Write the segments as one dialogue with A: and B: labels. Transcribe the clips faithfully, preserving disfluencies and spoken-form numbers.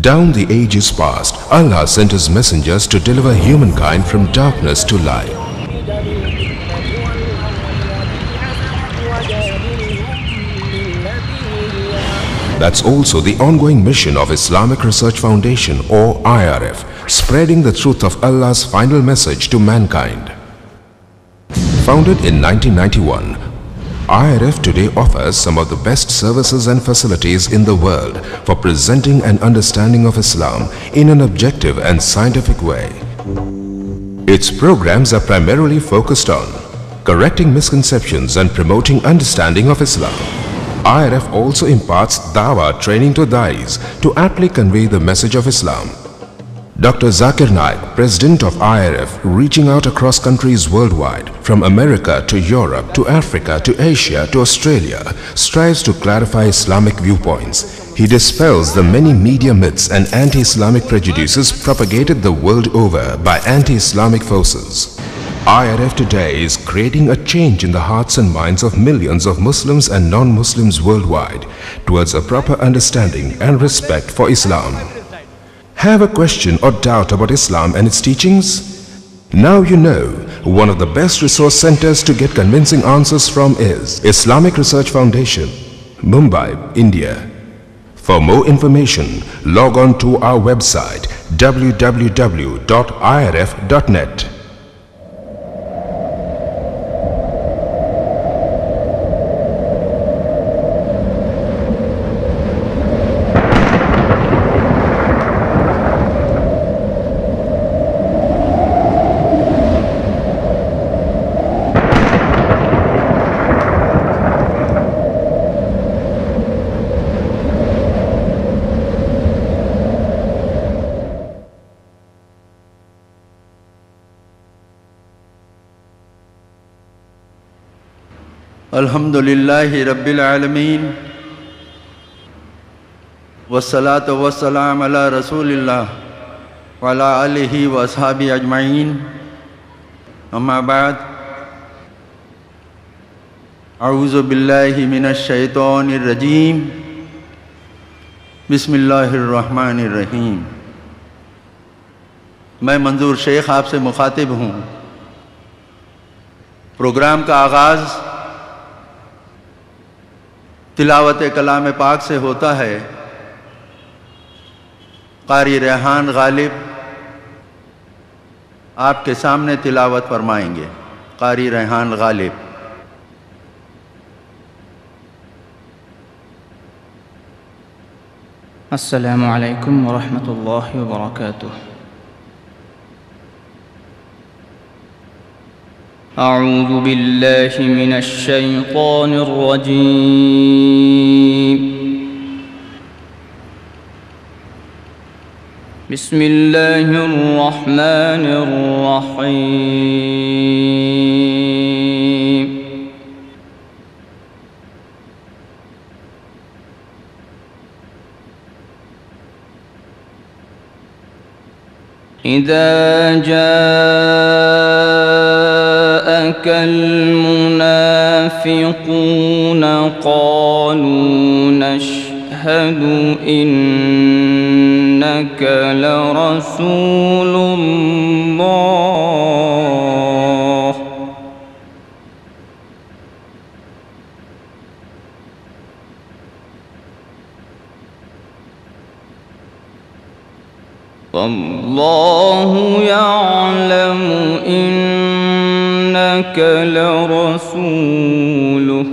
A: Down the ages past, Allah sent His messengers to deliver humankind from darkness to light. That's also the ongoing mission of Islamic Research Foundation, or I R F, spreading the truth of Allah's final message to mankind. Founded in nineteen ninety-one, I R F today offers some of the best services and facilities in the world for presenting an understanding of Islam in an objective and scientific way. Its programs are primarily focused on correcting misconceptions and promoting understanding of Islam. I R F also imparts Dawah training to Da'is to aptly convey the message of Islam. Doctor Zakir Naik, President of I R F, reaching out across countries worldwide, from America to Europe to Africa to Asia to Australia, strives to clarify Islamic viewpoints. He dispels the many media myths and anti-Islamic prejudices propagated the world over by anti-Islamic forces. I R F today is creating a change in the hearts and minds of millions of Muslims and non-Muslims worldwide towards a proper understanding and respect for Islam. Have a question or doubt about Islam and its teachings? Now you know one of the best resource centers to get convincing answers from is Islamic Research Foundation, Mumbai, India. For more information, log on to our website w w w dot I R F dot net.
B: Alhamdulillahi Rabbil Alameen, wassalatu wassalam ala Rasulillah wa ala alihi wa ashabi ajma'in. Amma ba'd, a'udhu billahi minash shaitanir rajim. Bismillahir rahmanir rahim. मैं मंजूर शेख आपसे मुखातिब हूँ। Programme का आगाज़ तिलावत कलाम पाक से होता है। कारी रेहान गालिब आपके सामने तिलावत फरमाएंगे। कारी रेहान गालिब।
C: अस्सलामु अलैकुम व रहमतुल्लाहि व बरकातुह। أعوذ بالله من الشيطان الرجيم. بسم الله الرحمن الرحيم. إذا جاءك المنافقون قالوا نشهد إنك لرسول الله والله يعلم إنك لرسوله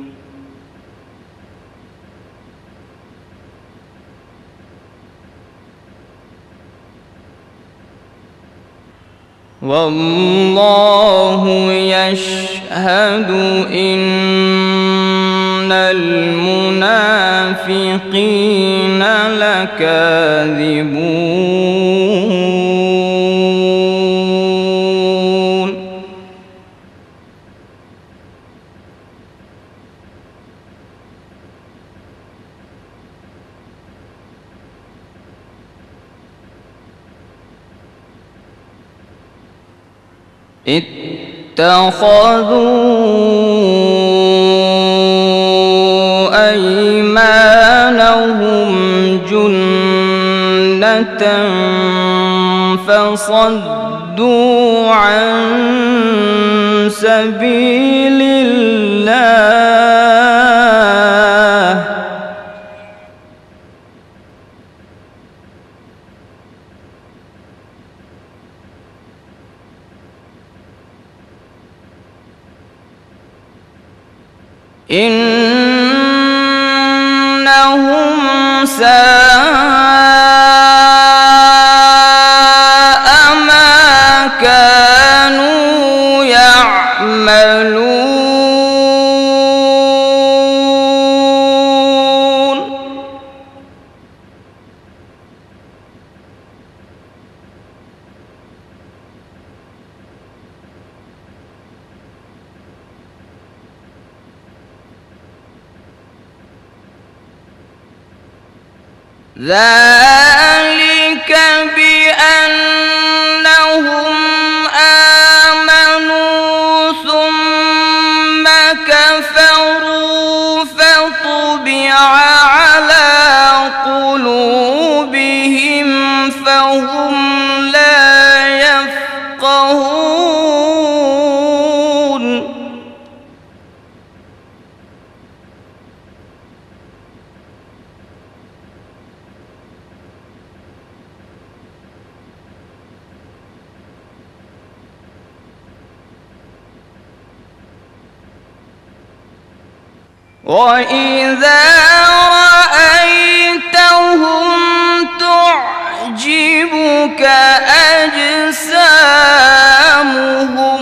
C: والله يشهد إن المنافقين لكاذبون. اتخذوا أيمانهم جنة
D: فصدوا عن سبيل الله إنهم ساء ما كانوا يعملون ذلك بأنهم آمنوا ثم كفروا فطبع على قلوبهم فهم لا يفقهون وإذا رأيتهم تعجبك أجسامهم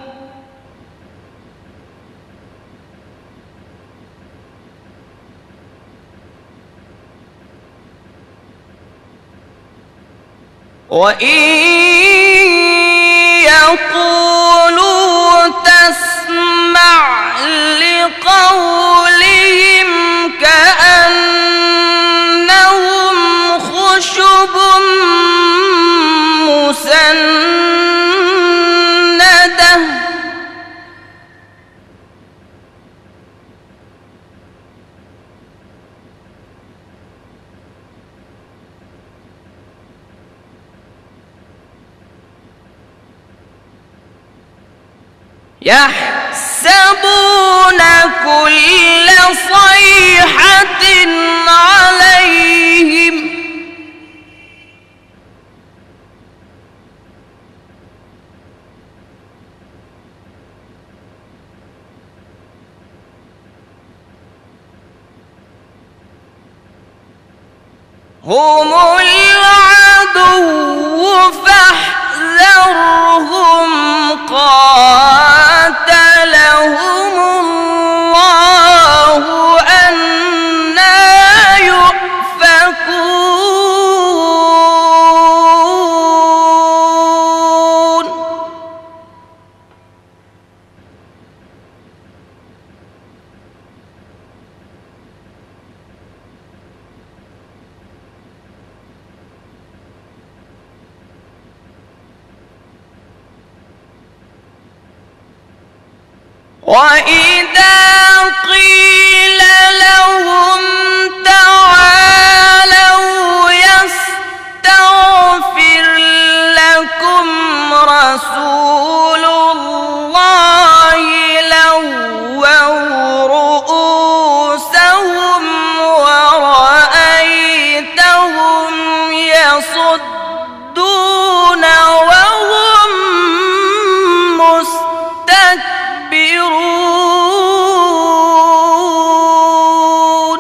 D: وإن يقولوا تسمع لقولهم كأنهم خشب مسندة يحسبون كل صيحة عليهم هم العدو فاحذرهم قاتلهم الله أنى يؤفكون وإذا قيل لهم تعالوا يستغفر لكم رسول الله لووا رؤوسهم ورأيتهم يصدون وهم مستكبرون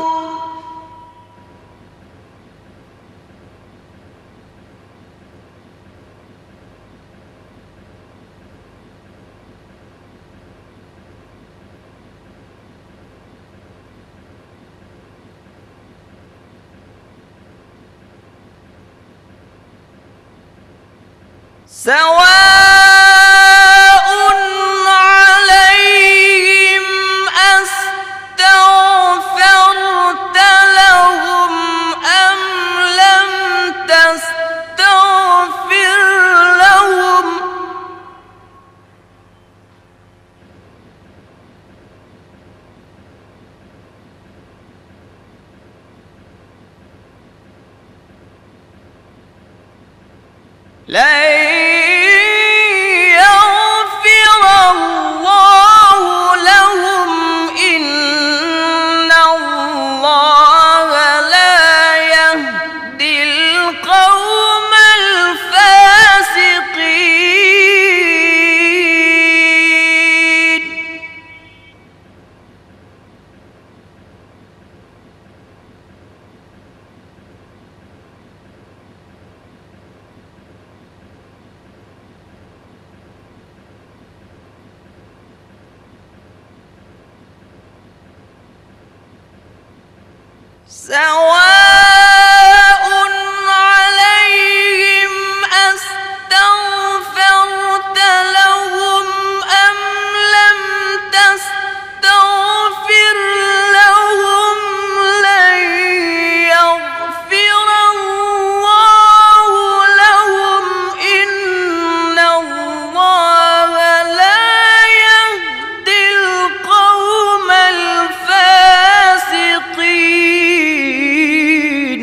D: سواء عليهم أستغفرت لهم أم لم تستغفر لهم لن يغفر الله لهم إن الله لا يهدي القوم الفاسقين. سواء عليهم أستغفرت لهم أم لم تستغفر لهم لن يغفر الله لهم إن الله لا يهدي القوم الفاسقين.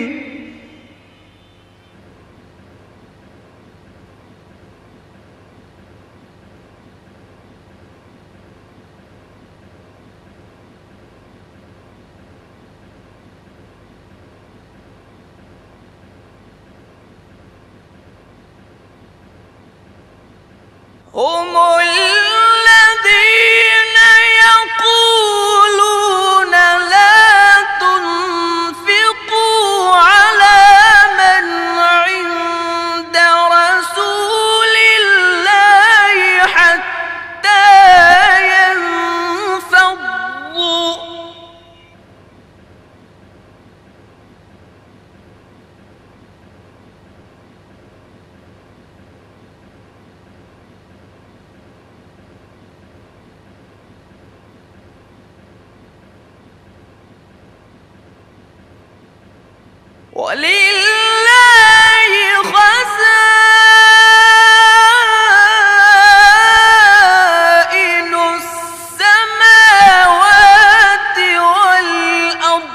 D: هم الذين يقولون لا تنفقوا على من عند رسول الله حتى ينفضوا. ولله خزائن السماوات والأرض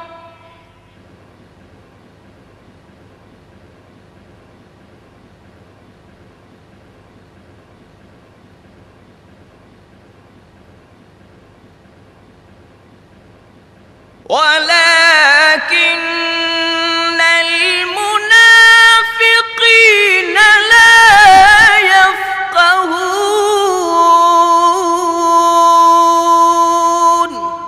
D: ولكن المنافقين لا يفقهون.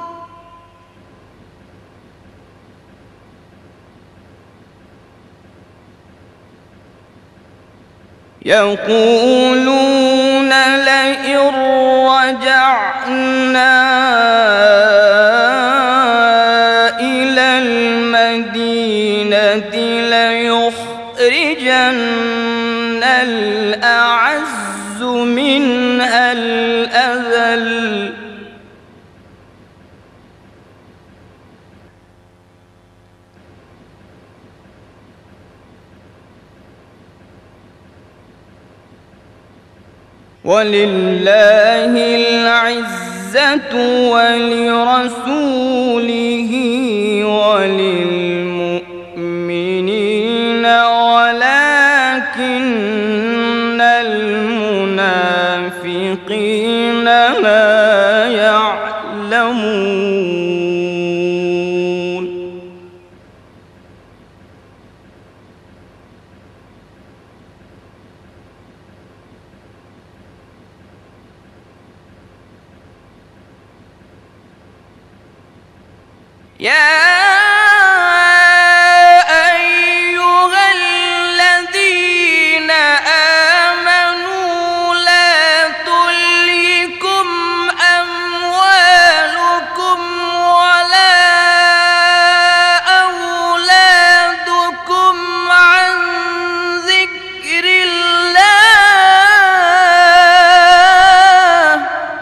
D: يقولون لئن رجعنا ليخرجن الأعز منها الأذل. ولله العزة ولرسوله وللمؤمنين ولكن المنافقين لا يعلمون. يا أيها الذين آمنوا لا تلهكم أموالكم ولا أولادكم عن ذكر الله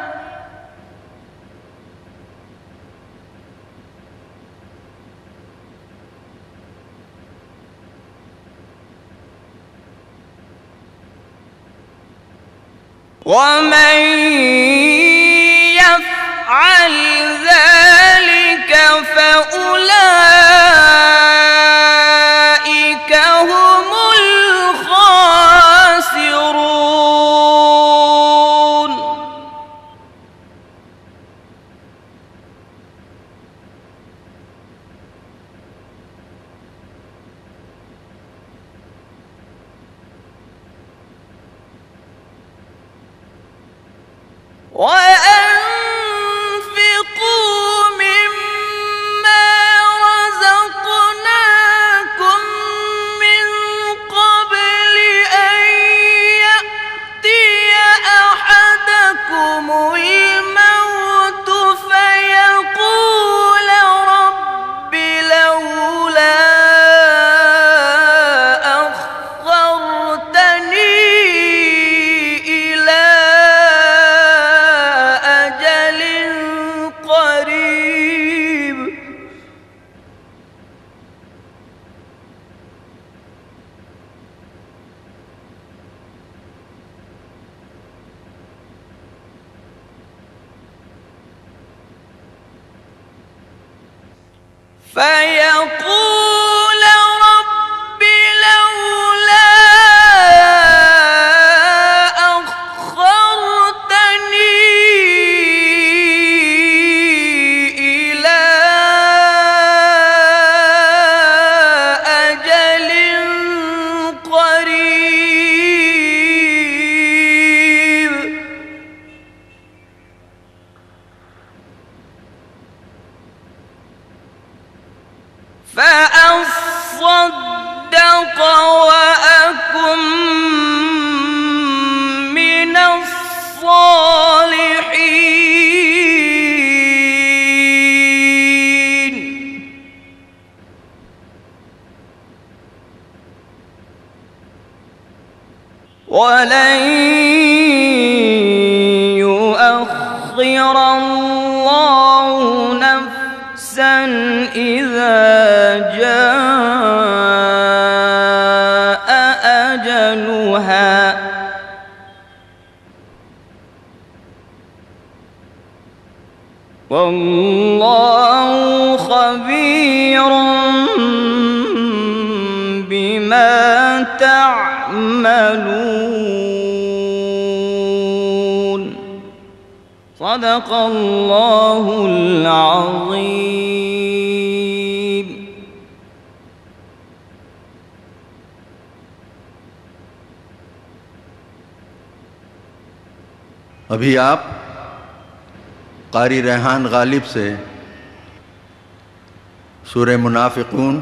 D: ومن يفعل ذلك فأولئك هم الخاسرون. وأنفقوا مما رزقناكم من قبل أن يأتي أحدكم الموت فيقول رب لولا أخرتني إلى أجل قريب فيقول رب لولا أخرتني إلى أجل قريب فأصدق وأكن من الصالحين ولن يؤخر الله نفسا إذا جاء أجلها والله خبير بما تعملون صدق الله العظيم.
B: ابھی آپ قاری ریحان غالب سے سورہ منافقون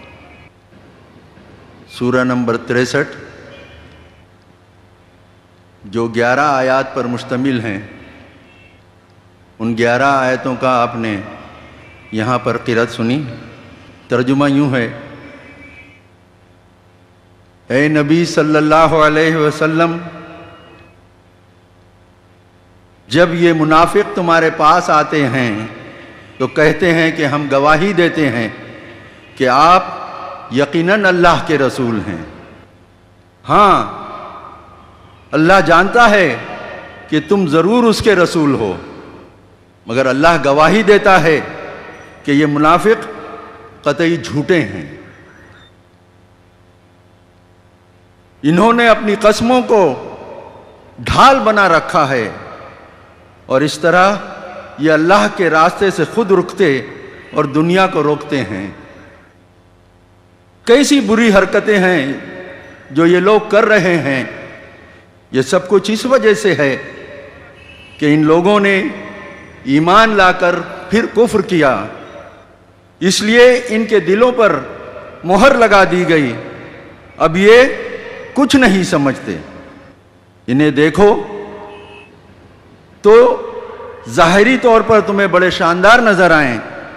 B: سورہ نمبر تریسٹھ جو گیارہ آیات پر مشتمل ہیں ان گیارہ آیتوں کا آپ نے یہاں پر قرأت سنی. ترجمہ یوں ہے: اے نبی صلی اللہ علیہ وسلم، جب یہ منافق تمہارے پاس آتے ہیں تو کہتے ہیں کہ ہم گواہی دیتے ہیں کہ آپ یقیناً اللہ کے رسول ہیں. ہاں، اللہ جانتا ہے کہ تم ضرور اس کے رسول ہو، مگر اللہ گواہی دیتا ہے کہ یہ منافق قطعی جھوٹے ہیں. انہوں نے اپنی قسموں کو ڈھال بنا رکھا ہے اور اس طرح یہ اللہ کے راستے سے خود رکتے اور دنیا کو روکتے ہیں. کیسی بری حرکتیں ہیں جو یہ لوگ کر رہے ہیں. یہ سب کچھ اس وجہ سے ہے کہ ان لوگوں نے ایمان لا کر پھر کفر کیا، اس لیے ان کے دلوں پر مہر لگا دی گئی. اب یہ کچھ نہیں سمجھتے. انہیں دیکھو تو ظاہری طور پر تمہیں بڑے شاندار نظر آئیں،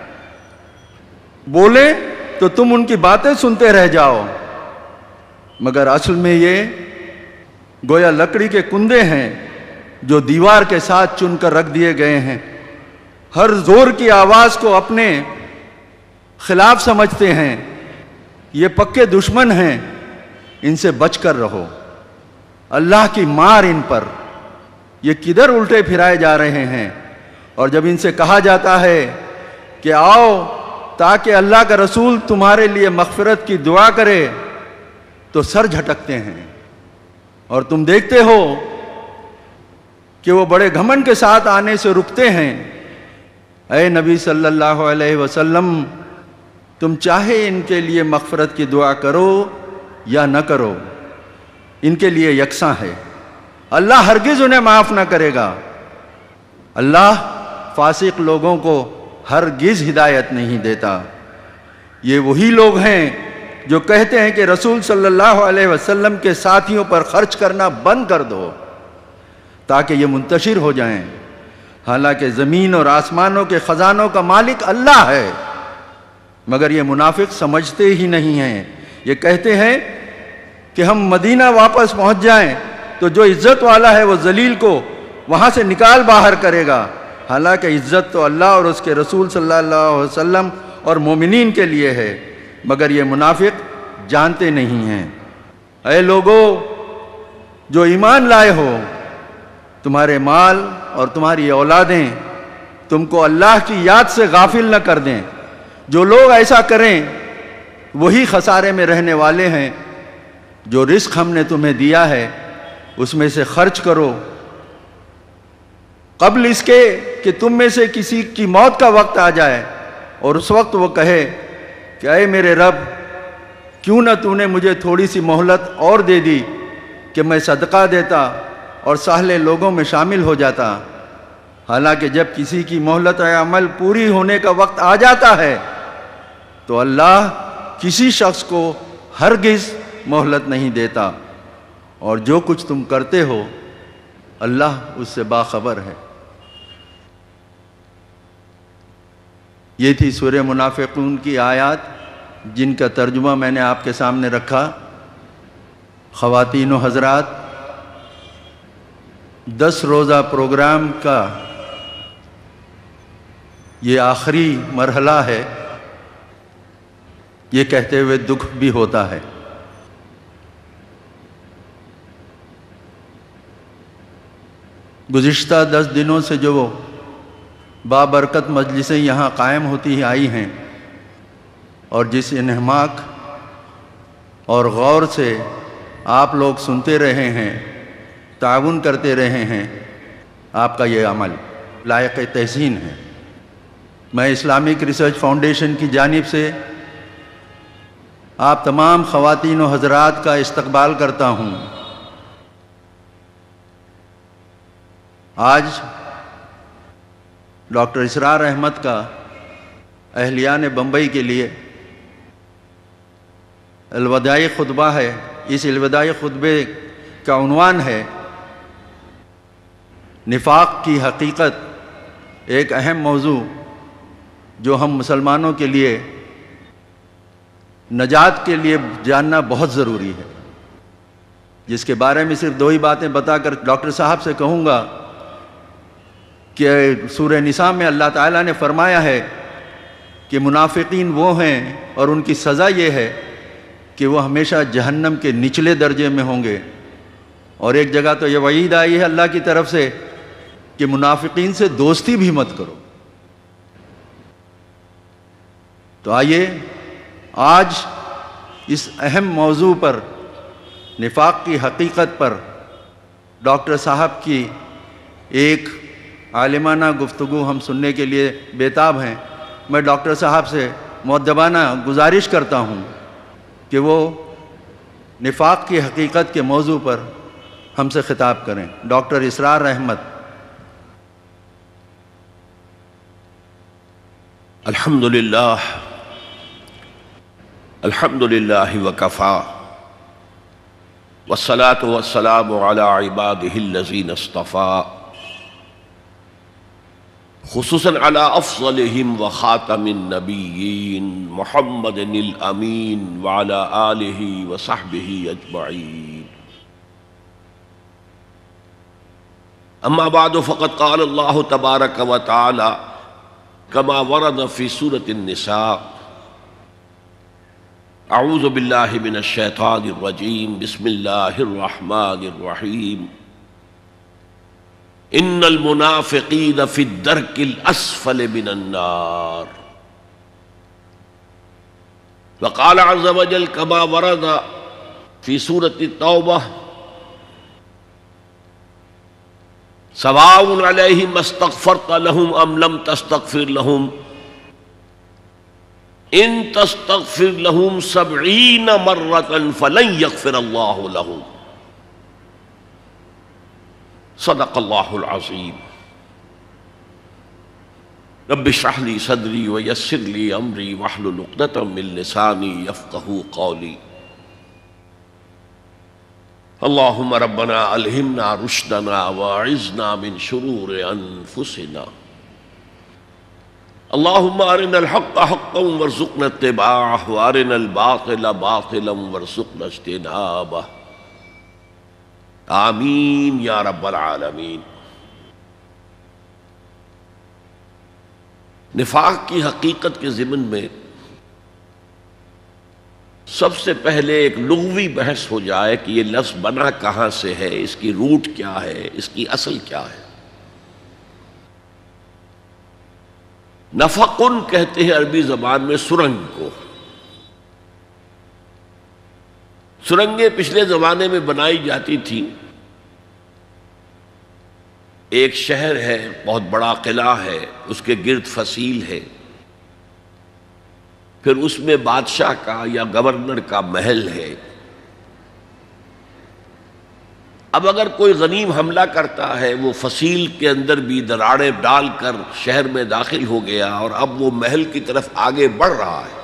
B: بولیں تو تم ان کی باتیں سنتے رہ جاؤ، مگر اصل میں یہ گویا لکڑی کے کندے ہیں جو دیوار کے ساتھ چن کر رکھ دیے گئے ہیں. ہر زور کی آواز کو اپنے خلاف سمجھتے ہیں. یہ پکے دشمن ہیں، ان سے بچ کر رہو. اللہ کی مار ان پر. یہ کدھر الٹے پھرائے جا رہے ہیں. اور جب ان سے کہا جاتا ہے کہ آؤ تاکہ اللہ کا رسول تمہارے لیے مغفرت کی دعا کرے تو سر جھٹکتے ہیں. اور تم دیکھتے ہو کہ وہ بڑے گھمنڈ کے ساتھ آنے سے رکتے ہیں. اے نبی صلی اللہ علیہ وسلم، تم چاہے ان کے لیے مغفرت کی دعا کرو یا نہ کرو، ان کے لیے یکساں ہے. اللہ ہرگز انہیں معاف نہ کرے گا. اللہ فاسق لوگوں کو ہرگز ہدایت نہیں دیتا۔ یہ وہی لوگ ہیں جو کہتے ہیں کہ رسول صلی اللہ علیہ وسلم کے ساتھیوں پر خرچ کرنا بند کر دو تاکہ یہ منتشر ہو جائیں، حالانکہ زمین اور آسمانوں کے خزانوں کا مالک اللہ ہے، مگر یہ منافق سمجھتے ہی نہیں ہیں۔ یہ کہتے ہیں کہ ہم مدینہ واپس پہنچ جائیں تو جو عزت والا ہے وہ ذلیل کو وہاں سے نکال باہر کرے گا، حالانکہ عزت تو اللہ اور اس کے رسول صلی اللہ علیہ وسلم اور مومنین کے لیے ہے، مگر یہ منافق جانتے نہیں ہیں۔ اے لوگو جو ایمان لائے ہو، تمہارے مال اور تمہاری اولادیں تم کو اللہ کی یاد سے غافل نہ کر دیں۔ جو لوگ ایسا کریں وہی خسارے میں رہنے والے ہیں۔ جو رزق ہم نے تمہیں دیا ہے اس میں سے خرچ کرو قبل اس کے کہ تم میں سے کسی کی موت کا وقت آ جائے اور اس وقت وہ کہے کہ اے میرے رب، کیوں نہ تو نے مجھے تھوڑی سی مہلت اور دے دی کہ میں صدقہ دیتا اور صالح لوگوں میں شامل ہو جاتا۔ حالانکہ جب کسی کی مہلت عمل پوری ہونے کا وقت آ جاتا ہے تو اللہ کسی شخص کو ہرگز مہلت نہیں دیتا، اور جو کچھ تم کرتے ہو اللہ اس سے باخبر ہے۔ یہ تھی سورہ منافقون کی آیات جن کا ترجمہ میں نے آپ کے سامنے رکھا۔ خواتین و حضرات، دس روزہ پروگرام کا یہ آخری مرحلہ ہے۔ یہ کہتے ہوئے دکھ بھی ہوتا ہے، گزشتہ دس دنوں سے جو بابرکت مجلسیں یہاں قائم ہوتی آئی ہیں اور جس انہماک اور غور سے آپ لوگ سنتے رہے ہیں، تعاون کرتے رہے ہیں، آپ کا یہ عمل لائق تحسین ہے۔ میں اسلامک ریسرچ فاؤنڈیشن کی جانب سے آپ تمام خواتین و حضرات کا استقبال کرتا ہوں۔ آج ڈاکٹر اسرار احمد کا اہلیان بمبئی کے لیے الوداعی خطبہ ہے۔ اس الوداعی خطبے کا عنوان ہے نفاق کی حقیقت، ایک اہم موضوع جو ہم مسلمانوں کے لیے نجات کے لیے جاننا بہت ضروری ہے، جس کے بارے میں صرف دو ہی باتیں بتا کر ڈاکٹر صاحب سے کہوں گا کہ سورہ نساء میں اللہ تعالیٰ نے فرمایا ہے کہ منافقین وہ ہیں اور ان کی سزا یہ ہے کہ وہ ہمیشہ جہنم کے نچلے درجے میں ہوں گے، اور ایک جگہ تو یہ وعید آئی ہے اللہ کی طرف سے کہ منافقین سے دوستی بھی مت کرو۔ تو آئیے آج اس اہم موضوع پر، نفاق کی حقیقت پر، ڈاکٹر صاحب کی ایک عالمانہ گفتگو ہم سننے کے لیے بیتاب ہیں۔ میں ڈاکٹر صاحب سے مؤدبانہ گزارش کرتا ہوں کہ وہ نفاق کی حقیقت کے موضوع پر ہم سے خطاب کریں۔ ڈاکٹر اسرار احمد۔
E: الحمدللہ الحمدللہ وکفا والصلاة والسلام علی عبادہ الذین اصطفیٰ، خصوصاً علی افضلہم وخاتم النبیین محمد الامین وعلی آلہ وصحبہ اجمعین۔ اما بعد فقد قال اللہ تبارک و تعالی کما ورد فی سورة النساء، اعوذ باللہ من الشیطان الرجیم، بسم اللہ الرحمن الرحیم، ان المنافقین فی الدرک الاسفل من النار۔ وقال عز وجل کما ورد فی سورة التوبہ، سواء علیہم استغفرت لہم ام لم تستغفر لہم ان تستغفر لہم سبعین مرۃ فلن یغفر اللہ لہم، صدق اللہ العظیم۔ رب اشرح لی صدری ویسر لی امری واحلل عقدۃ من لسانی یفقہوا قولی اللہم ربنا الہمنا رشدنا واعذنا من شرور انفسنا اللہم ارنا الحق حقا وارزقنا اتباعہ وارنا الباطل باطلا وارزقنا اجتنابہ آمین یا رب العالمین۔ نفاق کی حقیقت کے ضمن میں سب سے پہلے ایک لغوی بحث ہو جائے کہ یہ لفظ بنا کہاں سے ہے، اس کی روٹ کیا ہے، اس کی اصل کیا ہے۔ نفقن کہتے ہیں عربی زبان میں سرنگ کو۔ سرنگیں پچھلے زمانے میں بنائی جاتی تھیں۔ ایک شہر ہے، بہت بڑا قلعہ ہے، اس کے گرد فصیل ہے، پھر اس میں بادشاہ کا یا گورنر کا محل ہے۔ اب اگر کوئی غنیم حملہ کرتا ہے، وہ فصیل کے اندر بھی دراڑیں ڈال کر شہر میں داخل ہو گیا اور اب وہ محل کی طرف آگے بڑھ رہا ہے،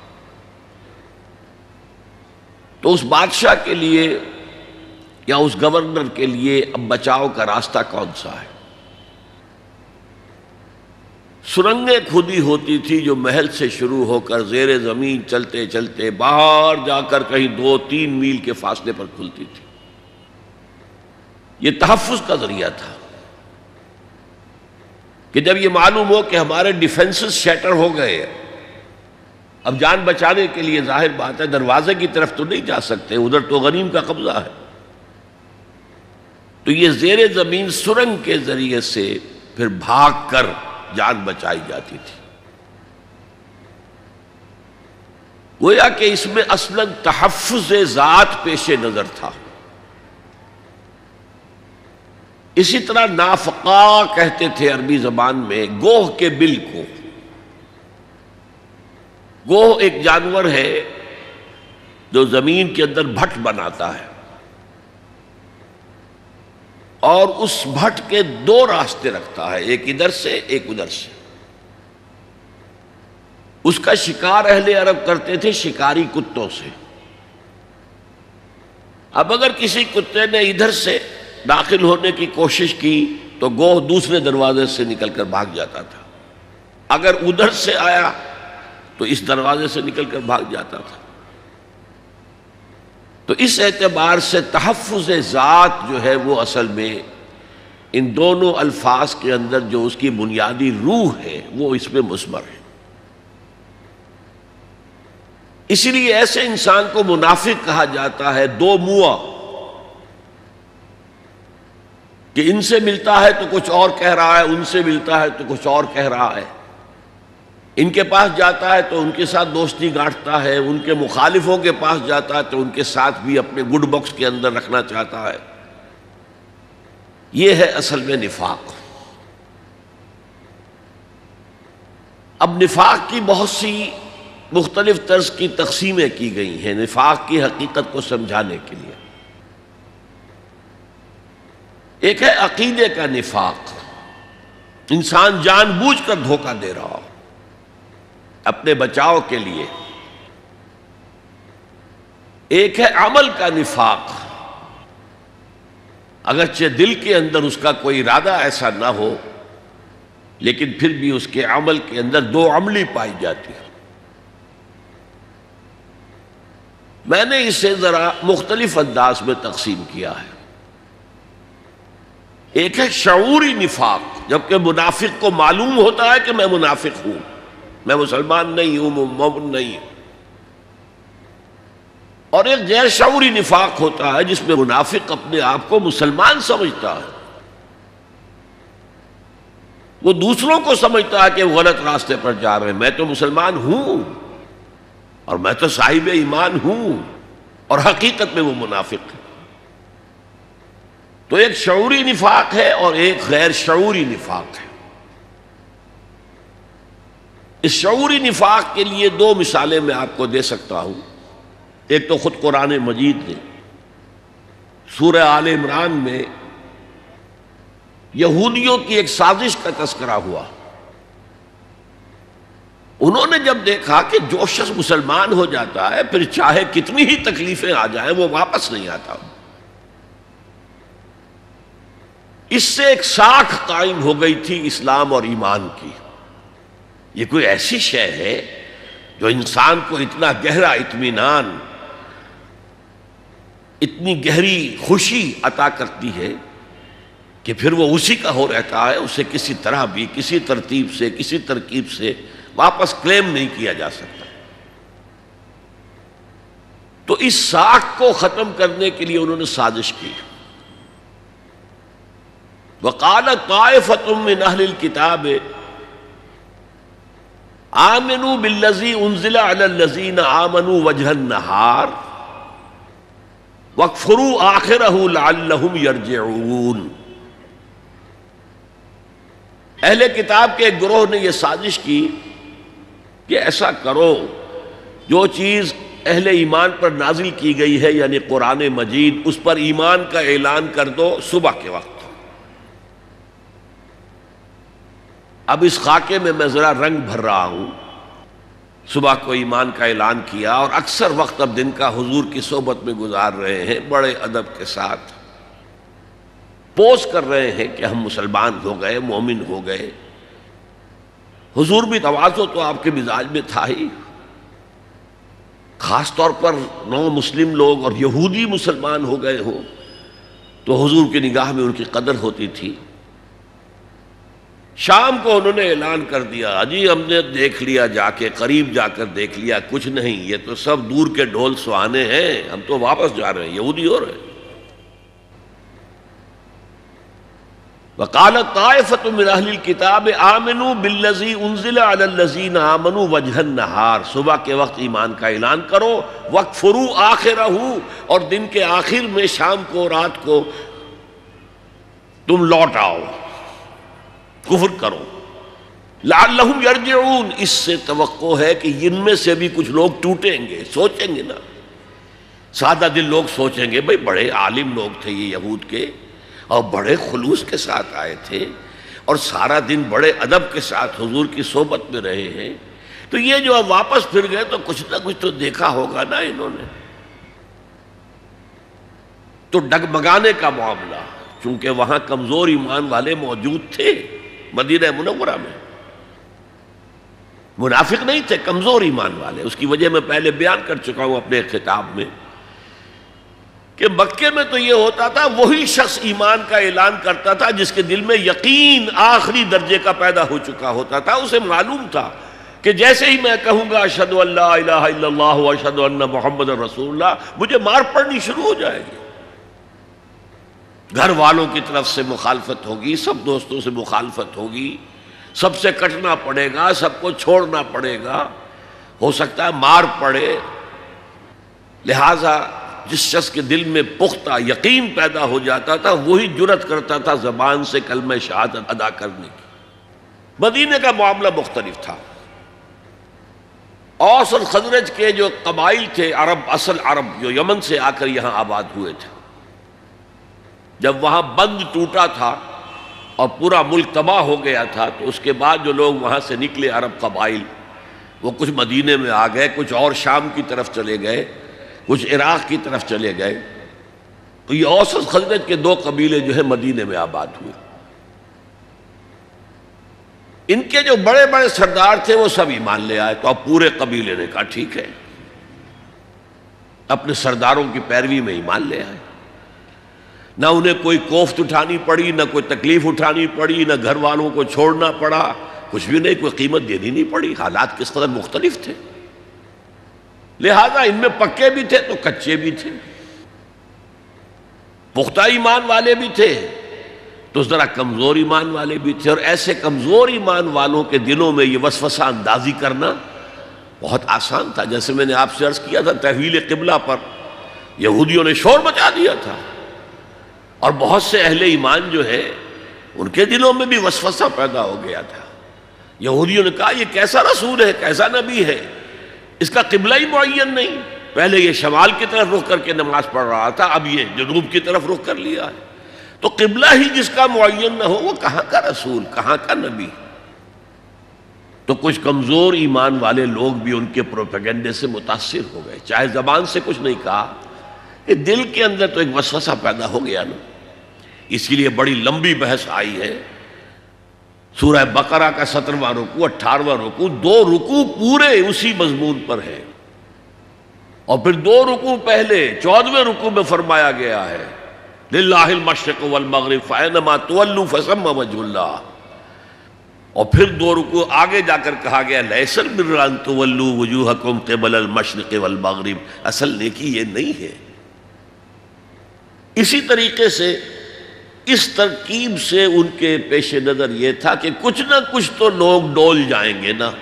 E: تو اس بادشاہ کے لیے یا اس گورنر کے لیے اب بچاؤ کا راستہ کون سا ہے؟ سرنگیں کھودی ہوتی تھی جو محل سے شروع ہو کر زیر زمین چلتے چلتے باہر جا کر کہیں دو تین میل کے فاصلے پر کھلتی تھی۔ یہ تحفظ کا ذریعہ تھا کہ جب یہ معلوم ہو کہ ہمارے ڈیفنسز شیٹر ہو گئے ہیں، اب جان بچانے کے لیے ظاہر بات ہے دروازے کی طرف تو نہیں جا سکتے، ادھر تو غنیم کا قبضہ ہے، تو یہ زیر زمین سرنگ کے ذریعے سے پھر بھاگ کر جان بچائی جاتی تھی۔ گویا کہ اس میں اصلاً تحفظ ذات پیش نظر تھا۔ اسی طرح نافقہ کہتے تھے عربی زبان میں گوہ کے بل کو۔ گوہ ایک جانور ہے جو زمین کے اندر بھٹ بناتا ہے، اور اس بھٹ کے دو راستے رکھتا ہے، ایک ادھر سے ایک ادھر سے۔ اس کا شکار اہل عرب کرتے تھے شکاری کتوں سے۔ اب اگر کسی کتے نے ادھر سے داخل ہونے کی کوشش کی تو گوہ دوسرے دروازے سے نکل کر بھاگ جاتا تھا، اگر ادھر سے آیا تو اس دروازے سے نکل کر بھاگ جاتا تھا۔ تو اس اعتبار سے تحفظ ذات جو ہے وہ اصل میں ان دونوں الفاظ کے اندر جو اس کی بنیادی روح ہے وہ اس میں مثمر ہے۔ اسی لیے ایسے انسان کو منافق کہا جاتا ہے، دو منہ، کہ ان سے ملتا ہے تو کچھ اور کہہ رہا ہے، ان سے ملتا ہے تو کچھ اور کہہ رہا ہے، ان کے پاس جاتا ہے تو ان کے ساتھ دوستی گانٹتا ہے، ان کے مخالفوں کے پاس جاتا ہے تو ان کے ساتھ بھی اپنے گڈ باکس کے اندر رکھنا چاہتا ہے۔ یہ ہے اصل میں نفاق۔ اب نفاق کی بہت سی مختلف طرز کی تقسیمیں کی گئی ہیں نفاق کی حقیقت کو سمجھانے کے لیے۔ ایک ہے عقیدے کا نفاق، انسان جان بوجھ کر دھوکہ دے رہا ہو اپنے بچاؤ کے لیے۔ ایک ہے عمل کا نفاق، اگرچہ دل کے اندر اس کا کوئی ارادہ ایسا نہ ہو لیکن پھر بھی اس کے عمل کے اندر دو عملی پائی جاتی ہے۔ میں نے اسے ذرا مختلف انداز میں تقسیم کیا ہے۔ ایک ہے شعوری نفاق، جبکہ منافق کو معلوم ہوتا ہے کہ میں منافق ہوں، میں مسلمان نہیں ہوں، مومن نہیں ہوں۔ اور ایک غیر شعوری نفاق ہوتا ہے جس میں منافق اپنے آپ کو مسلمان سمجھتا ہے، وہ دوسروں کو سمجھتا ہے کہ وہ غلط راستے پر جا رہے ہیں، میں تو مسلمان ہوں اور میں تو صاحب ایمان ہوں، اور حقیقت میں وہ منافق ہے۔ تو ایک شعوری نفاق ہے اور ایک غیر شعوری نفاق ہے۔ اس شعوری نفاق کے لیے دو مثالیں میں آپ کو دے سکتا ہوں۔ ایک تو خود قرآن مجید نے سورہ آل عمران میں یہودیوں کی ایک سازش کا تذکرہ ہوا انہوں نے جب دیکھا کہ جو شخص مسلمان ہو جاتا ہے پھر چاہے کتنی ہی تکلیفیں آ جائیں وہ واپس نہیں آتا، اس سے ایک ساکھ قائم ہو گئی تھی اسلام اور ایمان کی. یہ کوئی ایسی شے ہے جو انسان کو اتنا گہرا اطمینان، اتنی گہری خوشی عطا کرتی ہے کہ پھر وہ اسی کا ہو رہتا ہے، اسے کسی طرح بھی کسی ترتیب سے کسی ترکیب سے واپس کلیم نہیں کیا جا سکتا. تو اس ساکھ کو ختم کرنے کے لیے انہوں نے سازش کی. وَقَالَ طَائِفَةٌ مِّنْ أَهْلِ الْكِتَابِ آمنوا بالذی انزل علی الذین آمنوا وجہ النہار واکفروا آخرہ لعلہم یرجعون. اہل کتاب کے ایک گروہ نے یہ سازش کی کہ ایسا کرو، جو چیز اہل ایمان پر نازل کی گئی ہے یعنی قرآن مجید، اس پر ایمان کا اعلان کر دو صبح کے وقت. اب اس خاکے میں میں ذرا رنگ بھر رہا ہوں. صبح کو ایمان کا اعلان کیا اور اکثر وقت اب دن کا حضور کی صحبت میں گزار رہے ہیں، بڑے ادب کے ساتھ پوز کر رہے ہیں کہ ہم مسلمان ہو گئے، مومن ہو گئے. حضور بھی تواضع تو آپ کے مزاج میں تھا ہی، خاص طور پر نو مسلم لوگ اور یہودی مسلمان ہو گئے ہوں تو حضور کی نگاہ میں ان کی قدر ہوتی تھی. شام کو انہوں نے اعلان کر دیا، جی ہم نے دیکھ لیا، جا کے قریب جا کر دیکھ لیا، کچھ نہیں، یہ تو سب دور کے ڈھول سہانے ہیں، ہم تو واپس جا رہے ہیں، یہودی ہو رہے ہیں. وَقَالَ طَائِفَةٌ مِّنْ أَهْلِ الْكِتَابِ آمِنُوا بِالَّذِي أُنزِلَ عَلَى الَّذِينَ آمَنُوا وَجْهَ النَّهَارِ. صبح کے وقت ایمان کا اعلان کرو، وَاكْفُرُوا آخِرَهُ، اور دن کے آخر میں شام کو رات کو تم لوٹ آؤ، کفر کرو. لعلہم یرجعون، اس سے توقع ہے کہ ان میں سے بھی کچھ لوگ ٹوٹیں گے، سوچیں گے نا، سادہ دل لوگ سوچیں گے بھئی بڑے عالم لوگ تھے یہ یہود کے اور بڑے خلوص کے ساتھ آئے تھے اور سارا دن بڑے ادب کے ساتھ حضور کی صحبت میں رہے ہیں، تو یہ جو اب واپس پھر گئے تو کچھ نہ کچھ تو دیکھا ہوگا نا انہوں نے. تو ڈگمگانے کا معاملہ، چونکہ وہاں کمزور ایمان والے موجود تھے مدینہ منورہ میں، منافق نہیں تھے، کمزور ایمان والے. اس کی وجہ میں پہلے بیان کر چکا ہوں اپنے خطاب میں کہ مکے میں تو یہ ہوتا تھا وہی شخص ایمان کا اعلان کرتا تھا جس کے دل میں یقین آخری درجے کا پیدا ہو چکا ہوتا تھا. اسے معلوم تھا کہ جیسے ہی میں کہوں گا اشہد ان لا الہ الا اللہ واشہد ان محمد رسول اللہ، مجھے مار پڑنی شروع ہو جائے گی. گھر والوں کی طرف سے مخالفت ہوگی، سب دوستوں سے مخالفت ہوگی، سب سے کٹنا پڑے گا، سب کو چھوڑنا پڑے گا، ہو سکتا ہے مار پڑے. لہذا جس شخص کے دل میں پختہ یقین پیدا ہو جاتا تھا وہی جرأت کرتا تھا زبان سے کلمہ شہادت ادا کرنے کی. مدینے کا معاملہ مختلف تھا. اوس اور خزرج کے جو قبائل تھے، عرب، اصل عرب جو یمن سے آ کر یہاں آباد ہوئے تھے، جب وہاں بند ٹوٹا تھا اور پورا ملک تباہ ہو گیا تھا تو اس کے بعد جو لوگ وہاں سے نکلے عرب قبائل، وہ کچھ مدینے میں آ گئے، کچھ اور شام کی طرف چلے گئے، کچھ عراق کی طرف چلے گئے. تو یہ اوس اور خزرج کے دو قبیلے جو ہے مدینے میں آباد ہوئے. ان کے جو بڑے بڑے سردار تھے وہ سب ایمان لے آئے. تو اب پورے قبیلے نے کہا ٹھیک ہے، اپنے سرداروں کی پیروی میں ایمان لے آئے. نہ انہیں کوئی کوفت اٹھانی پڑی، نہ کوئی تکلیف اٹھانی پڑی، نہ گھر والوں کو چھوڑنا پڑا، کچھ بھی نہیں، کوئی قیمت دینی نہیں پڑی. حالات کس قدر مختلف تھے. لہذا ان میں پکے بھی تھے تو کچے بھی تھے، پختہ ایمان والے بھی تھے تو ذرا کمزور ایمان والے بھی تھے. اور ایسے کمزور ایمان والوں کے دلوں میں یہ وسوسہ اندازی کرنا بہت آسان تھا. جیسے میں نے آپ سے عرض کیا تھا، تحویل قبلہ پر یہودیوں نے شور مچا دیا تھا اور بہت سے اہل ایمان جو ہے ان کے دلوں میں بھی وسوسہ پیدا ہو گیا تھا. یہودیوں نے کہا یہ کیسا رسول ہے، کیسا نبی ہے، اس کا قبلہ ہی معین نہیں. پہلے یہ شمال کی طرف رخ کر کے نماز پڑھ رہا تھا، اب یہ جنوب کی طرف رخ کر لیا ہے. تو قبلہ ہی جس کا معین نہ ہو وہ کہاں کا رسول، کہاں کا نبی. تو کچھ کمزور ایمان والے لوگ بھی ان کے پروپیگنڈے سے متاثر ہو گئے، چاہے زبان سے کچھ نہیں کہا، کہ دل کے اندر تو ایک وسوسہ پیدا ہو گیا نا۔ اسی لیے بڑی لمبی بحث آئی ہے، سورہ بقرہ کا سترواں رکوع، اٹھارہواں رکوع، دو رکوع پورے اسی مضمون پر ہے، اور پھر دو رکوع پہلے چودھویں رکوع میں فرمایا گیا ہے للہ المشرق والمغرب فأینما تولوا فثم وجہ اللہ، اور پھر دو رکوع آگے جا کر کہا گیا لیس البر ان تولوا وجوہکم قبل المشرق والمغرب، اصل نیکی یہ نہیں ہے۔ اسی طریقے سے اس ترکیب سے ان کے پیش نظر یہ تھا کہ کچھ نہ کچھ تو لوگ ڈول جائیں گے نا،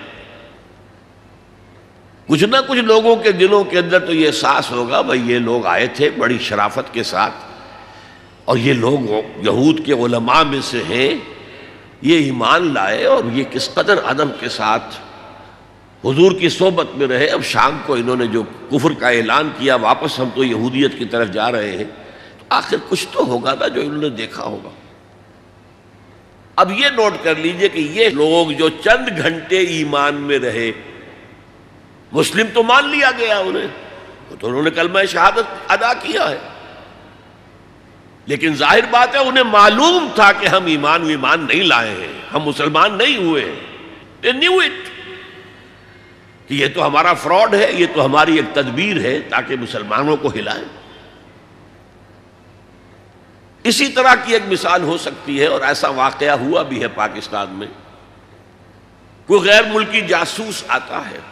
E: کچھ نہ کچھ لوگوں کے دلوں کے اندر تو یہ احساس ہوگا بھئی یہ لوگ آئے تھے بڑی شرافت کے ساتھ، اور یہ لوگ یہود کے علماء میں سے ہیں، یہ ایمان لائے اور یہ کس قدر ادب کے ساتھ حضور کی صحبت میں رہے، اب شام کو انہوں نے جو کفر کا اعلان کیا واپس ہم تو یہودیت کی طرف جا رہے ہیں، تو آخر کچھ تو ہوگا نا جو انہوں نے دیکھا ہوگا۔ اب یہ نوٹ کر لیجئے کہ یہ لوگ جو چند گھنٹے ایمان میں رہے، مسلم تو مان لیا گیا انہیں، تو انہوں نے کلمہ شہادت ادا کیا ہے، لیکن ظاہر بات ہے انہیں معلوم تھا کہ ہم ایمان ایمان نہیں لائے ہیں، ہم مسلمان نہیں ہوئے ہیں۔ They knew it کہ یہ تو ہمارا فراڈ ہے، یہ تو ہماری ایک تدبیر ہے تاکہ مسلمانوں کو ہلائیں۔ اسی طرح کی ایک مثال ہو سکتی ہے، اور ایسا واقعہ ہوا بھی ہے پاکستان میں، کوئی غیر ملکی جاسوس آتا ہے،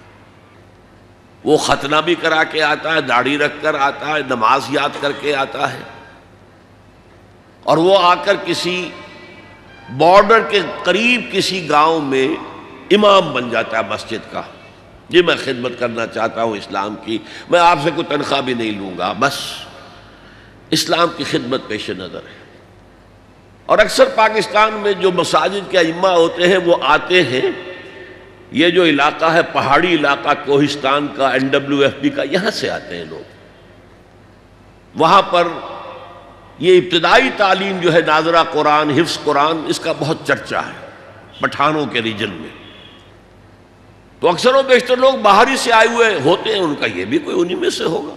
E: وہ ختنہ بھی کرا کے آتا ہے، داڑھی رکھ کر آتا ہے، نماز یاد کر کے آتا ہے، اور وہ آ کر کسی بارڈر کے قریب کسی گاؤں میں امام بن جاتا ہے مسجد کا، جی میں خدمت کرنا چاہتا ہوں اسلام کی، میں آپ سے کوئی تنخواہ بھی نہیں لوں گا، بس اسلام کی خدمت پیش نظر ہے۔ اور اکثر پاکستان میں جو مساجد کے ائمہ ہوتے ہیں وہ آتے ہیں، یہ جو علاقہ ہے پہاڑی علاقہ کوہستان کا، این ڈبلیو ایف بی کا، یہاں سے آتے ہیں لوگ، وہاں پر یہ ابتدائی تعلیم جو ہے ناظرہ قرآن، حفظ قرآن، اس کا بہت چرچا ہے پٹھانوں کے ریجن میں، تو اکثر و بیشتر لوگ باہری سے آئے ہوئے ہوتے ہیں، ان کا یہ بھی کوئی انہی میں سے ہوگا۔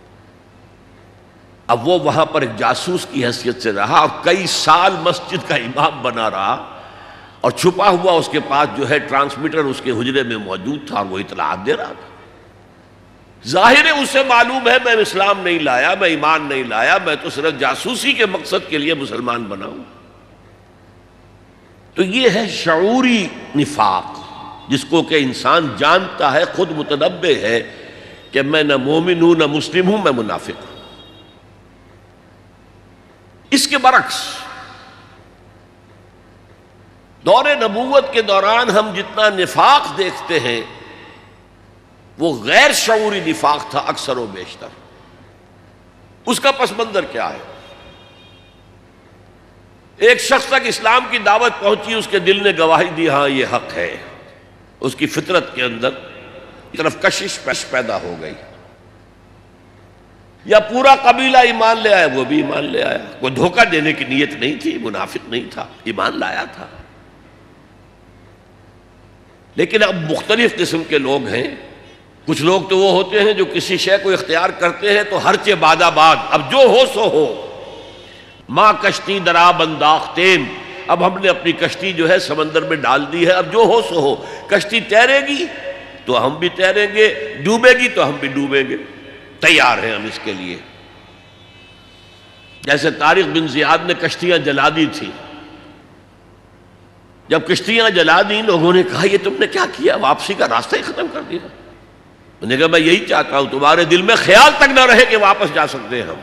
E: اب وہ وہاں پر ایک جاسوس کی حیثیت سے رہا، اور کئی سال مسجد کا امام بنا رہا، اور چھپا ہوا اس کے پاس جو ہے ٹرانسمیٹر اس کے حجرے میں موجود تھا، اور وہ اطلاعات دے رہا تھا۔ ظاہر ہے اسے معلوم ہے میں اسلام نہیں لایا، میں ایمان نہیں لایا، میں تو صرف جاسوسی کے مقصد کے لیے مسلمان بنا ہوں۔ تو یہ ہے شعوری نفاق، جس کو کہ انسان جانتا ہے، خود متنبہ ہے کہ میں نہ مومن ہوں نہ مسلم ہوں، میں منافق ہوں۔ اس کے برعکس دور نبوت کے دوران ہم جتنا نفاق دیکھتے ہیں وہ غیر شعوری نفاق تھا اکثر و بیشتر۔ اس کا پس منظر کیا ہے؟ ایک شخص تک اسلام کی دعوت پہنچی، اس کے دل نے گواہی دی ہاں یہ حق ہے، اس کی فطرت کے اندر طرف کشش پیدا ہو گئی، یا پورا قبیلہ ایمان لے آیا، وہ بھی ایمان لے آیا، کوئی دھوکہ دینے کی نیت نہیں تھی، منافق نہیں تھا، ایمان لایا تھا۔ لیکن اب مختلف قسم کے لوگ ہیں، کچھ لوگ تو وہ ہوتے ہیں جو کسی شے کو اختیار کرتے ہیں تو ہر چے بعد آباد، اب جو ہو سو ہو، ماں کشتی درا بنداختین، اب ہم نے اپنی کشتی جو ہے سمندر میں ڈال دی ہے، اب جو ہو سو ہو، کشتی تیرے گی تو ہم بھی تیریں گے، ڈوبے گی تو ہم بھی ڈوبیں گے، تیار ہیں ہم اس کے لیے۔ جیسے طارق بن زیاد نے کشتیاں جلا دی تھی، جب کشتیاں جلا دی لوگوں نے کہا یہ تم نے کیا کیا، واپسی کا راستہ ہی ختم کر دیا۔ انہوں نے کہا میں یہی چاہتا ہوں تمہارے دل میں خیال تک نہ رہے کہ واپس جا سکتے ہیں ہم۔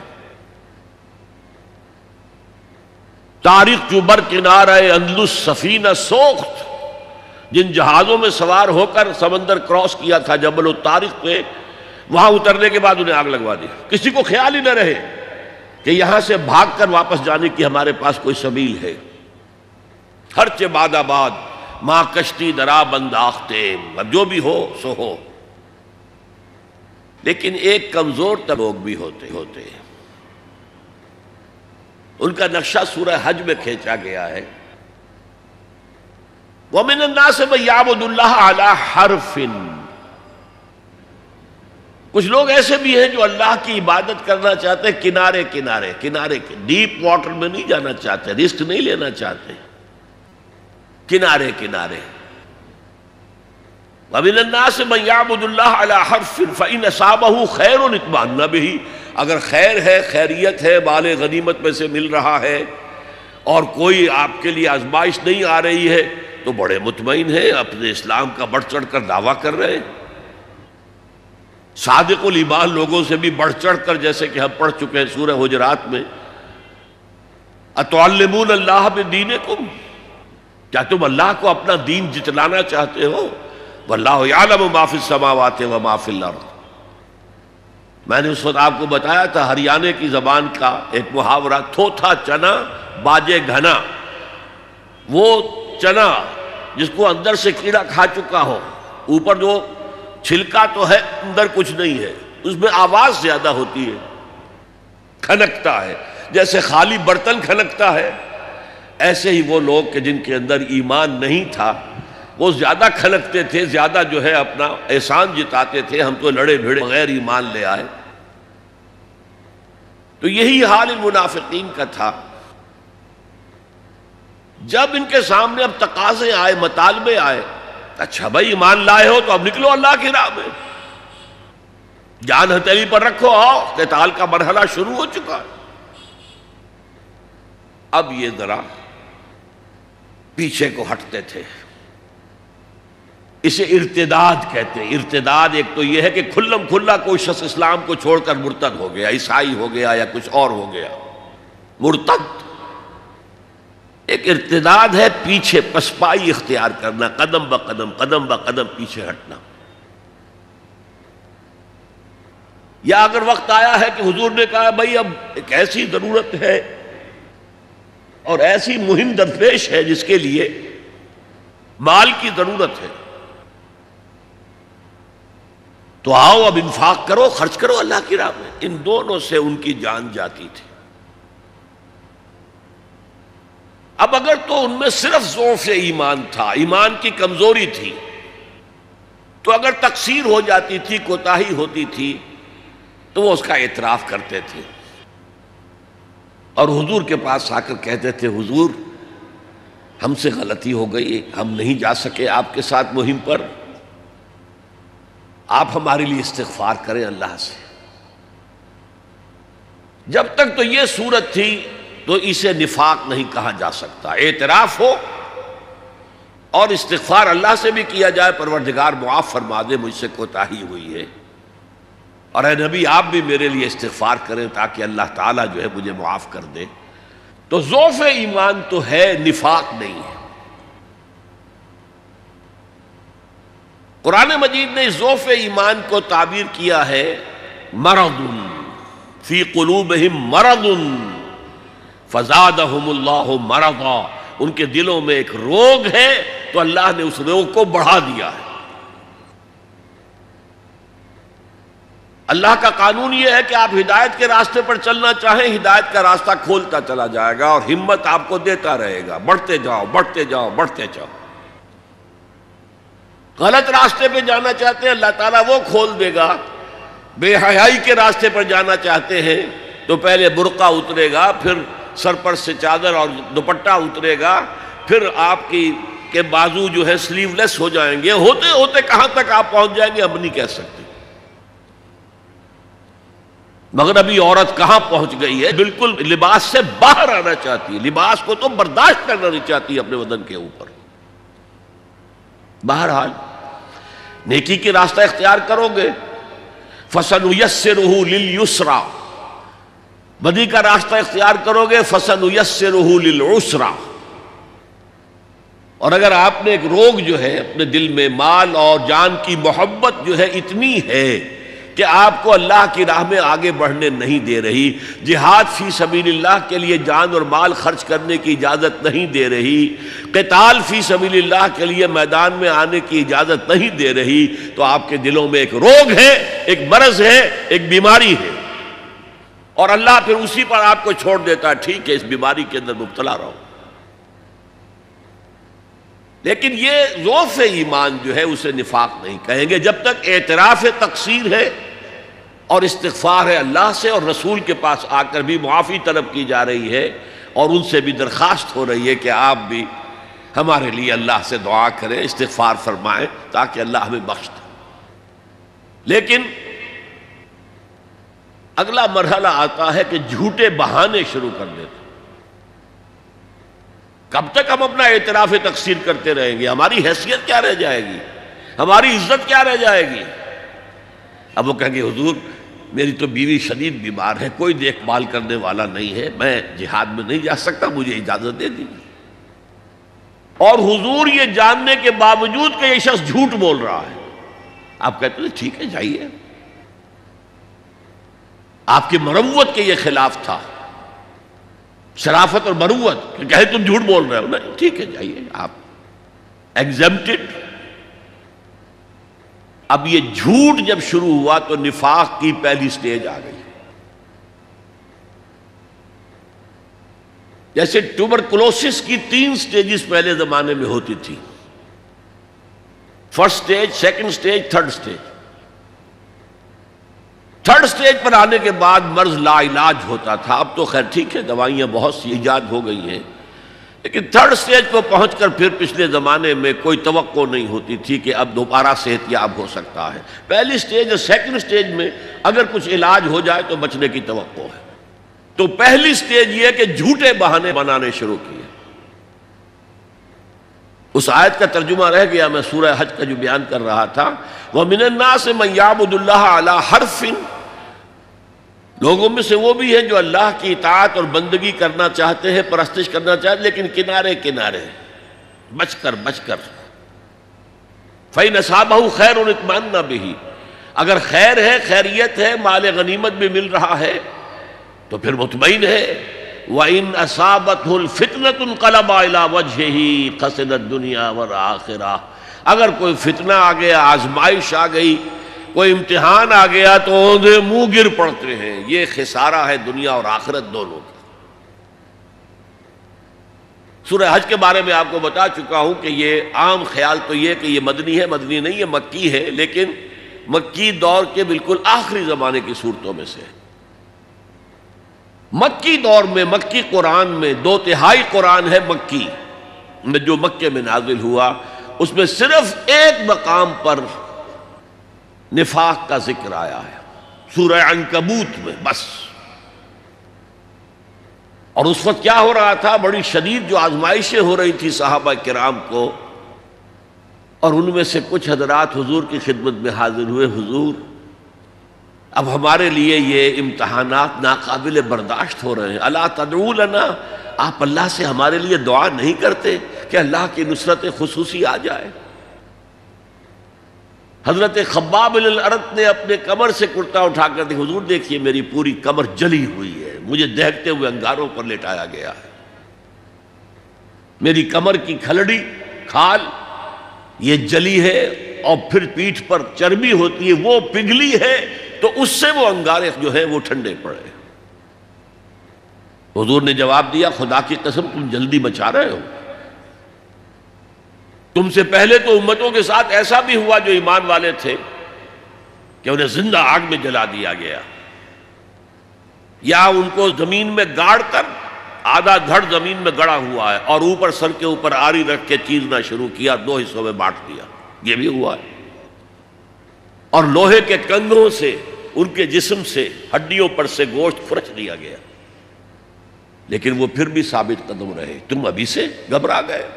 E: طارق جو بر کنارہ اندلس سفینہ سوخت، جن جہازوں میں سوار ہو کر سمندر کراس کیا تھا جبل الطارق پہ، وہاں اترنے کے بعد انہیں آگ لگوا دی، کسی کو خیال ہی نہ رہے کہ یہاں سے بھاگ کر واپس جانے کی ہمارے پاس کوئی سبیل ہے۔ ہر چے بعد آباد ماں کشتی درا بنداختے، اب جو بھی ہو سو ہو۔ لیکن ایک کمزور تر لوگ بھی ہوتے ہوتے ہیں، ان کا نقشہ سورہ حج میں کھینچا گیا ہے۔ وَمِنَ النَّاسِ مَن يَعْبُدُ اللَّهَ عَلَى حَرْفٍ، کچھ لوگ ایسے بھی ہیں جو اللہ کی عبادت کرنا چاہتے ہیں کنارے کنارے کنارے ڈیپ واٹر میں نہیں جانا چاہتے، رسک نہیں لینا چاہتے، کنارے کنارے. وَمِنَ النَّاسِ مَن يَعْبُدُ اللَّهَ عَلَى حَرْفٍ فَإِنْ أَصَابَهُ خَيْرٌ اطْمَأَنَّ بِهِ، اگر خیر ہے، خیریت ہے، مال غنیمت میں سے مل رہا ہے اور کوئی آپ کے لیے آزمائش نہیں آ رہی ہے تو بڑے مطمئن ہیں، اپنے اسلام کا بڑھ چڑھ کر دعویٰ کر رہے ہیں. صادق الایمان لوگوں سے بھی بڑھ چڑھ کر، جیسے کہ ہم پڑھ چکے ہیں سورہ حجرات میں، اَتُعَلِّمُونَ اللَّهَ بِدِینِکُمْ، کیا تم اللہ کو اپنا دین جتلانا چاہتے ہو؟ وَاللَّهُ يَعْلَمُ مَا فِي السَّمَاوَاتِ وَمَا فِي الْأَرْضِ. میں نے اس وقت آپ کو بتایا تھا ہریانے کی زبان کا ایک محاورہ، تھوتھا چنا باجے گھنا. وہ چنا جس کو اندر سے کیڑا کھا چکا ہو، اوپر جو چھلکا تو ہے، اندر کچھ نہیں ہے، اس میں آواز زیادہ ہوتی ہے، کھنکتا ہے، جیسے خالی برتن کھنکتا ہے. ایسے ہی وہ لوگ کہ جن کے اندر ایمان نہیں تھا وہ زیادہ کھنکتے تھے، زیادہ جو ہے اپنا احسان جتاتے تھے، ہم تو لڑے بھیڑے بغیر ایمان لے آئے. تو یہی حال ان منافقین کا تھا. جب ان کے سامنے اب تقاضے آئے، مطالبے آئے، اچھا بھائی ایمان لائے ہو تو اب نکلو اللہ کی راہ میں، جان ہتھیلی پر رکھو، آؤ، قتال کا مرحلہ شروع ہو چکا ہے. اب یہ ذرا پیچھے کو ہٹتے تھے. اسے ارتداد کہتے ہیں. ارتداد ایک تو یہ ہے کہ کھلم کھلا کوئی شخص اسلام کو چھوڑ کر مرتد ہو گیا، عیسائی ہو گیا یا کچھ اور ہو گیا، مرتد. ایک ارتداد ہے پیچھے پسپائی اختیار کرنا، قدم با قدم قدم با قدم پیچھے ہٹنا. یا اگر وقت آیا ہے کہ حضور نے کہا بھائی اب ایک ایسی ضرورت ہے اور ایسی مہم درپیش ہے جس کے لیے مال کی ضرورت ہے، تو آؤ اب انفاق کرو، خرچ کرو اللہ کی راہ میں. ان دونوں سے ان کی جان جاتی تھی. اب اگر تو ان میں صرف ضعف ایمان تھا، ایمان کی کمزوری تھی، تو اگر تقصیر ہو جاتی تھی، کوتاہی ہوتی تھی، تو وہ اس کا اعتراف کرتے تھے اور حضور کے پاس آ کر کہتے تھے حضور ہم سے غلطی ہو گئی، ہم نہیں جا سکے آپ کے ساتھ مہم پر، آپ ہمارے لیے استغفار کریں اللہ سے. جب تک تو یہ صورت تھی تو اسے نفاق نہیں کہا جا سکتا. اعتراف ہو اور استغفار اللہ سے بھی کیا جائے، پروردگار معاف فرما دے، مجھ سے کوتاہی ہوئی ہے، اور اے نبی آپ بھی میرے لیے استغفار کریں تاکہ اللہ تعالیٰ جو ہے مجھے معاف کر دے. تو ضعف ایمان تو ہے، نفاق نہیں ہے. قرآن مجید نے ضعف ایمان کو تعبیر کیا ہے مرض فی قلوبہم مرض فزادہم اللہ مرضا. ان کے دلوں میں ایک روگ ہے تو اللہ نے اس روگ کو بڑھا دیا ہے. اللہ کا قانون یہ ہے کہ آپ ہدایت کے راستے پر چلنا چاہیں، ہدایت کا راستہ کھولتا چلا جائے گا اور ہمت آپ کو دیتا رہے گا، بڑھتے جاؤ بڑھتے جاؤ بڑھتے جاؤ. غلط راستے پہ جانا چاہتے ہیں اللہ تعالیٰ وہ کھول دے گا. بے حیائی کے راستے پر جانا چاہتے ہیں تو پہلے برقع اترے گا، پھر سر پر سے چادر اور دوپٹہ اترے گا، پھر آپ کی کے بازو جو ہے سلیو لیس ہو جائیں گے. ہوتے ہوتے کہاں تک آپ پہنچ جائیں گے ہم نہیں کہہ سکتے. مگر ابھی عورت کہاں پہنچ گئی ہے، بالکل لباس سے باہر آنا چاہتی ہے، لباس کو تو برداشت کرنا نہیں چاہتی اپنے بدن کے اوپر. بہرحال نیکی کی راستہ اختیار کرو گے فَسَنُيَسِّرُهُ لِلْيُسْرَى، بدی کا راستہ اختیار کرو گے فَسَنُيَسِّرُهُ لِلْعُسْرَى. اور اگر آپ نے ایک روگ جو ہے اپنے دل میں مال اور جان کی محبت جو ہے اتنی ہے کہ آپ کو اللہ کی راہ میں آگے بڑھنے نہیں دے رہی، جہاد فی سبیل اللہ کے لیے جان اور مال خرچ کرنے کی اجازت نہیں دے رہی، قتال فی سبیل اللہ کے لیے میدان میں آنے کی اجازت نہیں دے رہی، تو آپ کے دلوں میں ایک روگ ہے، ایک مرض ہے، ایک بیماری ہے، اور اللہ پھر اسی پر آپ کو چھوڑ دیتا ہے. ٹھیک ہے اس بیماری کے اندر مبتلا رہو، لیکن یہ ضعف ایمان جو ہے اسے نفاق نہیں کہیں گے جب تک اعتراف تقصیر ہے اور استغفار ہے اللہ سے، اور رسول کے پاس آ کر بھی معافی طلب کی جا رہی ہے اور ان سے بھی درخواست ہو رہی ہے کہ آپ بھی ہمارے لیے اللہ سے دعا کریں، استغفار فرمائیں تاکہ اللہ ہمیں بخش دے۔ لیکن اگلا مرحلہ آتا ہے کہ جھوٹے بہانے شروع کر دیتے۔ کب تک ہم اپنا اعتراف تقصیر کرتے رہیں گے؟ ہماری حیثیت کیا رہ جائے گی؟ ہماری عزت کیا رہ جائے گی؟ اب وہ کہیں گے حضور میری تو بیوی شدید بیمار ہے، کوئی دیکھ بھال کرنے والا نہیں ہے، میں جہاد میں نہیں جا سکتا، مجھے اجازت دے دیجیے۔ اور حضور یہ جاننے کے باوجود کہ یہ شخص جھوٹ بول رہا ہے، آپ کہتے ہیں ٹھیک ہے جائیے۔ آپ کی مروت کے یہ خلاف تھا، شرافت اور مروت کہ کہے تم جھوٹ بول رہے ہو، نہیں ٹھیک ہے جائیے آپ ایگزمپٹڈ۔ اب یہ جھوٹ جب شروع ہوا تو نفاق کی پہلی سٹیج آ گئی۔ جیسے ٹوبرکلوسس کی تین سٹیجز پہلے زمانے میں ہوتی تھی، first stage, second stage, third stage. Third stage پر آنے کے بعد مرض لا علاج ہوتا تھا، اب تو خیر ٹھیک ہے دوائیاں بہت سی ایجاد ہو گئی ہیں، لیکن تھرڈ سٹیج کو پہنچ کر پھر پچھلے زمانے میں کوئی توقع نہیں ہوتی تھی کہ اب دوبارہ صحت یاب ہو سکتا ہے۔ پہلی سٹیج اور سیکنڈ سٹیج میں اگر کچھ علاج ہو جائے تو بچنے کی توقع ہے۔ تو پہلی سٹیج یہ کہ جھوٹے بہانے بنانے شروع کیے۔ اس آیت کا ترجمہ رہ گیا، میں سورہ حج کا جو بیان کر رہا تھا، وَمِنَ النَّاسِ مَن يَعْبُدُ اللَّهَ عَلَى حَرْفٍ، لوگوں میں سے وہ بھی ہے جو اللہ کی اطاعت اور بندگی کرنا چاہتے ہیں، پرستش کرنا چاہتے ہیں، لیکن کنارے کنارے بچ کر بچ کر۔ فَإِنْ أَصَابَهُ خَيْرٌ اطْمَأَنَّ بِهِ، اگر خیر ہے، خیریت ہے، مال غنیمت بھی مل رہا ہے تو پھر مطمئن ہے۔ وَإِنْ أَصَابَتْهُ الْفِتْنَةُ انقلب إِلَى وَجْهِهِ خَسِرَ الدُّنْيَا وَالْآخِرَةَ، اگر کوئی فتنہ آ گیا، آزمائش آ گئی، کوئی امتحان آ گیا تو اوندھے منہ گر پڑتے ہیں۔ یہ خسارہ ہے دنیا اور آخرت دونوں کا۔ سورہ حج کے بارے میں آپ کو بتا چکا ہوں کہ یہ عام خیال تو یہ کہ یہ مدنی ہے، مدنی نہیں ہے، مکی ہے، لیکن مکی دور کے بالکل آخری زمانے کی صورتوں میں سے۔ مکی دور میں، مکی قرآن میں دو تہائی قرآن ہے مکی میں، جو مکے میں نازل ہوا، اس میں صرف ایک مقام پر نفاق کا ذکر آیا ہے، سورہ عنکبوت میں بس۔ اور اس وقت کیا ہو رہا تھا؟ بڑی شدید جو آزمائشیں ہو رہی تھی صحابہ کرام کو، اور ان میں سے کچھ حضرات حضور کی خدمت میں حاضر ہوئے، حضور اب ہمارے لیے یہ امتحانات ناقابل برداشت ہو رہے ہیں، الا تدعو لنا، آپ اللہ سے ہمارے لیے دعا نہیں کرتے کہ اللہ کی نصرت خصوصی آ جائے؟ حضرت خباب بن الارت نے اپنے کمر سے کرتا اٹھا کر دیکھا، حضور دیکھیے میری پوری کمر جلی ہوئی ہے، مجھے دہکتے ہوئے انگاروں پر لٹایا گیا ہے، میری کمر کی کھلڑی کھال یہ جلی ہے، اور پھر پیٹھ پر چربی ہوتی ہے وہ پگھلی ہے، تو اس سے وہ انگارے جو ہیں وہ ٹھنڈے پڑے۔ حضور نے جواب دیا، خدا کی قسم تم جلدی مچا رہے ہو، تم سے پہلے تو امتوں کے ساتھ ایسا بھی ہوا جو ایمان والے تھے کہ انہیں زندہ آگ میں جلا دیا گیا، یا ان کو زمین میں گاڑ کر آدھا دھڑ زمین میں گڑا ہوا ہے اور اوپر سر کے اوپر آری رکھ کے چیرنا شروع کیا، دو حصوں میں بانٹ دیا، یہ بھی ہوا ہے۔ اور لوہے کے کنگھوں سے ان کے جسم سے ہڈیوں پر سے گوشت کھرچ دیا گیا، لیکن وہ پھر بھی ثابت قدم رہے، تم ابھی سے گھبرا گئے۔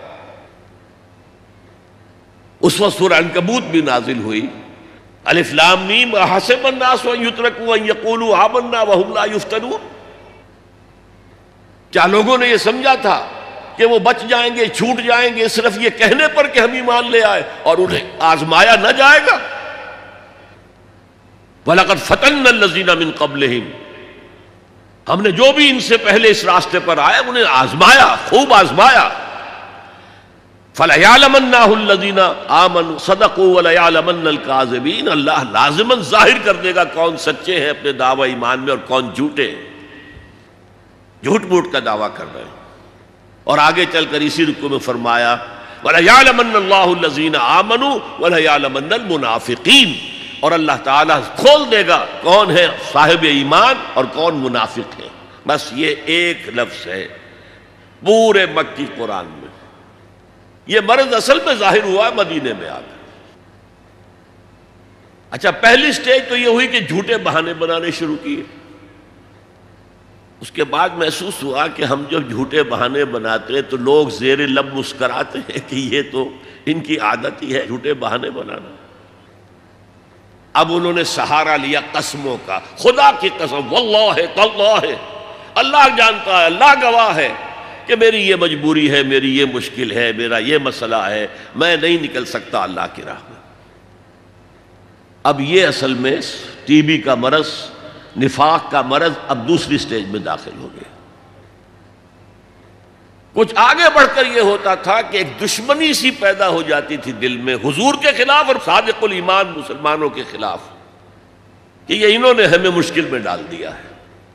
E: اس وقت سورہ عنکبوت بھی نازل ہوئی، الف لام میم احسب الناس ان یترکوا ان یقولوا آمنا وهم لا یفتنون، کیا لوگوں نے یہ سمجھا تھا کہ وہ بچ جائیں گے، چھوٹ جائیں گے صرف یہ کہنے پر کہ ہم ایمان لے آئے، اور انہیں آزمایا نہ جائے گا؟ وَلَقَدْ فَتَنَّا الَّذِينَ مِن قَبْلِهِمْ، ہم نے جو بھی ان سے پہلے اس راستے پر آئے انہیں آزمایا، خوب آزمایا۔ فَلَيَعْلَمَنَّهُ الَّذِينَ آمَنُوا صَدَقُوا وَلَيَعْلَمَنَّ الْكَاذِبِينَ، اللہ لازماً ظاہر کر دے گا کون سچے ہیں اپنے دعوی ایمان میں اور کون جھوٹے ہیں، جھوٹ موٹ کا دعویٰ کر رہے ہیں۔ اور آگے چل کر اسی رکوع میں فرمایا وَلَيَعْلَمَنَّ اللَّهُ الَّذِينَ آمَنُوا وَلَيَعْلَمَنَّ الْمُنَافِقِينَ، اور اللہ تعالیٰ کھول دے گا کون ہے صاحب ایمان اور کون منافق ہے۔ بس یہ ایک لفظ ہے پورے مکی قرآن میں۔ یہ مرض اصل میں ظاہر ہوا ہے مدینے میں آ کر۔ اچھا، پہلی سٹیج تو یہ ہوئی کہ جھوٹے بہانے بنانے شروع کیے۔ اس کے بعد محسوس ہوا کہ ہم جب جھوٹے بہانے بناتے ہیں تو لوگ زیر لب مسکراتے ہیں کہ یہ تو ان کی عادت ہی ہے جھوٹے بہانے بنانا۔ اب انہوں نے سہارا لیا قسموں کا، خدا کی قسم، واللہ تاللہ، اللہ جانتا ہے، اللہ گواہ ہے کہ میری یہ مجبوری ہے، میری یہ مشکل ہے، میرا یہ مسئلہ ہے، میں نہیں نکل سکتا اللہ کی راہ میں۔ اب یہ اصل میں ٹی بی کا مرض، نفاق کا مرض اب دوسری سٹیج میں داخل ہو گیا۔ کچھ آگے بڑھ کر یہ ہوتا تھا کہ ایک دشمنی سی پیدا ہو جاتی تھی دل میں حضور کے خلاف اور صادق الایمان مسلمانوں کے خلاف، کہ یہ انہوں نے ہمیں مشکل میں ڈال دیا ہے۔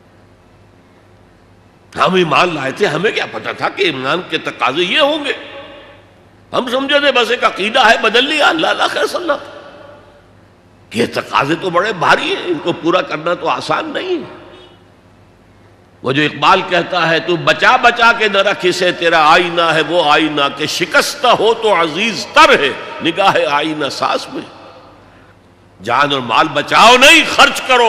E: ہم ایمان لائے تھے، ہمیں کیا پتا تھا کہ ایمان کے تقاضے یہ ہوں گے؟ ہم سمجھے تھے بس ایک عقیدہ ہے، بدل لیا، اللہ اللہ خیر صلی اللہ۔ یہ تقاضے تو بڑے بھاری ہیں، ان کو پورا کرنا تو آسان نہیں ہے۔ وہ جو اقبال کہتا ہے، تو بچا بچا کے نہ رکھ اسے، تیرا آئینہ ہے وہ آئینہ کہ شکستہ ہو تو عزیز تر ہے نگاہ آئینہ ساز میں۔ جان اور مال بچاؤ نہیں، خرچ کرو۔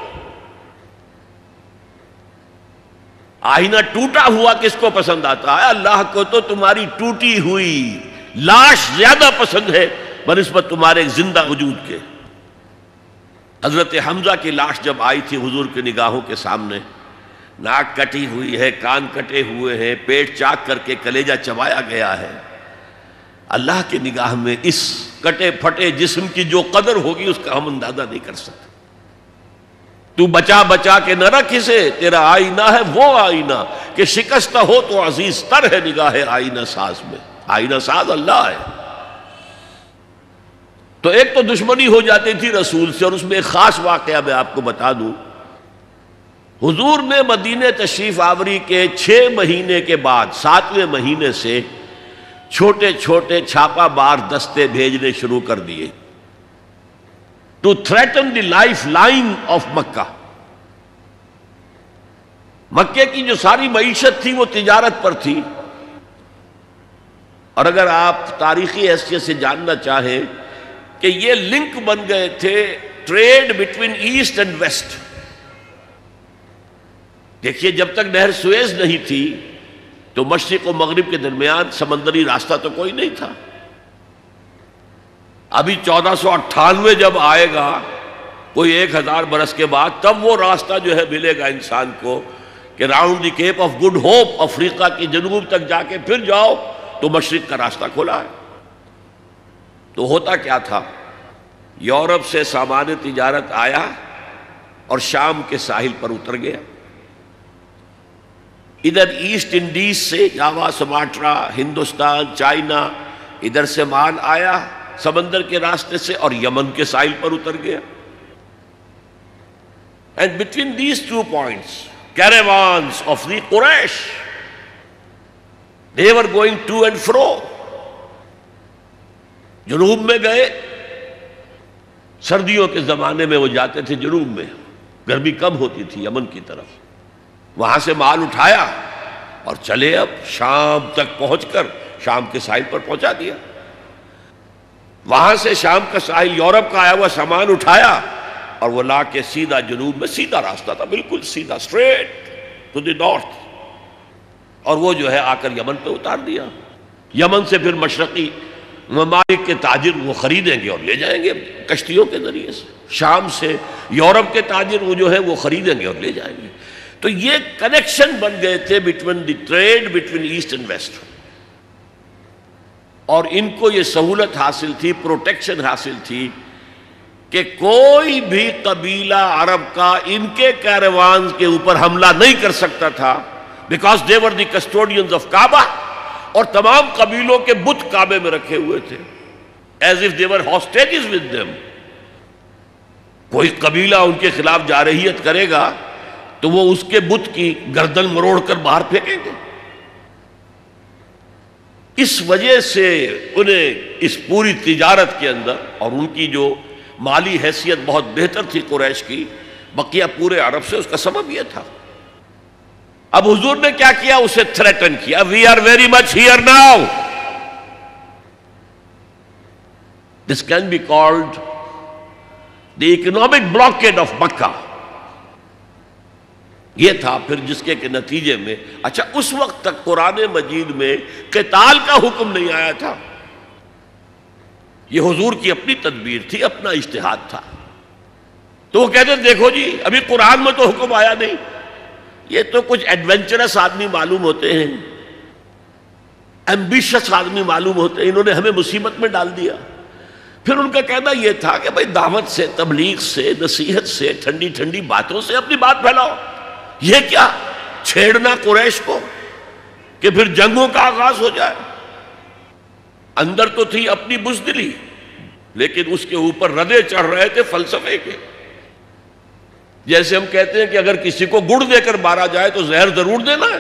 E: آئینہ ٹوٹا ہوا کس کو پسند آتا ہے؟ اللہ کو تو تمہاری ٹوٹی ہوئی لاش زیادہ پسند ہے بنسبت تمہارے زندہ وجود کے۔ حضرت حمزہ کی لاش جب آئی تھی حضور کی نگاہوں کے سامنے، ناک کٹی ہوئی ہے، کان کٹے ہوئے ہیں، پیٹ چاک کر کے کلیجہ چبایا گیا ہے، اللہ کی نگاہ میں اس کٹے پھٹے جسم کی جو قدر ہوگی اس کا ہم اندازہ نہیں کر سکتے۔ تو بچا بچا کے نہ رکھ اسے، تیرا آئینہ ہے وہ آئینہ کہ شکستہ ہو تو عزیز تر ہے نگاہ آئینہ ساز میں۔ آئینہ ساز اللہ ہے۔ تو ایک تو دشمنی ہو جاتی تھی رسول سے، اور اس میں ایک خاص واقعہ میں آپ کو بتا دوں۔ حضور نے مدینہ تشریف آوری کے چھ مہینے کے بعد ساتویں مہینے سے چھوٹے چھوٹے چھاپا مار دستے بھیجنے شروع کر دیے to threaten the lifeline of Mecca. مکے کی جو ساری معیشت تھی وہ تجارت پر تھی، اور اگر آپ تاریخی حیثیت سے جاننا چاہیں کہ یہ لنک بن گئے تھے trade between east and west. دیکھیے، جب تک نہر سویز نہیں تھی تو مشرق و مغرب کے درمیان سمندری راستہ تو کوئی نہیں تھا۔ ابھی چودہ سو اٹھانوے جب آئے گا، کوئی ایک ہزار برس کے بعد، تب وہ راستہ جو ہے ملے گا انسان کو کہ round the Cape of Good Hope, افریقہ کی جنوب تک جا کے پھر جاؤ تو مشرق کا راستہ کھلا ہے۔ تو ہوتا کیا تھا، یورپ سے سامان تجارت آیا اور شام کے ساحل پر اتر گیا۔ ادھر ایسٹ انڈیز سے جاوا، سماٹرا، ہندوستان، چائنا، ادھر سے مال آیا سمندر کے راستے سے اور یمن کے ساحل پر اتر گیا۔ And between these two points caravans of the Quraysh, they were going to and fro. جنوب میں گئے، سردیوں کے زمانے میں وہ جاتے تھے جنوب میں، گرمی کم ہوتی تھی یمن کی طرف، وہاں سے مال اٹھایا اور چلے اب شام تک پہنچ کر شام کے ساحل پر پہنچا دیا۔ وہاں سے شام کا ساحل یورپ کا آیا ہوا سامان اٹھایا اور وہ لا کے سیدھا جنوب میں، سیدھا راستہ تھا بالکل سیدھا، اسٹریٹ ٹو دی نارتھ، اور وہ جو ہے آ کر یمن پہ اتار دیا۔ یمن سے پھر مشرقی ممالک کے تاجر وہ خریدیں گے اور لے جائیں گے کشتیوں کے ذریعے سے، شام سے یورپ کے تاجر وہ جو ہے وہ خریدیں گے اور لے جائیں گے۔ تو یہ کنیکشن بن گئے تھے between the trade between east and west, اور ان کو یہ سہولت حاصل تھی، پروٹیکشن حاصل تھی کہ کوئی بھی قبیلہ عرب کا ان کے کیروانز کے اوپر حملہ نہیں کر سکتا تھا، because they were the custodians of Kaaba, اور تمام قبیلوں کے بت کعبے میں رکھے ہوئے تھے as if they were hostages with them۔ کوئی قبیلہ ان کے خلاف جارحیت کرے گا تو وہ اس کے بت کی گردن مروڑ کر باہر پھینکیں گے۔ اس وجہ سے انہیں اس پوری تجارت کے اندر، اور ان کی جو مالی حیثیت بہت بہتر تھی قریش کی، بقیہ پورے عرب سے، اس کا سبب یہ تھا۔ اب حضور نے کیا کیا؟ اسے تھریٹن کیا، we are very much here now, this can be called the economic blockade of Mecca. یہ تھا پھر جس کے کہ نتیجے میں، اچھا اس وقت تک قرآن مجید میں قتال کا حکم نہیں آیا تھا، یہ حضور کی اپنی تدبیر تھی، اپنا اجتہاد تھا۔ تو وہ کہتے ہیں دیکھو جی ابھی قرآن میں تو حکم آیا نہیں، یہ تو کچھ ایڈونچرس آدمی معلوم ہوتے ہیں، ایمبیشس آدمی معلوم ہوتے ہیں، انہوں نے ہمیں مصیبت میں ڈال دیا۔ پھر ان کا کہنا یہ تھا کہ بھائی دعوت سے، تبلیغ سے، نصیحت سے، ٹھنڈی ٹھنڈی باتوں سے اپنی بات پھیلاؤ، یہ کیا چھیڑنا قریش کو کہ پھر جنگوں کا آغاز ہو جائے۔ اندر تو تھی اپنی بزدلی، لیکن اس کے اوپر ردے چڑھ رہے تھے فلسفے کے۔ جیسے ہم کہتے ہیں کہ اگر کسی کو گڑ دے کر مارا جائے تو زہر ضرور دینا ہے۔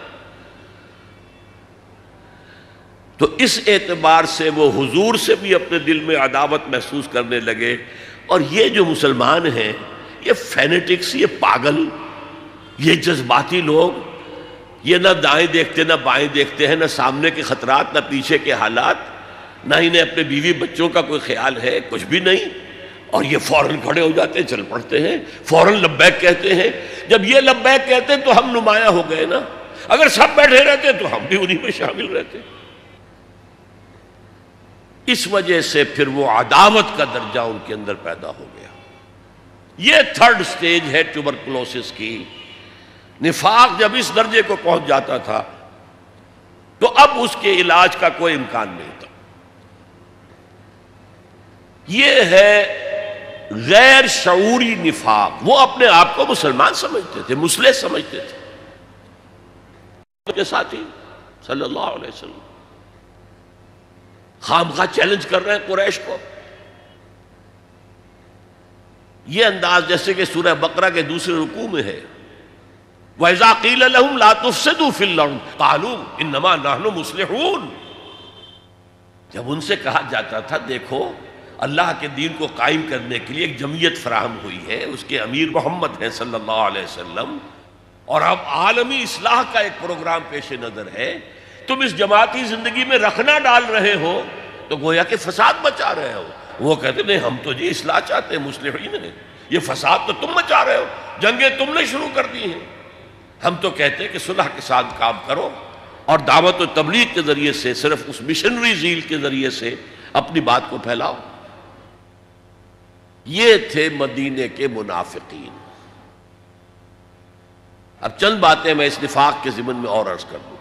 E: تو اس اعتبار سے وہ حضور سے بھی اپنے دل میں عداوت محسوس کرنے لگے، اور یہ جو مسلمان ہیں یہ فینیٹکس، یہ پاگل، یہ جذباتی لوگ، یہ نہ دائیں دیکھتے نہ بائیں دیکھتے ہیں، نہ سامنے کے خطرات نہ پیچھے کے حالات، نہ انہیں اپنے بیوی بچوں کا کوئی خیال ہے، کچھ بھی نہیں، اور یہ فوراً کھڑے ہو جاتے ہیں، چل پڑتے ہیں، فوراً لبیک کہتے ہیں۔ جب یہ لبیک کہتے ہیں تو ہم نمایاں ہو گئے نا، اگر سب بیٹھے رہتے تو ہم بھی انہی میں شامل رہتے۔ اس وجہ سے پھر وہ عداوت کا درجہ ان کے اندر پیدا ہو گیا۔ یہ تھرڈ سٹیج ہے ٹیوبرکلوسس کی۔ نفاق جب اس درجے کو پہنچ جاتا تھا تو اب اس کے علاج کا کوئی امکان نہیں تھا۔ یہ ہے غیر شعوری نفاق۔ وہ اپنے آپ کو مسلمان سمجھتے تھے، مسلح سمجھتے تھے۔ کے ساتھی صلی اللہ علیہ وسلم خام خواہ چیلنج کر رہے ہیں قریش کو۔ یہ انداز جیسے کہ سورہ بقرہ کے دوسرے رکوع میں ہے، وَإِذَا قِيلَ لَهُمْ لَا تُفْسِدُوا فِي الْأَرْضِ قَالُوا إِنَّمَا نَحْنُ مُصْلِحُونَ۔ جب ان سے کہا جاتا تھا دیکھو اللہ کے دین کو قائم کرنے کے لیے ایک جمعیت فراہم ہوئی ہے، اس کے امیر محمد ہیں صلی اللہ علیہ وسلم، اور اب عالمی اصلاح کا ایک پروگرام پیش نظر ہے، تم اس جماعتی زندگی میں رکھنا ڈال رہے ہو تو گویا کہ فساد مچا رہے ہو۔ وہ کہتے نہیں ہم تو جی اصلاح چاہتے ہیں، مصلحین ہیں، یہ فساد تو تم مچا رہے ہو، جنگیں تم نے شروع کر دی ہیں، ہم تو کہتے ہیں کہ صلح کے ساتھ کام کرو اور دعوت و تبلیغ کے ذریعے سے، صرف اس مشنری زیل کے ذریعے سے اپنی بات کو پھیلاؤ۔ یہ تھے مدینے کے منافقین۔ اب چند باتیں میں اس نفاق کے ضمن میں اور عرض کر دوں۔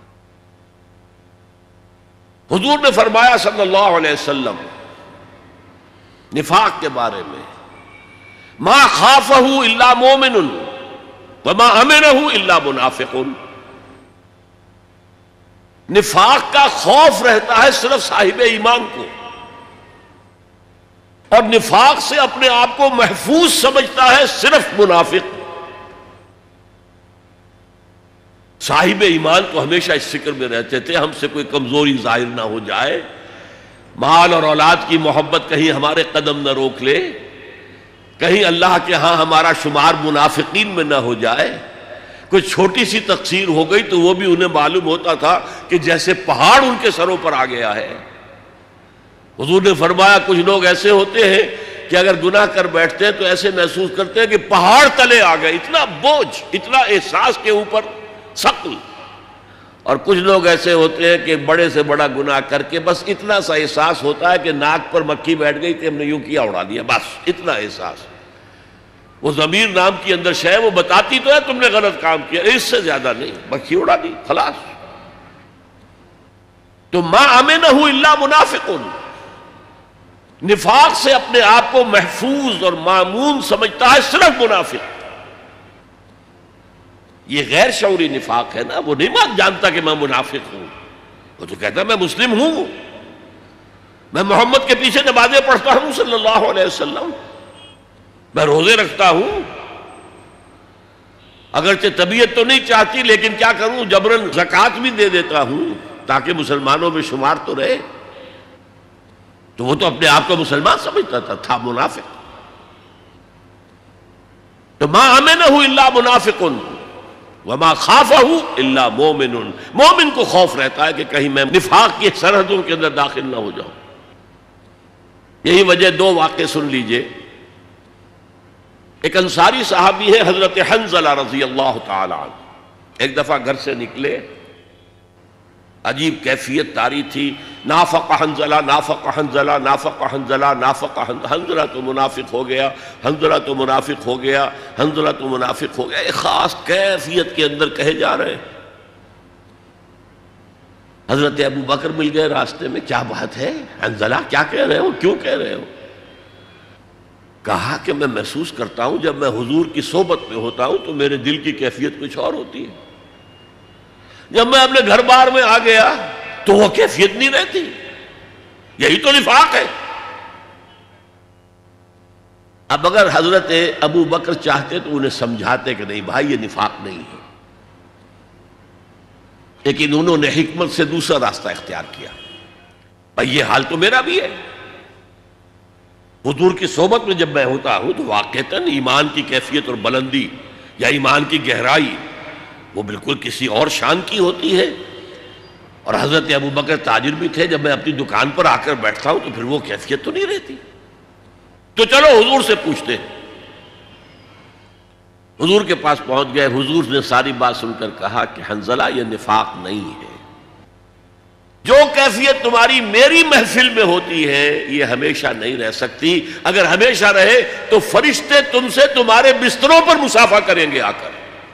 E: حضور نے فرمایا صلی اللہ علیہ وسلم نفاق کے بارے میں، ما خافہ الا مومن وما امنہ الا منافق۔ نفاق کا خوف رہتا ہے صرف صاحب ایمان کو، اور نفاق سے اپنے آپ کو محفوظ سمجھتا ہے صرف منافق۔ صاحب ایمان تو ہمیشہ اس فکر میں رہتے تھے ہم سے کوئی کمزوری ظاہر نہ ہو جائے، مال اور اولاد کی محبت کہیں ہمارے قدم نہ روک لے، کہیں اللہ کے ہاں ہمارا شمار منافقین میں نہ ہو جائے۔ کوئی چھوٹی سی تقصیر ہو گئی تو وہ بھی انہیں معلوم ہوتا تھا کہ جیسے پہاڑ ان کے سروں پر آ گیا ہے۔ حضور نے فرمایا کچھ لوگ ایسے ہوتے ہیں کہ اگر گناہ کر بیٹھتے ہیں تو ایسے محسوس کرتے ہیں کہ پہاڑ تلے آ گئے، اتنا بوجھ، اتنا احساس کے اوپر ثقل۔ اور کچھ لوگ ایسے ہوتے ہیں کہ بڑے سے بڑا گناہ کر کے بس اتنا سا احساس ہوتا ہے کہ ناک پر مکھی بیٹھ گئی کہ ہم نے یوں کیا اڑا دیا، بس اتنا احساس۔ وہ ضمیر نام کی اندر شے وہ بتاتی تو ہے تم نے غلط کام کیا، اس سے زیادہ نہیں، مکھی اڑا دی خلاص۔ تو ما امنہ الا منافق، نفاق سے اپنے آپ کو محفوظ اور مامون سمجھتا ہے صرف منافق۔ یہ غیر شعوری نفاق ہے نا، وہ نہیں مان جانتا کہ میں منافق ہوں، وہ تو کہتا ہے میں مسلم ہوں، میں محمد کے پیچھے نمازیں پڑھتا ہوں صلی اللہ علیہ وسلم، میں روزے رکھتا ہوں، اگرچہ طبیعت تو نہیں چاہتی لیکن کیا کروں، جبراً زکوٰۃ بھی دے دیتا ہوں تاکہ مسلمانوں میں شمار تو رہے. تو وہ تو اپنے آپ کو مسلمان سمجھتا تھا، تھا منافق. تو ما امنہ الا منافق وما خافہ الا مومن. مومن کو خوف رہتا ہے کہ کہیں میں نفاق کی سرحدوں کے اندر داخل نہ ہو جاؤں. یہی وجہ، دو واقعے سن لیجئے. ایک انصاری صحابی ہے حضرت حنظلہ رضی اللہ تعالی عنہ. ایک دفعہ گھر سے نکلے، عجیب کیفیت طاری تھی. نافق حنظلہ، نافق حنظلہ، نافق حنظلہ، نافق حنظلہ. حنظلہ تو منافق ہو گیا، حنظلہ تو منافق ہو گیا، حنظلہ تو منافق ہو گیا. ایک خاص کیفیت کے اندر کہے جا رہے ہیں. حضرت ابو بکر مل گئے راستے میں. کیا بات ہے حنظلہ، کیا کہہ رہے ہو، کیوں کہہ رہے ہو؟ کہا کہ میں محسوس کرتا ہوں جب میں حضور کی صحبت میں ہوتا ہوں تو میرے دل کی کیفیت کچھ اور ہوتی ہے. جب میں اپنے گھر بار میں آ گیا تو وہ کیفیت نہیں رہتی. یہی تو نفاق ہے. اب اگر حضرت ابو بکر چاہتے تو انہیں سمجھاتے کہ نہیں بھائی یہ نفاق نہیں ہے، لیکن انہوں نے حکمت سے دوسرا راستہ اختیار کیا. بھائی یہ حال تو میرا بھی ہے. حضور کی صحبت میں جب میں ہوتا ہوں تو واقعتاً ایمان کی کیفیت اور بلندی یا ایمان کی گہرائی وہ بالکل کسی اور شان کی ہوتی ہے. اور حضرت ابو بکر تاجر بھی تھے. جب میں اپنی دکان پر آ کر بیٹھتا ہوں تو پھر وہ کیفیت تو نہیں رہتی. تو چلو حضور سے پوچھتے ہیں. حضور کے پاس پہنچ گئے. حضور نے ساری بات سن کر کہا کہ حنظلہ یہ نفاق نہیں ہے. جو کیفیت تمہاری میری محفل میں ہوتی ہے یہ ہمیشہ نہیں رہ سکتی. اگر ہمیشہ رہے تو فرشتے تم سے تمہارے بستروں پر مصافحہ کریں گے آ کر.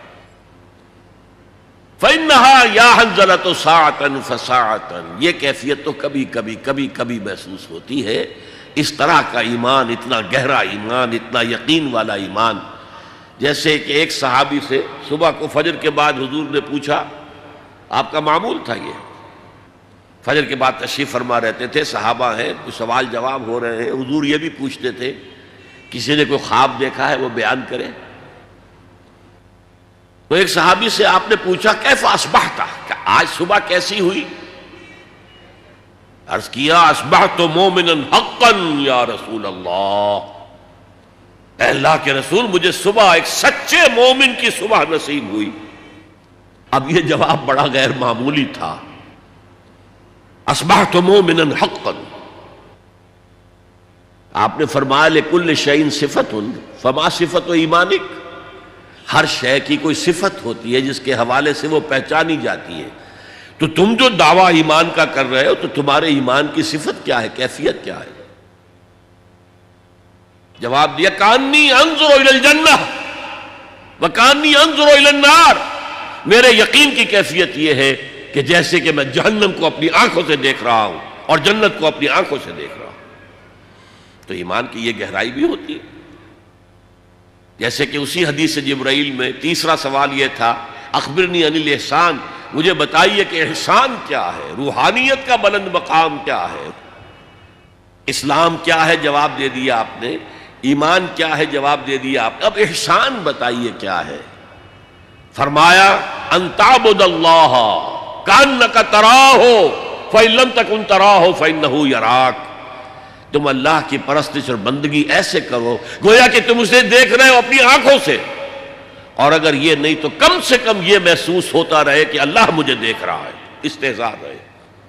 E: فَإِنَّهَا يَا حَنْظَلَةُ سَاعَةً فَسَاعَةً. یہ کیفیت تو کبھی کبھی کبھی کبھی محسوس ہوتی ہے. اس طرح کا ایمان، اتنا گہرا ایمان، اتنا یقین والا ایمان. جیسے کہ ایک صحابی سے صبح کو فجر کے بعد حضور نے پوچھا، آپ کا معمول تھا یہ، فجر کے بعد تشریف فرما رہتے تھے، صحابہ ہیں، کچھ سوال جواب ہو رہے ہیں. حضور یہ بھی پوچھتے تھے کسی نے کوئی خواب دیکھا ہے وہ بیان کرے. تو ایک صحابی سے آپ نے پوچھا کیف اصبحت، کہ آج صبح کیسی ہوئی؟ عرض کیا اصبحت مومنا حقا یا رسول اللہ. اے اللہ کے رسول مجھے صبح ایک سچے مومن کی صبح نصیب ہوئی. اب یہ جواب بڑا غیر معمولی تھا. اصبحت مومنا حقا. آپ نے فرمایا لکل شیء صفت فما صفت ایمانک. ہر شے کی کوئی صفت ہوتی ہے جس کے حوالے سے وہ پہچانی جاتی ہے. تو تم جو دعویٰ ایمان کا کر رہے ہو تو تمہارے ایمان کی صفت کیا ہے، کیفیت کیا ہے؟ جواب دیا کانی انظر الی الجنہ وکانی انظر الی النار. میرے یقین کی کیفیت یہ ہے کہ جیسے کہ میں جہنم کو اپنی آنکھوں سے دیکھ رہا ہوں اور جنت کو اپنی آنکھوں سے دیکھ رہا ہوں. تو ایمان کی یہ گہرائی بھی ہوتی ہے. جیسے کہ اسی حدیث جبرائیل میں تیسرا سوال یہ تھا اخبرنی عن الاحسان، مجھے بتائیے کہ احسان کیا ہے، روحانیت کا بلند مقام کیا ہے. اسلام کیا ہے جواب دے دیا آپ نے، ایمان کیا ہے جواب دے دیا آپ نے. اب احسان بتائیے کیا ہے. فرمایا ان تعبد اللہ کانک تراہ فإن لم تکن تراہ فإنہ یراک. تم اللہ کی پرستش اور بندگی ایسے کرو گویا کہ تم اسے دیکھ رہے ہو اپنی آنکھوں سے، اور اگر یہ نہیں تو کم سے کم یہ محسوس ہوتا رہے کہ اللہ مجھے دیکھ رہا ہے. استحضاء رہے.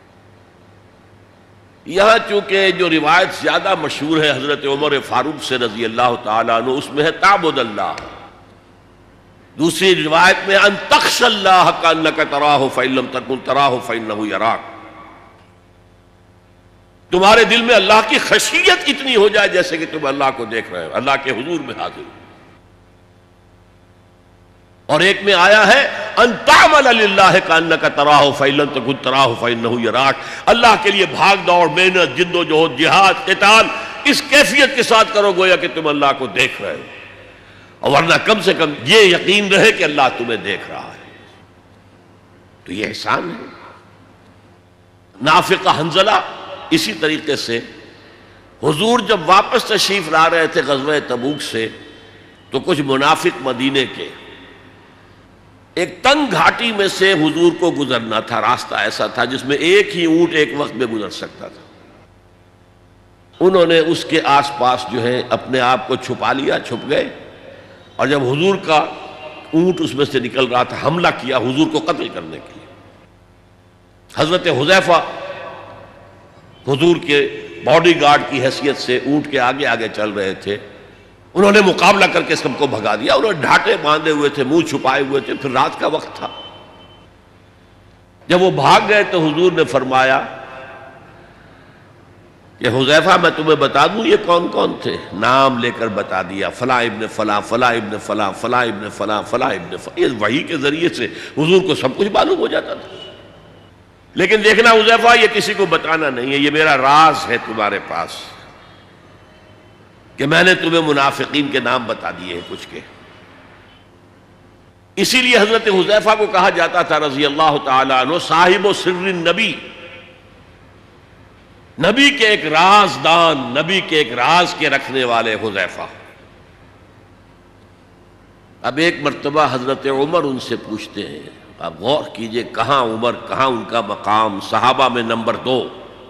E: یہاں چونکہ جو روایت زیادہ مشہور ہے حضرت عمر فاروق سے رضی اللہ تعالیٰ عنہ، اس میں ہے تعبد اللہ. دوسری روایت میں ان تخشى اللہ کانک تراہ فإن لم تکن تراہ فإنہ یراک. تمہارے دل میں اللہ کی خشیت اتنی ہو جائے جیسے کہ تم اللہ کو دیکھ رہے ہو، اللہ کے حضور میں حاضر ہو. اور ایک میں آیا ہے ان تعمل للہ کانک تراہ فإن لم تکن تراہ فإنہ یراک. اللہ کے لیے بھاگ دوڑ، محنت، جد و جہد، جہاد، قتال اس کیفیت کے ساتھ کرو گویا کہ تم اللہ کو دیکھ رہے ہو، اور ورنہ کم سے کم یہ یقین رہے کہ اللہ تمہیں دیکھ رہا ہے. تو یہ احسان ہے. نافقہ حنظلہ اسی طریقے سے حضور جب واپس تشریف لا رہے تھے غزوہ تبوک سے تو کچھ منافق مدینے کے ایک تنگ گھاٹی میں سے حضور کو گزرنا تھا. راستہ ایسا تھا جس میں ایک ہی اونٹ ایک وقت میں گزر سکتا تھا. انہوں نے اس کے آس پاس جو ہے اپنے آپ کو چھپا لیا, چھپ گئے, اور جب حضور کا اونٹ اس میں سے نکل رہا تھا حملہ کیا حضور کو قتل کرنے کے لیے. حضرت حذیفہ حضور کے باڈی گارڈ کی حیثیت سے اونٹ کے آگے آگے چل رہے تھے. انہوں نے مقابلہ کر کے سب کو بھگا دیا. انہوں نے ڈھاٹے باندھے ہوئے تھے, منہ چھپائے ہوئے تھے, پھر رات کا وقت تھا. جب وہ بھاگ گئے تو حضور نے فرمایا کہ حذیفہ میں تمہیں بتا دوں یہ کون کون تھے؟ نام لے کر بتا دیا, فلاں ابن فلاں, فلاں ابن فلاں, فلاں ابن فلاں, فلاں ابن فلاں. یہ وحی کے ذریعے سے حضور کو سب کچھ معلوم ہو جاتا تھا. لیکن دیکھنا حذیفہ یہ کسی کو بتانا نہیں ہے, یہ میرا راز ہے تمہارے پاس کہ میں نے تمہیں منافقین کے نام بتا دیے ہیں کچھ کے. اسی لیے حضرت حذیفہ کو کہا جاتا تھا رضی اللہ تعالیٰ عنہ صاحب و سر النبی, نبی کے ایک رازدان, نبی کے ایک راز کے رکھنے والے حذیفہ. اب ایک مرتبہ حضرت عمر ان سے پوچھتے ہیں, آپ غور کیجئے کہاں عمر, کہاں ان کا مقام, صحابہ میں نمبر دو.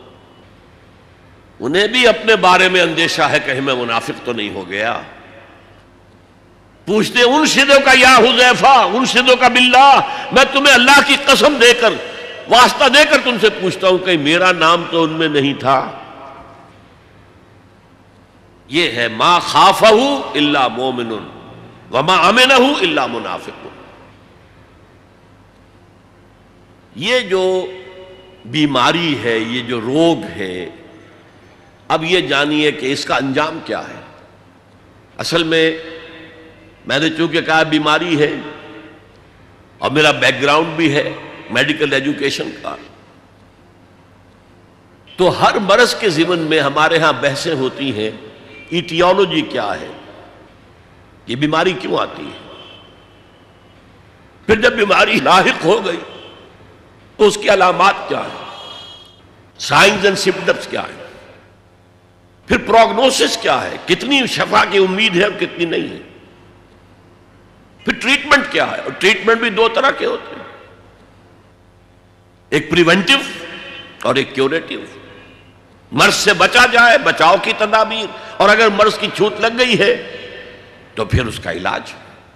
E: انہیں بھی اپنے بارے میں اندیشہ ہے کہیں میں منافق تو نہیں ہو گیا. پوچھتے انشدو کا یا حذیفہ, انشدو کا باللہ, میں تمہیں اللہ کی قسم دے کر واسطہ دے کر تم سے پوچھتا ہوں کہیں میرا نام تو ان میں نہیں تھا. یہ ہے ما خافہ الا مومن وما امنہ الا منافق. یہ جو بیماری ہے, یہ جو روگ ہے, اب یہ جانیے کہ اس کا انجام کیا ہے. اصل میں میں نے چونکہ کہا بیماری ہے اور میرا بیک گراؤنڈ بھی ہے میڈیکل ایجوکیشن کا, تو ہر مرض کے ضمن میں ہمارے ہاں بحثیں ہوتی ہیں ایٹیولوجی کیا ہے, یہ بیماری کیوں آتی ہے. پھر جب بیماری لاحق ہو گئی تو اس کی علامات کیا ہیں, سائنز اینڈ سمپٹمز کیا ہیں, پھر پروگنوسس کیا ہے, کتنی شفا کی امید ہے اور کتنی نہیں ہے, پھر ٹریٹمنٹ کیا ہے. اور ٹریٹمنٹ بھی دو طرح کے ہوتے ہیں, ایک پریونٹیو اور ایک کیوریٹیو. مرض سے بچا جائے, بچاؤ کی تدابیر, اور اگر مرض کی چھوٹ لگ گئی ہے تو پھر اس کا علاج.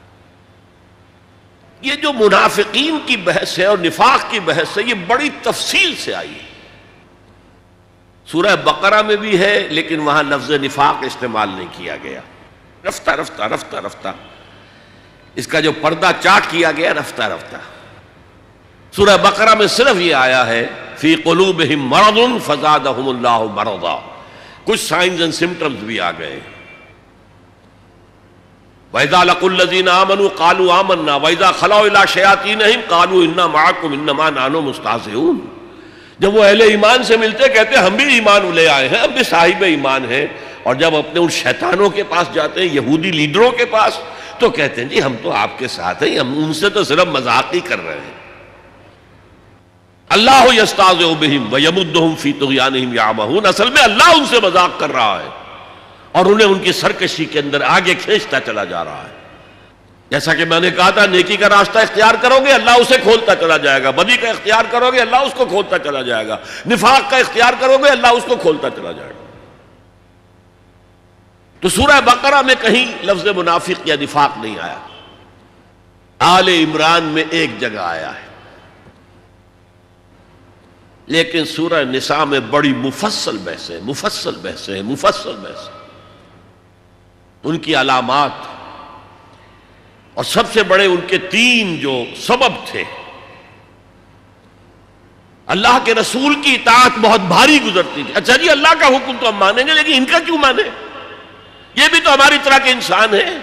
E: یہ جو منافقین کی بحث ہے اور نفاق کی بحث ہے یہ بڑی تفصیل سے آئی ہے. سورہ بقرہ میں بھی ہے لیکن وہاں لفظ نفاق استعمال نہیں کیا گیا. رفتہ رفتہ رفتہ رفتہ اس کا جو پردہ چاٹ کیا گیا رفتہ رفتہ. سورہ بقرہ میں صرف یہ آیا ہے فی قلوبہم مرض فزادہم اللہ مرضا. کچھ سائنز اینڈ سمپٹمز بھی آ گئے. وَإِذَا لَقُوا الَّذِينَ آمَنُوا قَالُوا آمَنَّا وَإِذَا خَلَوْا إِلَىٰ شَيَاطِينِهِمْ قَالُوا إِنَّا مَعَكُمْ إِنَّمَا نَحْنُ مُسْتَهْزِئُونَ. جب وہ اہل ایمان سے ملتے کہتے ہیں ہم بھی ایمان لے آئے ہیں, ہم بھی صاحب ایمان ہیں. اور جب اپنے ان شیطانوں کے پاس جاتے ہیں, یہودی لیڈروں کے پاس, تو کہتے ہیں جی ہم تو آپ کے ساتھ ہیں, ہم ان سے تو صرف مذاق ہی کر رہے ہیں. اللہ یستہزئ بہم ویمدہم فی طغیانہم یعمہون. اصل میں اللہ ان سے مذاق کر رہا ہے اور انہیں ان کی سرکشی کے اندر آگے کھینچتا چلا جا رہا ہے. جیسا کہ میں نے کہا تھا نیکی کا راستہ اختیار کرو گے اللہ اسے کھولتا چلا جائے گا, بدی کا اختیار کرو گے اللہ اس کو کھولتا چلا جائے گا, نفاق کا اختیار کرو گے اللہ اس کو کھولتا چلا جائے گا. تو سورہ بقرہ میں کہیں لفظ منافق یا نفاق نہیں آیا. آل عمران میں ایک جگہ آیا ہے, لیکن سورہ نساء میں بڑی مفصل بحثیں مفصل بحثیں مفصل بحثیں ان کی علامات, اور سب سے بڑے ان کے تین جو سبب تھے. اللہ کے رسول کی اطاعت بہت بھاری گزرتی تھی. اچھا جی اللہ کا حکم تو ہم مانیں گے لیکن ان کا کیوں مانیں, یہ بھی تو ہماری طرح کے انسان ہیں.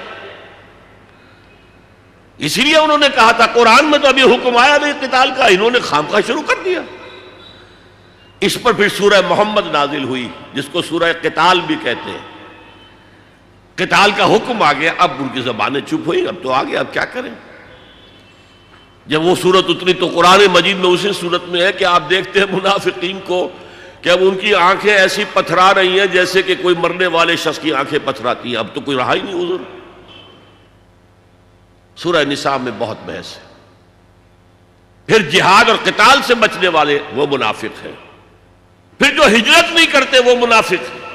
E: اسی لیے انہوں نے کہا تھا قرآن میں تو ابھی حکم آیا نہیں قتال کا, انہوں نے خامخواہ شروع کر دیا. اس پر پھر سورہ محمد نازل ہوئی جس کو سورہ قتال بھی کہتے ہیں. قتال کا حکم آ گیا, اب ان کی زبانیں چپ ہوئی, اب تو آ گیا, اب کیا کریں. جب وہ سورت اتری تو قرآن مجید میں اسی صورت میں ہے کہ آپ دیکھتے ہیں منافقین کو کہ اب ان کی آنکھیں ایسی پتھرا رہی ہیں جیسے کہ کوئی مرنے والے شخص کی آنکھیں پتھراتی ہیں, اب تو کوئی رہا ہی نہیں حضور. سورہ نساء میں بہت بحث ہے. پھر جہاد اور قتال سے بچنے والے وہ منافق ہیں، پھر جو ہجرت نہیں کرتے وہ منافق ہیں،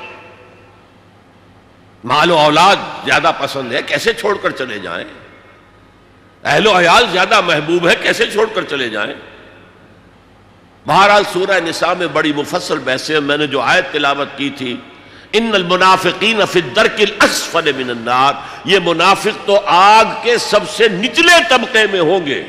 E: مال و اولاد زیادہ پسند ہے کیسے چھوڑ کر چلے جائیں، اہل و عیال زیادہ محبوب ہے کیسے چھوڑ کر چلے جائیں۔ بہرحال سورہ نساء میں بڑی مفصل بحثیں، میں نے جو آیت تلاوت کی تھی ان المنافقین فی الدرک الاسفل من النار، یہ منافق تو آگ کے سب سے نچلے طبقے میں ہوں گے۔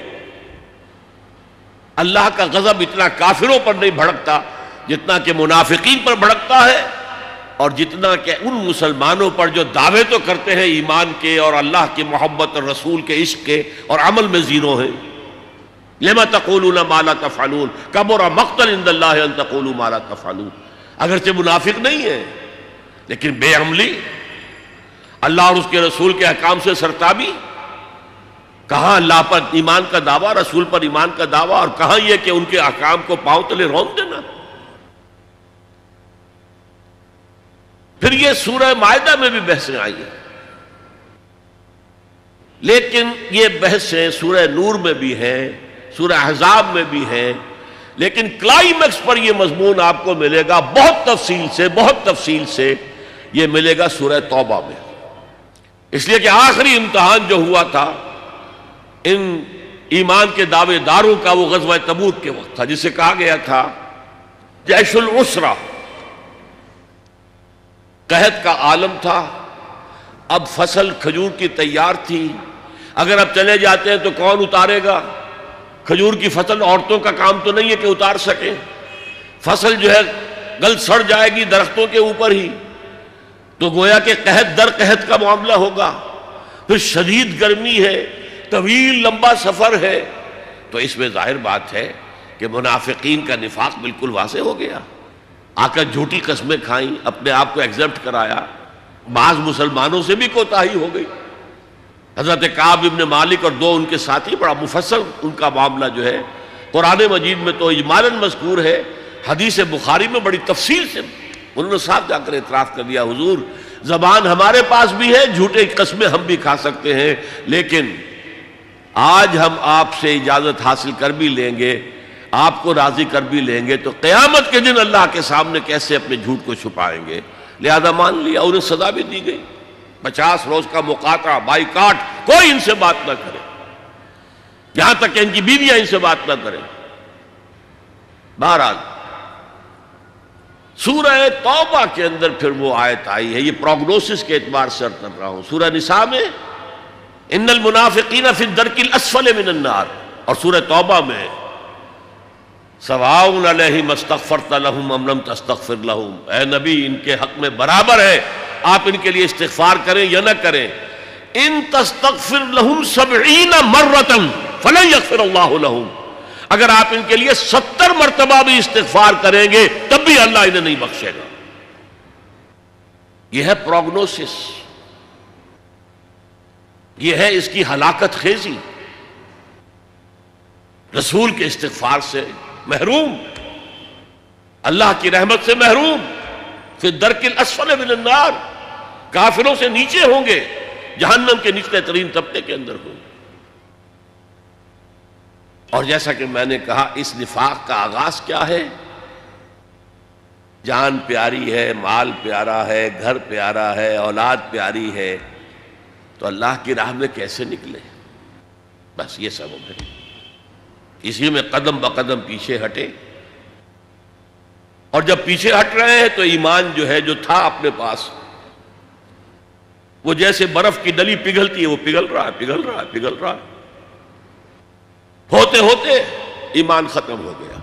E: اللہ کا غضب اتنا کافروں پر نہیں بھڑکتا جتنا کہ منافقین پر بھڑکتا ہے، اور جتنا کہ ان مسلمانوں پر جو دعوے تو کرتے ہیں ایمان کے اور اللہ کی محبت اور رسول کے عشق کے اور عمل میں زیرو ہیں۔ لما تقولون ما لا تفعلون کبر مقتا عند اللہ ان تقولوا ما لا تفعلون، اگرچہ منافق نہیں ہے لیکن بے عملی، اللہ اور اس کے رسول کے احکام سے سرتابی، کہاں اللہ پر ایمان کا دعویٰ، رسول پر ایمان کا دعویٰ، اور کہاں یہ کہ ان کے احکام کو پاؤں تلے رون دینا۔ پھر یہ سورہ مائدہ میں بھی بحثیں آئی ہیں، لیکن یہ بحثیں سورہ نور میں بھی ہیں، سورہ احزاب میں بھی ہیں، لیکن کلائمیکس پر یہ مضمون آپ کو ملے گا بہت تفصیل سے بہت تفصیل سے، یہ ملے گا سورہ توبہ میں، اس لیے کہ آخری امتحان جو ہوا تھا ان ایمان کے دعوے داروں کا وہ غزوہ تبوک کے وقت تھا، جسے کہا گیا تھا جیش العسرہ، قحط کا عالم تھا، اب فصل کھجور کی تیار تھی، اگر اب چلے جاتے ہیں تو کون اتارے گا؟ کھجور کی فصل عورتوں کا کام تو نہیں ہے کہ اتار سکیں، فصل جو ہے گل سڑ جائے گی درختوں کے اوپر ہی، تو گویا کہ قحط در قحط کا معاملہ ہوگا، پھر شدید گرمی ہے، طویل لمبا سفر ہے، تو اس میں ظاہر بات ہے کہ منافقین کا نفاق بالکل واضح ہو گیا، آ کر جھوٹی قسمیں کھائیں، اپنے آپ کو ایگزپٹ کرایا، بعض مسلمانوں سے بھی کوتاہی ہو گئی۔ حضرت کعب ابن مالک اور دو ان کے ساتھی، بڑا مفصل ان کا معاملہ جو ہے قرآن مجید میں تو اجمالاً مذکور ہے، حدیث بخاری میں بڑی تفصیل سے انہوں نے صاف جا کر اعتراف کر دیا، حضور زبان ہمارے پاس بھی ہے، جھوٹے قسمیں ہم بھی کھا سکتے ہیں، لیکن آج ہم آپ سے اجازت حاصل کر بھی لیں گے، آپ کو راضی کر بھی لیں گے، تو قیامت کے دن اللہ کے سامنے کیسے اپنے جھوٹ کو چھپائیں گے؟ لہذا مان لیا، انہیں سزا بھی دی گئی، پچاس روز کا مقاطعہ، بائیکاٹ، کوئی ان سے بات نہ کرے، یہاں تک کہ ان کی بیویاں ان سے بات نہ کریں۔ بہرحال سورہ توبہ کے اندر پھر وہ آیت آئی ہے، یہ پروگنوسس کے اعتبار سے عرض کر رہا ہوں، سورہ نساء میں ان المنافقین فی الدرک الاسفل من النار، اور سورہ توبہ میں سواء علیہم استغفرت لہم ام لم تستغفر لہم، اے نبی ان کے حق میں برابر ہے آپ ان کے لیے استغفار کریں یا نہ کریں، ان تستغفر لہم سبعین مرۃ فلن یغفر اللہ لہم، اگر آپ ان کے لیے ستر مرتبہ بھی استغفار کریں گے تب بھی اللہ انہیں نہیں بخشے گا۔ یہ ہے پروگنوسس، یہ ہے اس کی ہلاکت خیزی، رسول کے استغفار سے محروم، اللہ کی رحمت سے محروم، فی الدرک الاسفل من النار، کافروں سے نیچے ہوں گے، جہنم کے نچلے ترین طبقے کے اندر ہوں گے۔ اور جیسا کہ میں نے کہا اس نفاق کا آغاز کیا ہے؟ جان پیاری ہے، مال پیارا ہے، گھر پیارا ہے، اولاد پیاری ہے، تو اللہ کی راہ میں کیسے نکلے؟ بس یہ سبب ہے، اسی میں قدم بقدم پیچھے ہٹے، اور جب پیچھے ہٹ رہے ہیں تو ایمان جو ہے جو تھا اپنے پاس، وہ جیسے برف کی ڈلی پگھلتی ہے، وہ پگھل رہا ہے پگھل رہا ہے پگھل رہا ہے، ہوتے ہوتے ایمان ختم ہو گیا،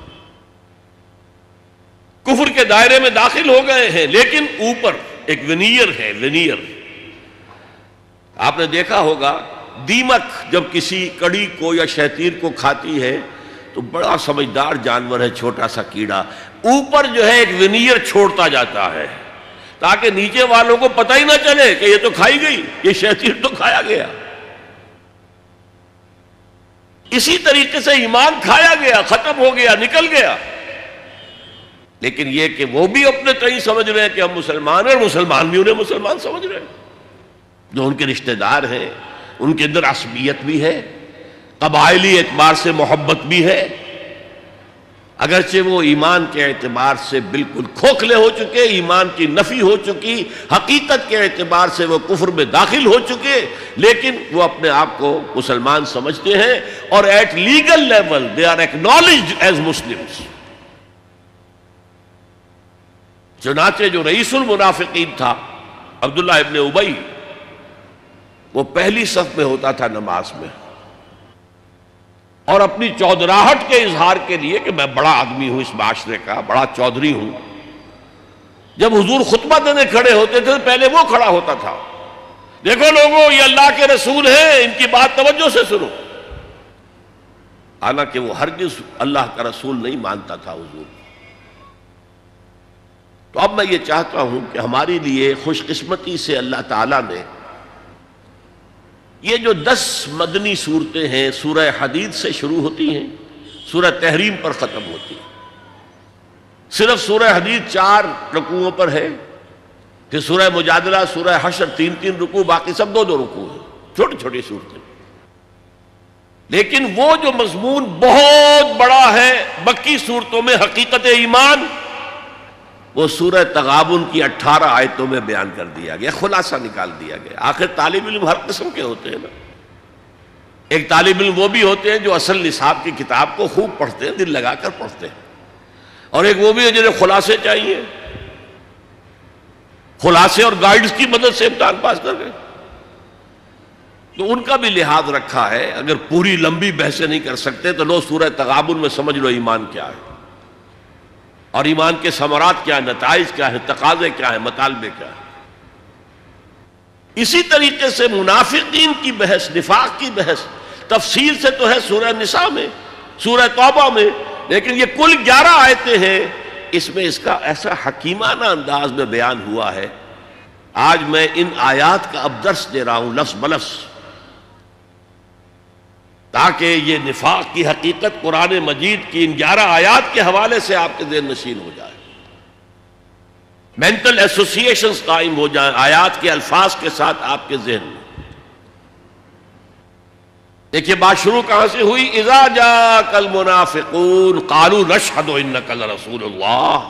E: کفر کے دائرے میں داخل ہو گئے ہیں، لیکن اوپر ایک ونیئر ہے، ونیئر آپ نے دیکھا ہوگا، دیمک جب کسی کڑی کو یا شیطیر کو کھاتی ہے تو بڑا سمجھدار جانور ہے، چھوٹا سا کیڑا، اوپر جو ہے ایک ونیئر چھوڑتا جاتا ہے تاکہ نیچے والوں کو پتہ ہی نہ چلے کہ یہ تو کھائی گئی، یہ شیطیر تو کھایا گیا۔ اسی طریقے سے ایمان کھایا گیا، ختم ہو گیا، نکل گیا، لیکن یہ کہ وہ بھی اپنے تئیں سمجھ رہے ہیں کہ ہم مسلمان ہیں، اور مسلمان بھی انہیں مسلمان سمجھ رہے ہیں، جو ان کے رشتہ دار ہیں ان کے اندر عصبیت بھی ہے، قبائلی اعتبار سے محبت بھی ہے، اگرچہ وہ ایمان کے اعتبار سے بالکل کھوکھلے ہو چکے، ایمان کی نفی ہو چکی، حقیقت کے اعتبار سے وہ کفر میں داخل ہو چکے، لیکن وہ اپنے آپ کو مسلمان سمجھتے ہیں اور at legal level they are acknowledged as Muslims. چنانچہ جو رئیس المنافقین تھا عبداللہ ابن ابی، وہ پہلی صف میں ہوتا تھا نماز میں، اور اپنی چودراہٹ کے اظہار کے لیے کہ میں بڑا آدمی ہوں اس معاشرے کا، بڑا چودھری ہوں، جب حضور خطبہ دینے کھڑے ہوتے تھے پہلے وہ کھڑا ہوتا تھا، دیکھو لوگوں یہ اللہ کے رسول ہیں، ان کی بات توجہ سے سنو، حالانکہ وہ ہرگز اللہ کا رسول نہیں مانتا تھا حضور۔ تو اب میں یہ چاہتا ہوں کہ ہمارے لیے خوش قسمتی سے اللہ تعالیٰ نے یہ جو دس مدنی صورتیں ہیں، سورہ حدید سے شروع ہوتی ہیں، سورہ تحریم پر ختم ہوتی ہیں، صرف سورہ حدید چار رکوعوں پر ہے، پھر سورہ مجادلہ، سورہ حشر تین تین رکوع، باقی سب دو دو رکوع ہیں، چھوٹی چھوٹی صورتیں، لیکن وہ جو مضمون بہت بڑا ہے مکی صورتوں میں، حقیقت ایمان، وہ سورہ تغابن کی اٹھارہ آیتوں میں بیان کر دیا گیا، خلاصہ نکال دیا گیا۔ آخر طالب علم ہر قسم کے ہوتے ہیں نا، ایک طالب علم وہ بھی ہوتے ہیں جو اصل نصاب کی کتاب کو خوب پڑھتے ہیں، دل لگا کر پڑھتے ہیں، اور ایک وہ بھی ہے جنہیں خلاصے چاہیے، خلاصے اور گائیڈز کی مدد سے امتحان پاس کر گئے۔ تو ان کا بھی لحاظ رکھا ہے، اگر پوری لمبی بحثیں نہیں کر سکتے تو لو سورہ تغابن میں سمجھ لو ایمان کیا ہے، اور ایمان کے ثمرات کیا ہیں، نتائج کیا ہیں، تقاضے کیا ہیں، مطالبے کیا ہیں۔ اسی طریقے سے منافقین کی بحث، نفاق کی بحث تفصیل سے تو ہے سورہ نساء میں، سورہ توبہ میں، لیکن یہ کل گیارہ آیتیں ہیں، اس میں اس کا ایسا حکیمانہ انداز میں بیان ہوا ہے۔ آج میں ان آیات کا اب درس دے رہا ہوں لفظ بلفظ، تاکہ یہ نفاق کی حقیقت قرآن مجید کی ان گیارہ آیات کے حوالے سے آپ کے ذہن نشین ہو جائے، مینٹل ایسوسیشنز قائم ہو جائیں آیات کے الفاظ کے ساتھ آپ کے ذہن میں۔ دیکھیے بات شروع کہاں سے ہوئی، اذا جاءک المنافقون قالوا نشہد انک لرسول اللہ۔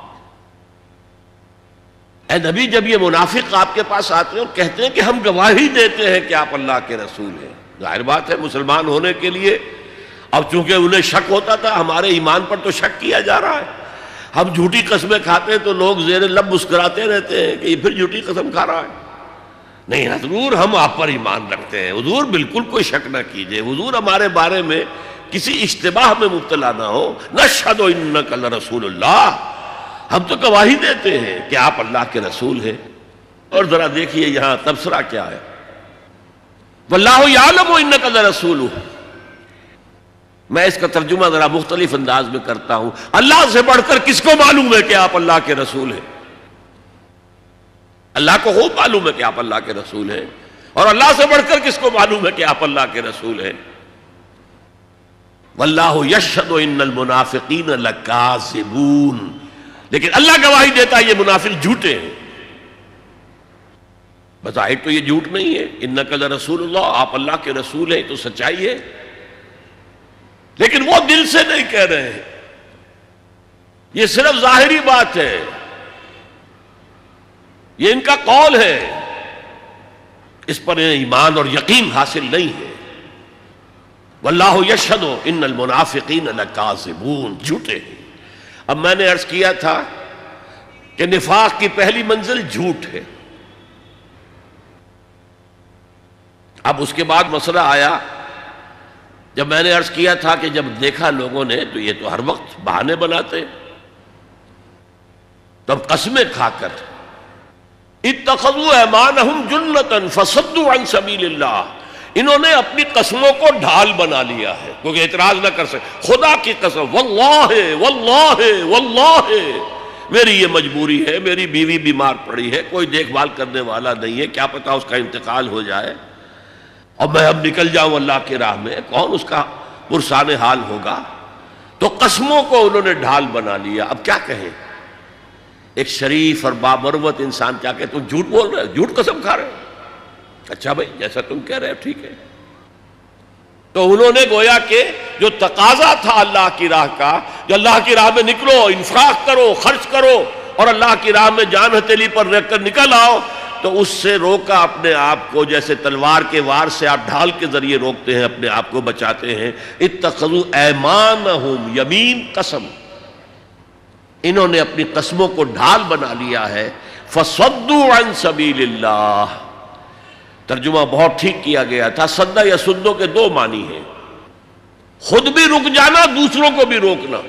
E: اے نبی، جب یہ منافق آپ کے پاس آتے ہیں اور کہتے ہیں کہ ہم گواہی دیتے ہیں کہ آپ اللہ کے رسول ہیں، ظاہر بات ہے مسلمان ہونے کے لیے اب چونکہ انہیں شک ہوتا تھا، ہمارے ایمان پر تو شک کیا جا رہا ہے، ہم جھوٹی قسمیں کھاتے ہیں تو لوگ زیر لب مسکراتے رہتے ہیں کہ یہ پھر جھوٹی قسم کھا رہا ہے۔ نہیں حضور، ہم آپ پر ایمان رکھتے ہیں، حضور بالکل کوئی شک نہ کیجئے، حضور ہمارے بارے میں کسی اشتباہ میں مبتلا نہ ہو، نشہد انک لرسول اللہ، ہم تو گواہی دیتے ہیں کہ آپ اللہ کے رسول ہیں۔ اور ذرا دیکھیے یہاں تبصرہ کیا ہے، واللہ یعلم انک لرسولہ۔ میں اس کا ترجمہ ذرا مختلف انداز میں کرتا ہوں، اللہ سے بڑھ کر کس کو معلوم ہے کہ آپ اللہ کے رسول ہیں؟ اللہ کو خوب معلوم ہے کہ آپ اللہ کے رسول ہیں، اور اللہ سے بڑھ کر کس کو معلوم ہے کہ آپ اللہ کے رسول ہیں؟ واللہ یشہد ان المنافقین لکاذبون، لیکن اللہ گواہی دیتا ہے یہ منافق جھوٹے ہیں۔ بظاہر تو یہ جھوٹ نہیں ہے، انک لرسول اللہ، آپ اللہ کے رسول ہیں، تو سچائی ہے، لیکن وہ دل سے نہیں کہہ رہے ہیں، یہ صرف ظاہری بات ہے، یہ ان کا قول ہے، اس پر ایمان اور یقین حاصل نہیں ہے۔ واللہ یشہد ان المنافقین لکاذبون، جھوٹے ہیں۔ اب میں نے عرض کیا تھا کہ نفاق کی پہلی منزل جھوٹ ہے، اب اس کے بعد مسئلہ آیا، جب میں نے عرض کیا تھا کہ جب دیکھا لوگوں نے تو یہ تو ہر وقت بہانے بناتے، تب قسمیں کھا کر اتخذوا ایمانہم جنتا فصدوا عن سبیل اللہ، انہوں نے اپنی قسموں کو ڈھال بنا لیا ہے کیونکہ اعتراض نہ کر سکے۔ خدا کی قسم، واللہ واللہ واللہ میری یہ مجبوری ہے، میری بیوی بیمار پڑی ہے، کوئی دیکھ بھال کرنے والا نہیں ہے، کیا پتا اس کا انتقال ہو جائے اور میں اب نکل جاؤں اللہ کی راہ میں، کون اس کا پرسان حال ہوگا؟ تو قسموں کو انہوں نے ڈھال بنا لیا۔ اب کیا کہیں ایک شریف اور بامروت انسان، کیا کہ تم جھوٹ بول رہے ہو، جھوٹ قسم کھا رہے ہو، اچھا بھائی جیسا تم کہہ رہے ہو ٹھیک ہے۔ تو انہوں نے گویا کہ جو تقاضا تھا اللہ کی راہ کا، جو اللہ کی راہ میں نکلو، انفاق کرو، خرچ کرو اور اللہ کی راہ میں جان ہتھیلی پر رکھ کر نکل آؤ، تو اس سے روکا اپنے آپ کو، جیسے تلوار کے وار سے آپ ڈھال کے ذریعے روکتے ہیں، اپنے آپ کو بچاتے ہیں۔ اتخذوا ایمانہم، یمین قسم، انہوں نے اپنی قسموں کو ڈھال بنا لیا ہے۔ فصدوا عن سبیل اللہ، ترجمہ بہت ٹھیک کیا گیا تھا۔ صدہ یا سدو کے دو معنی ہیں، خود بھی رک جانا، دوسروں کو بھی روکنا۔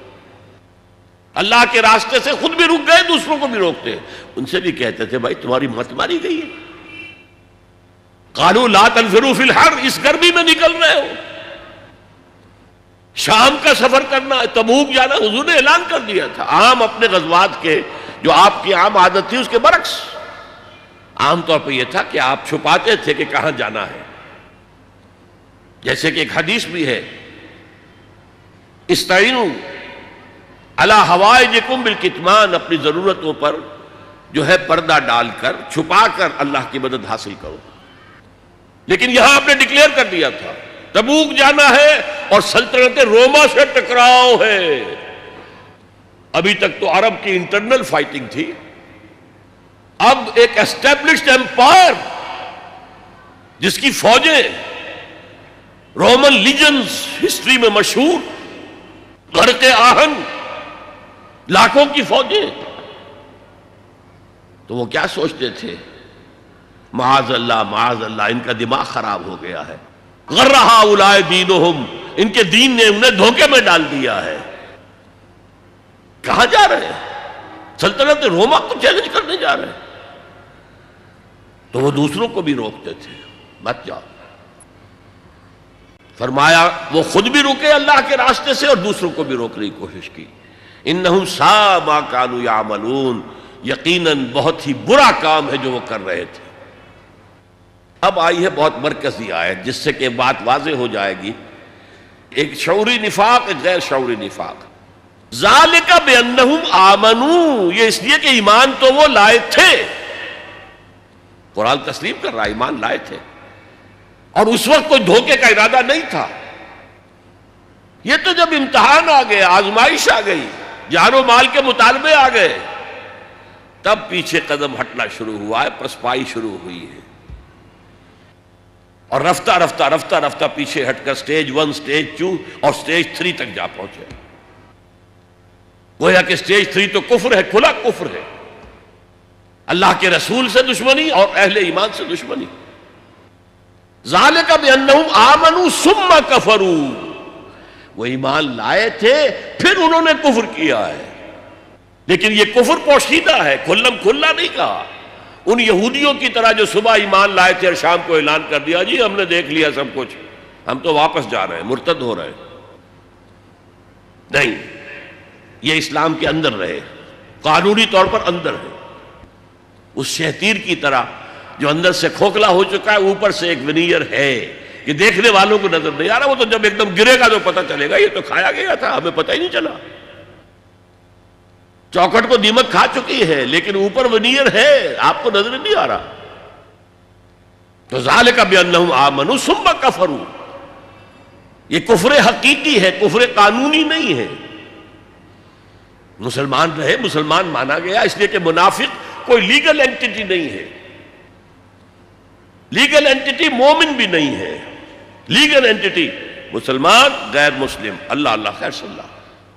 E: اللہ کے راستے سے خود بھی رک گئے، دوسروں کو بھی روکتے ہیں۔ ان سے بھی کہتے تھے بھائی تمہاری مت ماری گئی ہے، قالوا لا تنفروا فی الحر، اس گرمی میں نکل رہے ہو، شام کا سفر کرنا ہے، تبوک جانا، حضور نے اعلان کر دیا تھا۔ عام اپنے غزوات کے جو آپ کی عام عادت تھی اس کے برعکس عام طور پہ یہ تھا کہ آپ چھپاتے تھے کہ کہاں جانا ہے۔ جیسے کہ ایک حدیث بھی ہے، استعینوا علی حوائجکم بالکتمان، اپنی ضرورتوں پر جو ہے پردہ ڈال کر، چھپا کر اللہ کی مدد حاصل کرو۔ لیکن یہاں آپ نے ڈکلیئر کر دیا تھا تبوک جانا ہے اور سلطنت روما سے ٹکراؤ ہے۔ ابھی تک تو عرب کی انٹرنل فائٹنگ تھی، اب ایک اسٹیبلشڈ ایمپائر جس کی فوجیں رومن لیجنز ہسٹری میں مشہور، غرق آہن لاکھوں کی فوجیں، تو وہ کیا سوچتے تھے؟ معاذ اللہ معاذ اللہ، ان کا دماغ خراب ہو گیا ہے، غر ہؤلاء دینہم، ان کے دین نے انہیں دھوکے میں ڈال دیا ہے۔ کہاں جا رہے ہیں؟ سلطنت روما کو چیلنج کرنے جا رہے ہیں۔ تو وہ دوسروں کو بھی روکتے تھے، مت جاؤ۔ فرمایا وہ خود بھی رکے اللہ کے راستے سے اور دوسروں کو بھی روکنے کی کوشش کی۔ انہم ساء ما کانوا یعملون، یقیناً بہت ہی برا کام ہے جو وہ کر رہے تھے۔ اب آئی ہے بہت مرکزی آیت جس سے کہ بات واضح ہو جائے گی، ایک شعوری نفاق، ایک غیر شعوری نفاق۔ ذالک بانہم آمنوا، یہ اس لیے کہ ایمان تو وہ لائے تھے، قرآن تسلیم کر رہا، ایمان لائے تھے، اور اس وقت کوئی دھوکے کا ارادہ نہیں تھا۔ یہ تو جب امتحان آ گئے، آزمائش آ گئی، جان و مال کے مطالبے آ گئے، تب پیچھے قدم ہٹنا شروع ہوا ہے، پسپائی شروع ہوئی ہے، اور رفتہ رفتہ رفتہ رفتہ پیچھے ہٹ کر سٹیج ون، سٹیج ٹو اور سٹیج تھری تک جا پہنچے۔ گویا کہ سٹیج تھری تو کفر ہے، کھلا کفر ہے، اللہ کے رسول سے دشمنی اور اہل ایمان سے دشمنی۔ ذالک بانہم آمنوا ثم کفروا، وہ ایمان لائے تھے پھر انہوں نے کفر کیا ہے، لیکن یہ کفر پوشیدہ ہے، کھلم کھلا نہیں کہا۔ ان یہودیوں کی طرح جو صبح ایمان لائے تھے اور شام کو اعلان کر دیا جی ہم نے دیکھ لیا سب کچھ، ہم تو واپس جا رہے ہیں، مرتد ہو رہے ہیں، نہیں، یہ اسلام کے اندر رہے، قانونی طور پر اندر ہے، اس شہتیر کی طرح جو اندر سے کھوکھلا ہو چکا ہے، اوپر سے ایک ونیئر ہے کہ دیکھنے والوں کو نظر نہیں آ رہا، وہ تو جب ایک دم گرے گا تو پتہ چلے گا یہ تو کھایا گیا تھا، ہمیں پتہ ہی نہیں چلا۔ چوکھٹ کو دیمک کھا چکی ہے لیکن اوپر ونیئر ہے، آپ کو نظر نہیں آ رہا۔ تو ذالک بانہم آمنوا ثم کفروا، یہ کفر حقیقی ہے، کفر قانونی نہیں ہے۔ مسلمان رہے، مسلمان مانا گیا، اس لیے کہ منافق کوئی لیگل اینٹیٹی نہیں ہے، لیگل اینٹیٹی مومن بھی نہیں ہے، لیگل اینٹیٹی مسلمان غیر مسلم، اللہ اللہ خیر صلی اللہ۔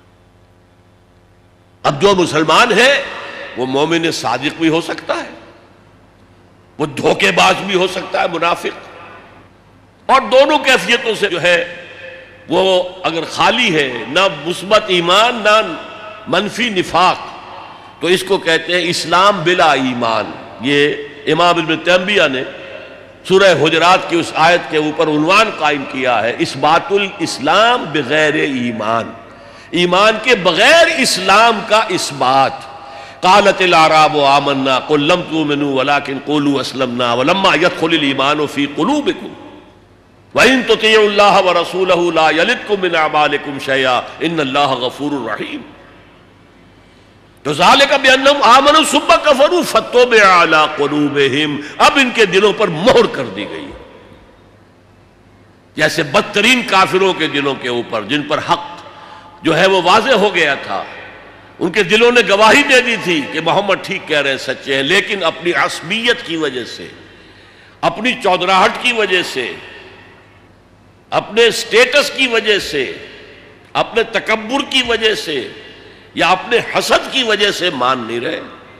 E: اب جو مسلمان ہے وہ مومن صادق بھی ہو سکتا ہے، وہ دھوکے باز بھی ہو سکتا ہے، منافق، اور دونوں کیفیتوں سے جو ہے وہ اگر خالی ہے، نہ مثبت ایمان نہ منفی نفاق، تو اس کو کہتے ہیں اسلام بلا ایمان۔ یہ امام ابن تیمیہ نے سورہ حجرات کی اس آیت کے اوپر عنوان قائم کیا ہے، اثبات الاسلام بغیر ایمان، ایمان کے بغیر اسلام کا اثبات۔ قالت الاعراب آمنا قل لم تؤمنوا ولكن قولوا اسلمنا ولما يدخل الايمان في قلوبكم وان تطيعوا الله ورسوله لا يلدكم من اعمالكم شيئا ان الله غفور رحيم۔ تو ذالک بانہم آمنوا ثم کفروا فتطبع علی قلوبہم، اب ان کے دلوں پر مہر کر دی گئی، جیسے بدترین کافروں کے دلوں کے اوپر، جن پر حق جو ہے وہ واضح ہو گیا تھا، ان کے دلوں نے گواہی دے دی تھی کہ محمد ٹھیک کہہ رہے ہیں، سچے ہیں، لیکن اپنی عصبیت کی وجہ سے، اپنی چودراہٹ کی وجہ سے، اپنے سٹیٹس کی وجہ سے، اپنے تکبر کی وجہ سے یا اپنے حسد کی وجہ سے مان نہیں رہے۔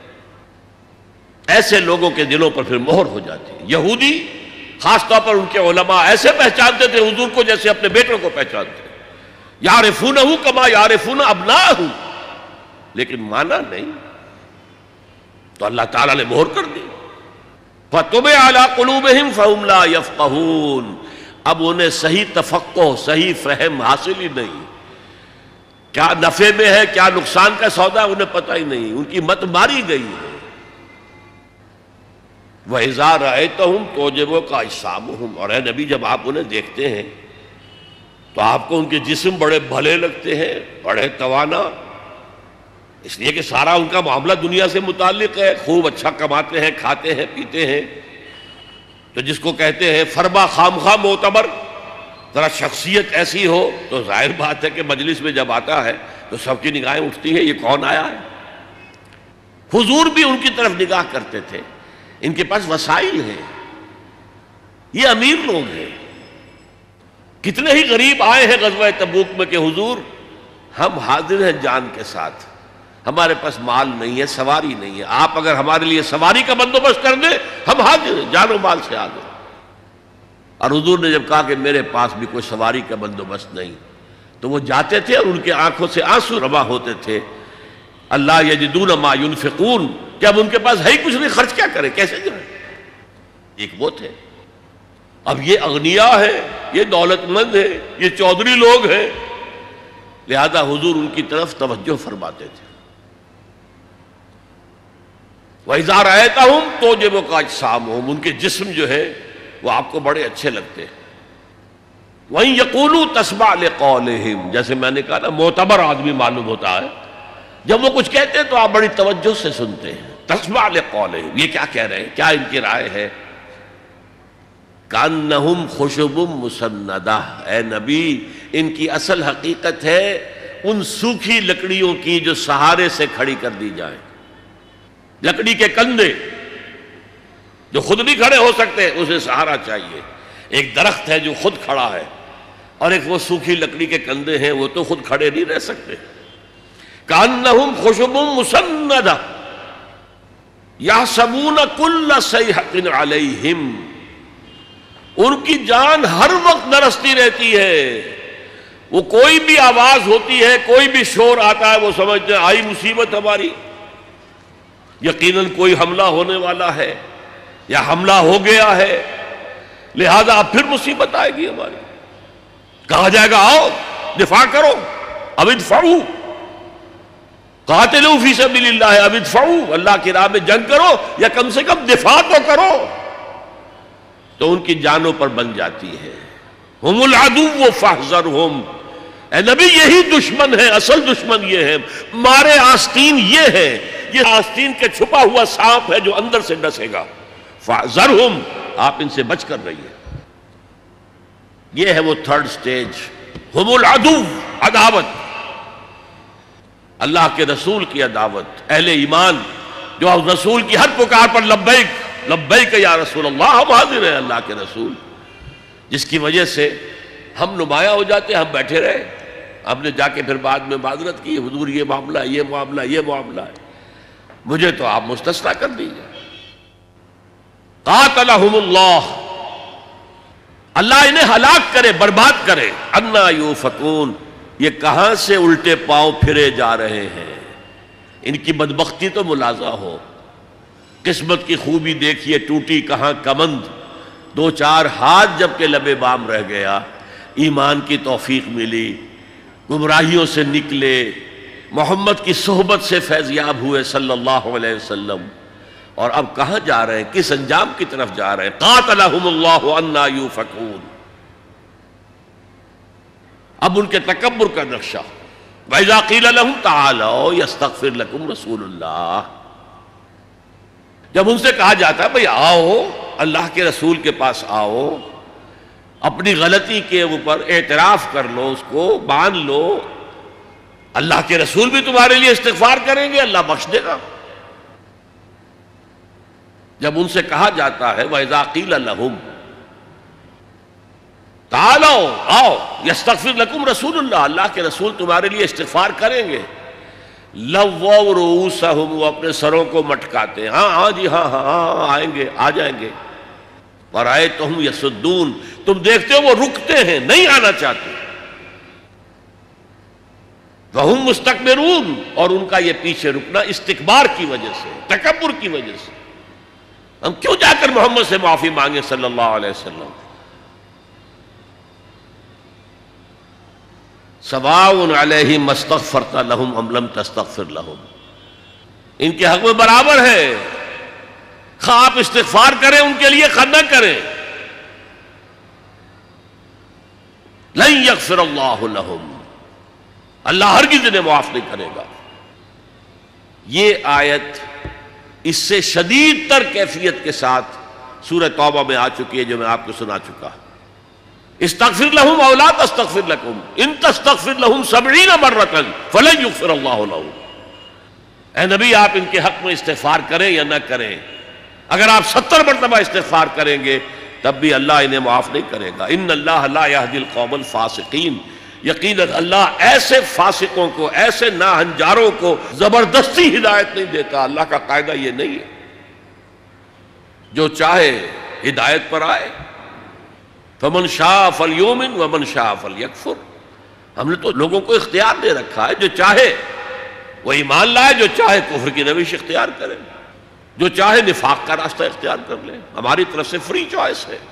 E: ایسے لوگوں کے دلوں پر پھر مہر ہو جاتی ہے۔ یہودی خاص طور پر ان کے علماء ایسے پہچانتے تھے حضور کو جیسے اپنے بیٹوں کو پہچانتے، یعرفونہ کما یعرفون ابناءہ، لیکن مانا نہیں، تو اللہ تعالیٰ نے مہر کر دی۔ فَطُبِعَ عَلَىٰ قُلُوبِهِمْ فَهُمْ لَا يَفْقَهُونَ، اب انہیں صحیح تفقہ، صحیح فہم حاصل ہی نہیں، کیا نفع میں ہے کیا نقصان کا سودا ہے انہیں پتہ ہی نہیں، ان کی مت ماری گئی ہے۔ وَإِذَا رَأَيْتَهُمْ تُعْجِبُكَ أَجْسَامُهُمْ، اور اے نبی جب آپ انہیں دیکھتے ہیں تو آپ کو ان کے جسم بڑے بھلے لگتے ہیں، بڑے توانا، اس لیے کہ سارا ان کا معاملہ دنیا سے متعلق ہے، خوب اچھا کماتے ہیں، کھاتے ہیں، پیتے ہیں، تو جس کو کہتے ہیں فرما خامخواہ معتبر، ذرا شخصیت ایسی ہو تو ظاہر بات ہے کہ مجلس میں جب آتا ہے تو سب کی نگاہیں اٹھتی ہیں، یہ کون آیا ہے۔ حضور بھی ان کی طرف نگاہ کرتے تھے، ان کے پاس وسائل ہیں، یہ امیر لوگ ہیں۔ کتنے ہی غریب آئے ہیں غزوہ تبوک میں کہ حضور ہم حاضر ہیں جان کے ساتھ، ہمارے پاس مال نہیں ہے، سواری نہیں ہے، آپ اگر ہمارے لیے سواری کا بندوبست کر دیں ہم حاضر ہیں، جان و مال سے حاضر۔ اور حضور نے جب کہا کہ میرے پاس بھی کوئی سواری کا بندوبست نہیں، تو وہ جاتے تھے اور ان کے آنکھوں سے آنسو رواں ہوتے تھے۔ اللہ یجدون ما ینفقون، کہ اب ان کے پاس ہے ہی کچھ نہیں، خرچ کیا کریں، کیسے جائیں۔ ایک وہ تھے، اب یہ اغنیا ہے، یہ دولت مند ہے، یہ چودھری لوگ ہیں، لہذا حضور ان کی طرف توجہ فرماتے تھے۔ وَإِذَا رَأَيْتَهُمْ تُعْجِبُكَ أَجْسَامُهُمْ، ان کے جسم جو ہے وہ آپ کو بڑے اچھے لگتے ہیں۔ وَإِن يَقُولُوا تَسْمَعْ لِقَوْلِهِمْ، جیسے میں نے کہا نا معتبر آدمی معلوم ہوتا ہے، جب وہ کچھ کہتے ہیں تو آپ بڑی توجہ سے سنتے ہیں۔ تَسْمَعْ لِقَوْلِهِمْ، یہ کیا کہہ رہے ہیں، کیا ان کی رائے ہے۔ كَأَنَّهُمْ خُشُبٌ مُسَنَّدَةٌ، اے نبی ان کی اصل حقیقت ہے ان سوکھی لکڑیوں کی جو سہارے سے کھڑی کر دی جائیں، لکڑی کے کندے جو خود نہیں کھڑے ہو سکتے، اسے سہارا چاہیے۔ ایک درخت ہے جو خود کھڑا ہے، اور ایک وہ سوکھی لکڑی کے کندے ہیں، وہ تو خود کھڑے نہیں رہ سکتے۔ کأنہم خشب مسندہ یحسبون کل صیحۃ علیہم، ان کی جان ہر وقت نرستی رہتی ہے، وہ کوئی بھی آواز ہوتی ہے، کوئی بھی شور آتا ہے، وہ سمجھتے ہیں آئی مصیبت ہماری، یقیناً کوئی حملہ ہونے والا ہے یا حملہ ہو گیا ہے، لہذا اب پھر مصیبت آئے گی ہماری۔ کہا جائے گا آؤ دفاع کرو، اب ادفعوا قاتلوا فی سبیل اللہ، اب ادفعوا، اللہ کی راہ میں جنگ کرو یا کم سے کم دفاع تو کرو، تو ان کی جانوں پر بن جاتی ہے۔ ہم العدو فاحذرہم، اے نبی یہی دشمن ہے، اصل دشمن یہ ہے، مارے آستین یہ ہے، یہ آستین کے چھپا ہوا سانپ ہے جو اندر سے ڈسے گا۔ فاحذرہم، آپ ان سے بچ کر رہیے۔ یہ ہے وہ تھرڈ سٹیج، ہم العدو، عداوت، اللہ کے رسول کی عداوت۔ اہل ایمان جو رسول کی ہر پکار پر لبیک لبیک یا رسول اللہ، ہم حاضر ہیں اللہ کے رسول، جس کی وجہ سے ہم نمایاں ہو جاتے ہیں، ہم بیٹھے رہے، ہم نے جا کے پھر بعد میں معذرت کی، حضور یہ معاملہ ہے، یہ معاملہ ہے، یہ معاملہ ہے، مجھے تو آپ مستثنیٰ کر دیجئے۔ قاتلہم اللہ، اللہ انہیں ہلاک کرے، برباد کرے۔ انا یوفکون، یہ کہاں سے الٹے پاؤں پھرے جا رہے ہیں، ان کی بدبختی تو ملازہ ہو۔ قسمت کی خوبی دیکھیے، ٹوٹی کہاں کمند، دو چار ہاتھ جب کہ لبے بام رہ گیا، ایمان کی توفیق ملی، گمراہیوں سے نکلے، محمد کی صحبت سے فیضیاب ہوئے صلی اللہ علیہ وسلم، اور اب کہاں جا رہے ہیں، کس انجام کی طرف جا رہے ہیں۔ قاتلہم اللہ انا یوفکون، اب ان کے تکبر کا نقشہ۔ وَإِذَا قِيلَ لَهُمْ تَعَالَوْا يَسْتَغْفِرْ لَكُمْ رَسُولُ اللَّهِ، جب ان سے کہا جاتا ہے بھئی آؤ اللہ کے رسول کے پاس آؤ، اپنی غلطی کے اوپر اعتراف کر لو، اس کو مان لو، اللہ کے رسول بھی تمہارے لیے استغفار کریں گے، اللہ بخش دے گا۔ جب ان سے کہا جاتا ہے وَإِذَا قِيلَ لَهُمْ تعالوا آؤ یستغفر لکم رسول اللہ، اللہ کے رسول تمہارے لیے استغفار کریں گے، لووا رؤوسہم، وہ اپنے سروں کو مٹکاتے ہیں، ہاں ہاں جی ہاں ہاں ہاں آئیں گے آ جائیں گے، ورأیتہم یصدون، تم دیکھتے ہو وہ رکتے ہیں، نہیں آنا چاہتے، وہم مستکبرون، اور ان کا یہ پیچھے رکنا استکبار کی وجہ سے، تکبر کی وجہ سے۔ ہم کیوں جا کر محمد سے معافی مانگے صلی اللہ علیہ وسلم؟ سواء علیہم استغفرت لہم ام لم تستغفر لہم، ان کے حق میں برابر ہے، خواہ آپ استغفار کریں ان کے لیے، خواہ نہ کریں، لن یغفر اللہ لہم، اللہ ہرگز انہیں معاف نہیں کرے گا۔ یہ آیت اس سے شدید تر کیفیت کے ساتھ سورہ توبہ میں آ چکی ہے، جو میں آپ کو سنا چکا۔ استغفر لہم او لا تستغفر لکم ان تستغفر لہم سبعین مرۃ فلن یغفر اللہ لہم، اے نبی آپ ان کے حق میں استغفار کریں یا نہ کریں، اگر آپ ستر مرتبہ استغفار کریں گے تب بھی اللہ انہیں معاف نہیں کرے گا۔ ان اللہ لا یہدی القوم الفاسقین، یقیناً اللہ ایسے فاسقوں کو، ایسے ناہنجاروں کو زبردستی ہدایت نہیں دیتا، اللہ کا قاعدہ یہ نہیں ہے، جو چاہے ہدایت پر آئے، فمن شاء فلیؤمن ومن شاء فلیکفر، ہم نے تو لوگوں کو اختیار دے رکھا ہے، جو چاہے وہ ایمان لائے، جو چاہے کفر کی روش اختیار کرے، جو چاہے نفاق کا راستہ اختیار کر لے، ہماری طرف سے فری چوائس ہے۔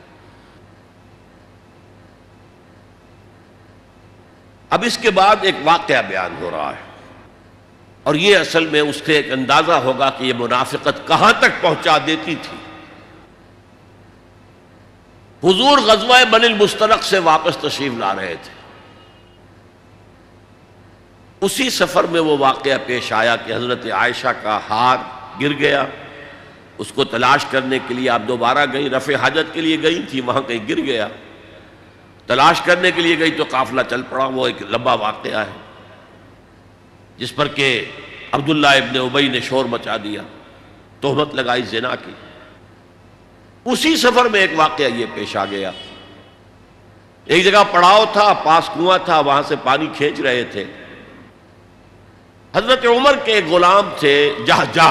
E: اب اس کے بعد ایک واقعہ بیان ہو رہا ہے، اور یہ اصل میں اس سے ایک اندازہ ہوگا کہ یہ منافقت کہاں تک پہنچا دیتی تھی۔ حضور غزوہ بنی المصطلق سے واپس تشریف لا رہے تھے، اسی سفر میں وہ واقعہ پیش آیا کہ حضرت عائشہ کا ہار گر گیا، اس کو تلاش کرنے کے لیے آپ دوبارہ گئیں، رفع حاجت کے لیے گئی تھی، وہاں کہیں گر گیا، تلاش کرنے کے لیے گئی تو قافلہ چل پڑا، وہ ایک لمبا واقعہ ہے جس پر کہ عبداللہ ابن ابی نے شور مچا دیا، تہمت لگائی زنا کی۔ اسی سفر میں ایک واقعہ یہ پیش آ گیا، ایک جگہ پڑاؤ تھا، پاس کنواں تھا، وہاں سے پانی کھینچ رہے تھے، حضرت عمر کے ایک غلام تھے جہجہ،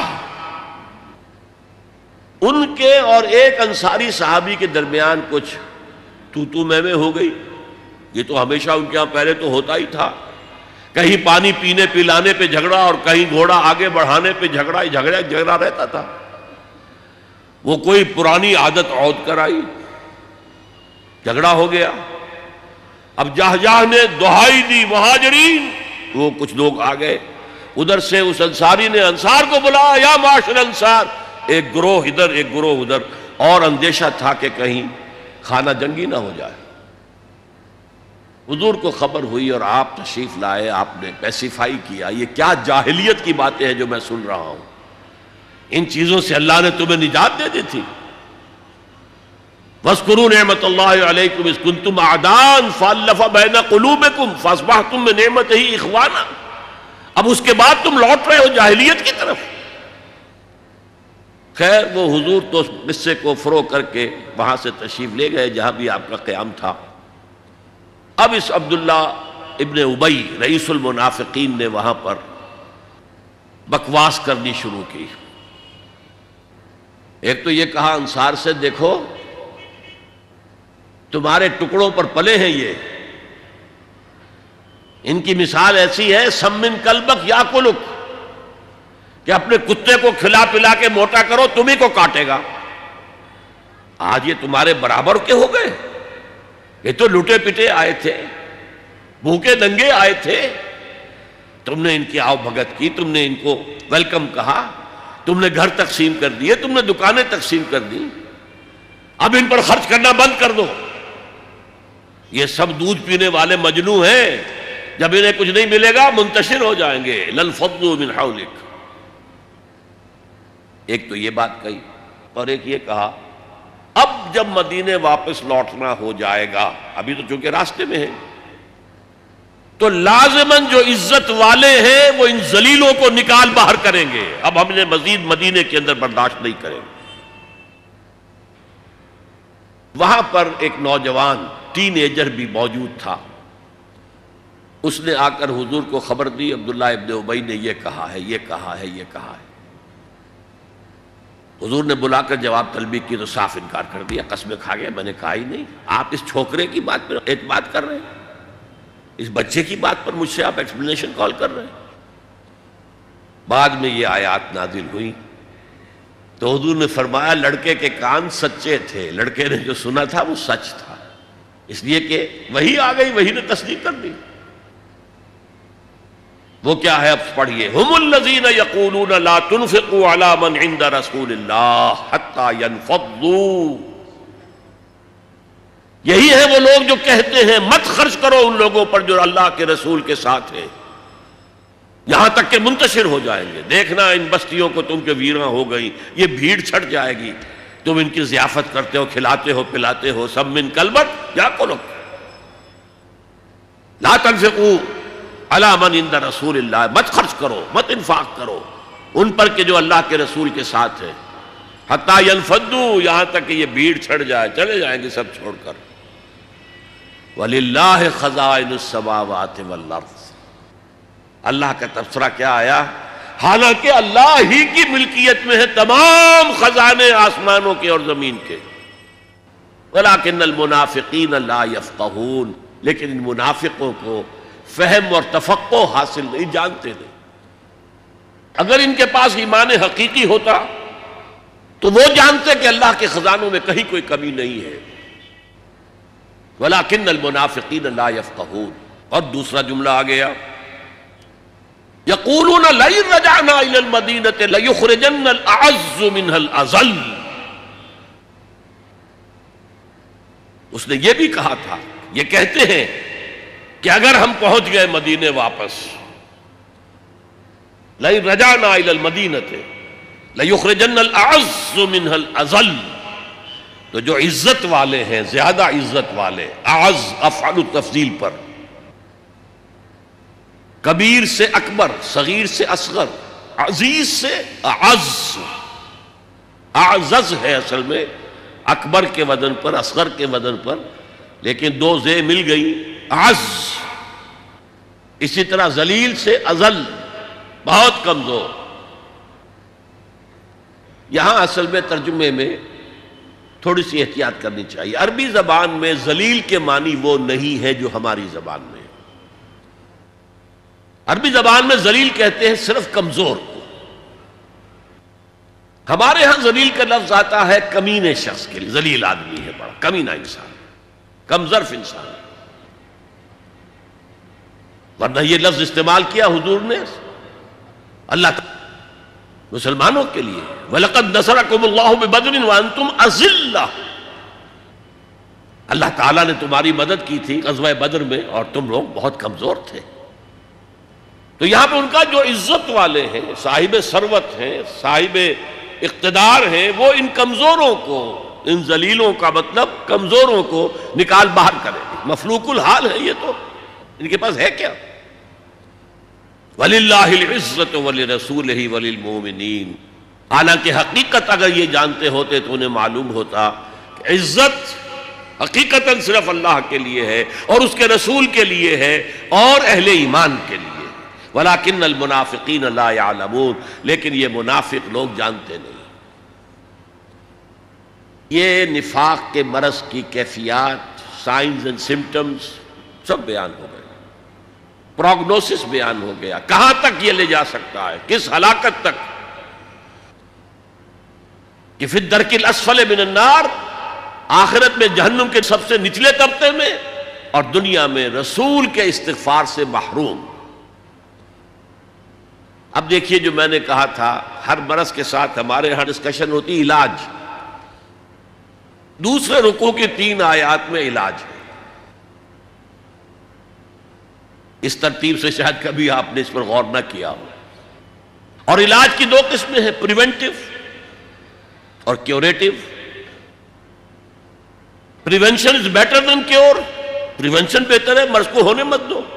E: ان کے اور ایک انصاری صحابی کے درمیان کچھ تو تو میں میں ہو گئی۔ یہ تو ہمیشہ ان کے ہاں پہلے تو ہوتا ہی تھا، کہیں پانی پینے پلانے پہ جھگڑا اور کہیں گھوڑا آگے بڑھانے پہ جھگڑا، جھگڑا جھگڑا رہتا تھا۔ وہ کوئی پرانی عادت عود کر آئی، جھگڑا ہو گیا۔ اب جہجہ نے دہائی دی مہاجرین، وہ کچھ لوگ آ گئے، ادھر سے اس انصاری نے انصار کو بلایا، یا معاشر انصار، ایک گروہ ادھر ایک گروہ ادھر، اور اندیشہ تھا کہ کہیں خانہ جنگی نہ ہو جائے۔ حضور کو خبر ہوئی اور آپ تشریف لائے، آپ نے پیسیفائی کیا، یہ کیا جاہلیت کی باتیں ہیں جو میں سن رہا ہوں، ان چیزوں سے اللہ نے تمہیں نجات دے دی تھی۔ وَاذْكُرُوا نِعْمَةَ اللَّهِ عَلَيْكُمْ إِذْ كُنْتُمْ أَعْدَاءً فَأَلَّفَ بَيْنَ قُلُوبِكُمْ فَأَصْبَحْتُمْ بِنِعْمَتِهِ إِخْوَانًا، اب اس کے بعد تم لوٹ رہے ہو جاہلیت کی طرف۔ خیر وہ حضور تو اس قصے کو فروغ کر کے وہاں سے تشریف لے گئے جہاں بھی آپ کا قیام تھا۔ اب اس عبداللہ ابن ابی رئیس المنافقین نے وہاں پر بکواس کرنی شروع کی۔ ایک تو یہ کہا انصار سے، دیکھو تمہارے ٹکڑوں پر پلے ہیں یہ، ان کی مثال ایسی ہے سمن کلبک یاکلک، کہ اپنے کتے کو کھلا پلا کے موٹا کرو تمہیں کو کاٹے گا۔ آج یہ تمہارے برابر کے ہو گئے، یہ تو لٹے پٹے آئے تھے، بھوکے ننگے آئے تھے، تم نے ان کی آؤ بھگت کی، تم نے ان کو ویلکم کہا، تم نے گھر تقسیم کر دیے، تم نے دکانیں تقسیم کر دی، اب ان پر خرچ کرنا بند کر دو۔ یہ سب دودھ پینے والے مجنو ہیں، جب انہیں کچھ نہیں ملے گا منتشر ہو جائیں گے۔ لَنْفَضُّوا مِنْ حَوْلِكَ، ایک تو یہ بات کہی، اور ایک یہ کہا اب جب مدینے واپس لوٹنا ہو جائے گا، ابھی تو چونکہ راستے میں ہے، تو لازماً جو عزت والے ہیں وہ ان ذلیلوں کو نکال باہر کریں گے. اب ہم نے مزید مدینے کے اندر برداشت نہیں کریں گے. وہاں پر ایک نوجوان ٹین ایجر بھی موجود تھا. اس نے آ کر حضور کو خبر دی، عبداللہ ابن ابی نے یہ کہا ہے، یہ کہا ہے، یہ کہا ہے. حضور نے بلا کر جواب طلبی کی تو صاف انکار کر دیا، قسمیں کھا گیا، میں نے کہا ہی نہیں. آپ اس چھوکرے کی بات پر اعتماد کر رہے ہیں، اس بچے کی بات پر مجھ سے آپ ایکسپلینیشن کال کر رہے ہیں. بعد میں یہ آیات نازل ہوئی تو حضور نے فرمایا لڑکے کے کان سچے تھے، لڑکے نے جو سنا تھا وہ سچ تھا، اس لیے کہ وہی آ گئی، وہی نے تصدیق کر دی. وہ کیا ہے اب پڑھیے. ہم الذین یقولون لا تنفقوا علی من عند رسول اللہ حتی ینفضوا. یہی ہے وہ لوگ جو کہتے ہیں مت خرچ کرو ان لوگوں پر جو اللہ کے رسول کے ساتھ ہیں، یہاں تک کہ منتشر ہو جائیں گے. دیکھنا ان بستیوں کو تم کے ویراں ہو گئی، یہ بھیڑ چھٹ جائے گی، تم ان کی ضیافت کرتے ہو، کھلاتے ہو، پلاتے ہو. سب من کلبت یا کلو. لا تنفقوا علی من عند رسول اللہ، مت خرچ کرو، مت انفاق کرو ان پر کہ جو اللہ کے رسول کے ساتھ ہے. حتی ینفضوا، یہاں تک کہ یہ بھیڑ چھڑ جائے، چلے جائیں گے سب چھوڑ کر. وَلِلَّهِ خَزَائِنُ السَّمَاوَاتِ وَالْأَرْضِ. اللہ کا تبصرہ کیا آیا؟ حالانکہ اللہ ہی کی ملکیت میں ہے تمام خزانے آسمانوں کے اور زمین کے. وَلَكِنَّ الْمُنَافِقِينَ لَا يَفْقَهُونَ. لیکن ان منافقوں کو فہم اور تفقہ حاصل نہیں، جانتے نہیں. اگر ان کے پاس ایمان حقیقی ہوتا تو وہ جانتے کہ اللہ کے خزانوں میں کہیں کوئی کمی نہیں ہے. وَلَكِنَّ الْمُنَافِقِينَ لَا يَفْقَهُونَ. اور دوسرا جملہ آ گیا، يَقُولُونَ لَئِن رَجَعْنَا إِلَى الْمَدِينَةِ لَيُخْرِجَنَّ الْأَعَزُّ مِنْهَا الْأَذَلَّ. اس نے یہ بھی کہا تھا، یہ کہتے ہیں کہ اگر ہم پہنچ گئے مدینے واپس، لَئِن رَجَعْنَا إِلَى الْمَدِينَةِ لَيُخْرِجَنَّ الْأَعَزُّ مِنْهَا الْأَذَلَّ. تو جو عزت والے ہیں، زیادہ عزت والے، اعز افعل التفضیل پر، کبیر سے اکبر، صغیر سے اصغر، عزیز سے اعز. اعزز ہے اصل میں اکبر کے وزن پر، اصغر کے وزن پر، لیکن دو زے مل گئی، اعز. اسی طرح ذلیل سے اذل، بہت کمزور. یہاں اصل میں ترجمے میں تھوڑی سی احتیاط کرنی چاہیے. عربی زبان میں ذلیل کے معنی وہ نہیں ہے جو ہماری زبان میں. عربی زبان میں ذلیل کہتے ہیں صرف کمزور کو. ہمارے ہاں ذلیل کا لفظ آتا ہے کمینے شخص کے لیے. ذلیل آدمی ہے، بڑا کمینہ انسان، کم ظرف انسان. ورنہ یہ لفظ استعمال کیا حضور نے اللہ تعالی مسلمانوں کے لیے. وَلَقَدْ نَصَرَكُمُ اللَّهُ بِبَدْرٍ وَأَنْتُمْ أَذِلَّةٌ. اللہ تعالیٰ نے تمہاری مدد کی تھی غزوہ بدر میں اور تم لوگ بہت کمزور تھے. تو یہاں پہ ان کا جو عزت والے ہیں، صاحب ثروت ہیں، صاحب اقتدار ہیں، وہ ان کمزوروں کو، ان ذلیلوں کا مطلب کمزوروں کو نکال باہر کریں. مفلوق الحال ہے یہ، تو ان کے پاس ہے کیا؟ وَلِلَّهِ الْعِزَّةُ وَلِرَسُولِهِ وَلِلْمُؤْمِنِينَ. حالانکہ حقیقت اگر یہ جانتے ہوتے تو انہیں معلوم ہوتا کہ عزت حقیقتاً صرف اللہ کے لیے ہے اور اس کے رسول کے لیے ہے اور اہل ایمان کے لیے. وَلَكِنَّ الْمُنَافِقِينَ لَا يَعْلَمُونَ. لیکن یہ منافق لوگ جانتے نہیں. یہ نفاق کے مرض کی کیفیات، سائنز اینڈ سمٹمز سب بیان ہو گئے، پروگنوسس بیان ہو گیا، کہاں تک یہ لے جا سکتا ہے، کس ہلاکت تک. کہ فی الدرک الاسفل من النار، آخرت میں جہنم کے سب سے نچلے طبقے میں، اور دنیا میں رسول کے استغفار سے محروم. اب دیکھیے جو میں نے کہا تھا، ہر مرض کے ساتھ ہمارے یہاں ڈسکشن ہوتی علاج. دوسرے رکوع کی تین آیات میں علاج ہے. اس ترتیب سے شاید کبھی آپ نے اس پر غور نہ کیا ہو. اور علاج کی دو قسمیں ہیں، پریونٹیو اور curative. Prevention is better than cure. Prevention بہتر ہے، مرض کو ہونے مت دو.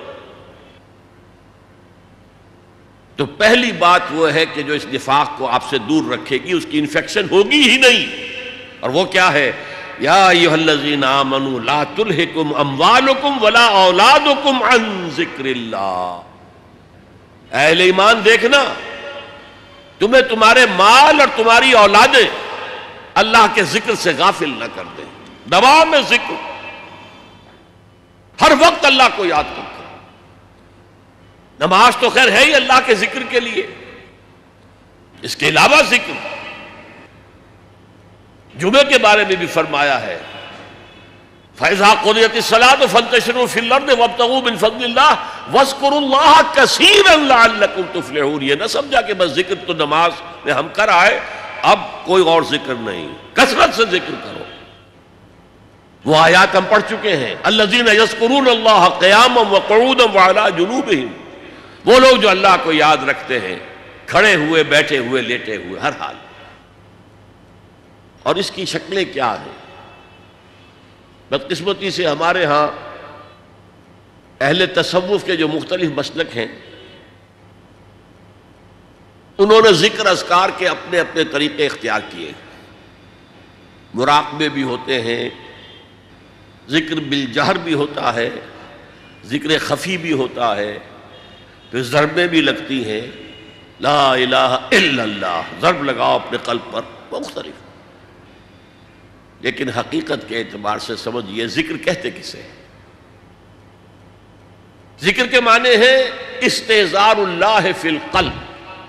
E: تو پہلی بات وہ ہے کہ جو اس نفاق کو آپ سے دور رکھے گی اس کی انفیکشن ہوگی ہی نہیں. اور وہ کیا ہے؟ یا ایھا الذین آمنوا لا تلھکم اموالکم ولا اولادکم عن ذکر اللہ. اہل ایمان دیکھنا، تمہیں تمہارے مال اور تمہاری اولادیں اللہ کے ذکر سے غافل نہ کر دیں. دوام میں ذکر، ہر وقت اللہ کو یاد کرو. نماز تو خیر ہے ہی اللہ کے ذکر کے لیے، اس کے علاوہ ذکر. جمعے کے بارے میں بھی فرمایا ہے فَإِذَا قُضِيَتِ الصَّلَاةُ فَانتَشِرُوا فِي الْأَرْضِ وَابْتَغُوا مِن فَضْلِ اللَّهِ وَاذْكُرُوا اللَّهَ كَثِيرًا لَعَلَّكُمْ تُفْلِحُونَ. یہ نہ سمجھا کہ بس ذکر تو نماز میں ہم کر آئے، اب کوئی اور ذکر نہیں. کثرت سے ذکر کرو. وہ آیات ہم پڑھ چکے ہیں. الَّذِينَ يَذْكُرُونَ اللَّهَ قِيَامًا وَقُعُودًا وَعَلَى جُنُوبِهِمْ. وہ لوگ جو اللہ کو یاد رکھتے ہیں کھڑے ہوئے، بیٹھے ہوئے، لیٹے ہوئے، ہر حال. اور اس کی شکلیں کیا ہیں؟ بدقسمتی سے ہمارے ہاں اہل تصوف کے جو مختلف مسلک ہیں انہوں نے ذکر اذکار کے اپنے اپنے طریقے اختیار کیے. مراقبے بھی ہوتے ہیں، ذکر بالجہر بھی ہوتا ہے، ذکر خفی بھی ہوتا ہے، پھر ضربیں بھی لگتی ہیں. لا الہ الا اللہ، ضرب لگاؤ اپنے قلب پر، مختلف. لیکن حقیقت کے اعتبار سے سمجھئے ذکر کہتے کسے؟ ذکر کے معنی ہے استحضار اللہ فی القلب،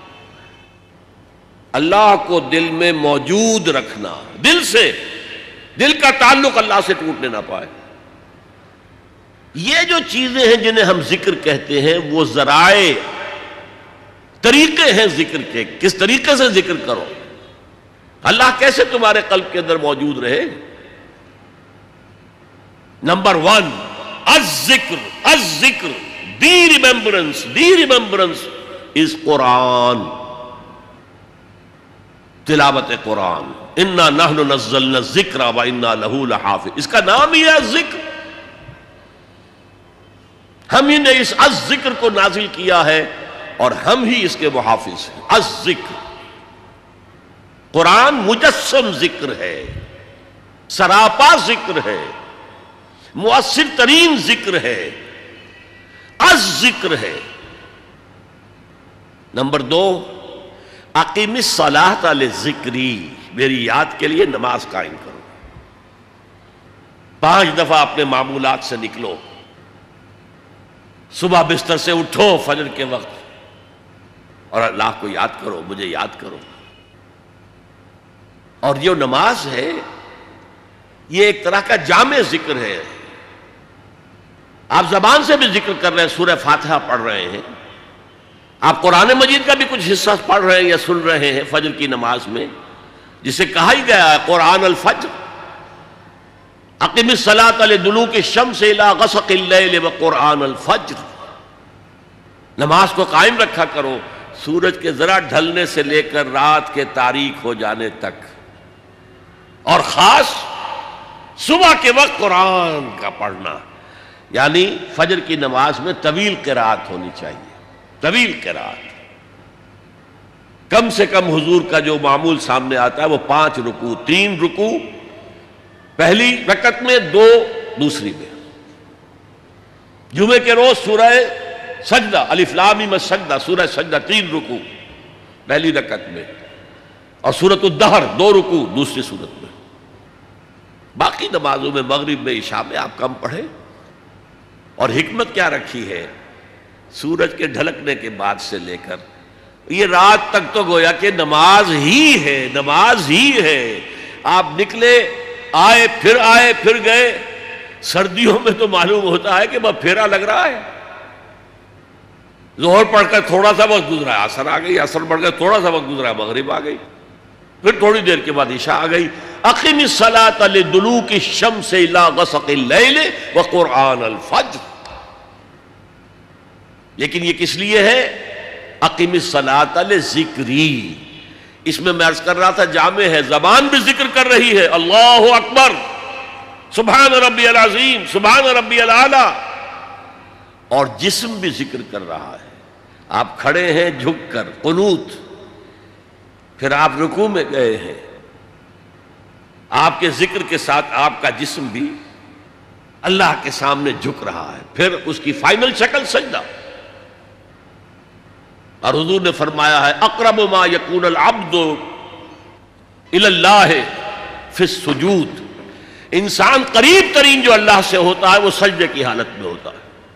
E: اللہ کو دل میں موجود رکھنا، دل سے، دل کا تعلق اللہ سے ٹوٹنے نہ پائے. یہ جو چیزیں ہیں جنہیں ہم ذکر کہتے ہیں وہ ذرائع، طریقے ہیں ذکر کے. کس طریقے سے ذکر کرو؟ اللہ کیسے تمہارے قلب کے اندر موجود رہے؟ نمبر ون، الذکر. الذکر، the remembrance. The remembrance is Quran, تلاوت قرآن. انا نحن نزلنا الذکر وانا لہ لحافظ. اس کا نام ہی ہے ذکر. ہم ہی نے اس الذکر کو نازل کیا ہے اور ہم ہی اس کے محافظ ہیں. الذکر، قرآن مجسم ذکر ہے، سراپا ذکر ہے، مؤثر ترین ذکر ہے، الذکر ہے. نمبر دو، اقیم الصلاۃ لذکری. میری یاد کے لیے نماز قائم کرو. پانچ دفعہ اپنے معمولات سے نکلو. صبح بستر سے اٹھو فجر کے وقت اور اللہ کو یاد کرو، مجھے یاد کرو. اور یہ نماز ہے یہ ایک طرح کا جامع ذکر ہے. آپ زبان سے بھی ذکر کر رہے ہیں، سورہ فاتحہ پڑھ رہے ہیں، آپ قرآن مجید کا بھی کچھ حصہ پڑھ رہے ہیں یا سن رہے ہیں فجر کی نماز میں، جسے کہا ہی گیا ہے قرآن الفجر. اقم الصلاۃ لدلوک الشمس الی غسق اللیل وقرآن الفجر. نماز کو قائم رکھا کرو سورج کے ذرا ڈھلنے سے لے کر رات کے تاریک ہو جانے تک، اور خاص صبح کے وقت قرآن کا پڑھنا. یعنی فجر کی نماز میں طویل قرات ہونی چاہیے، طویل قرات. کم سے کم حضور کا جو معمول سامنے آتا ہے وہ پانچ رکوع، تین رکوع پہلی رکعت میں، دو دوسری میں. جمعے کے روز سورہ سجدہ، الف لام میم السجدہ، سورہ سجدہ تین رکوع پہلی رکعت میں، اور سورۃ الدہر دو رکوع دوسری سورت میں. باقی نمازوں میں مغرب میں، عشاء میں آپ کم پڑھیں. اور حکمت کیا رکھی ہے؟ سورج کے ڈھلکنے کے بعد سے لے کر یہ رات تک تو گویا کہ نماز ہی ہے، نماز ہی ہے. آپ نکلے، آئے، پھر آئے، پھر گئے. سردیوں میں تو معلوم ہوتا ہے کہ بس پھیرا لگ رہا ہے. ظہر پڑھ کر تھوڑا سا وقت گزرا ہے، عصر آ گئی، عصر پڑھ کر تھوڑا سا وقت گزرا، مغرب آ گئی، پھر تھوڑی دیر کے بعد عشاء آ گئی. اقم الصلاۃ لدلوک الشمس الی غسق اللیل وقرآن الفجر. لیکن یہ کس لیے ہے؟ اقم الصلاۃ لذکری. اس میں میں عرض کر رہا تھا جامع ہے، زبان بھی ذکر کر رہی ہے، اللہ اکبر، سبحان ربی العظیم، سبحان ربی الاعلیٰ، اور جسم بھی ذکر کر رہا ہے۔ آپ کھڑے ہیں جھک کر قنوت، پھر آپ رکوع میں گئے ہیں، آپ کے ذکر کے ساتھ آپ کا جسم بھی اللہ کے سامنے جھک رہا ہے، پھر اس کی فائنل شکل سجدہ۔ اور حضور نے فرمایا ہے اقرب ما یکون العبد الی اللہ فی السجود، انسان قریب ترین جو اللہ سے ہوتا ہے وہ سجدے کی حالت میں ہوتا ہے،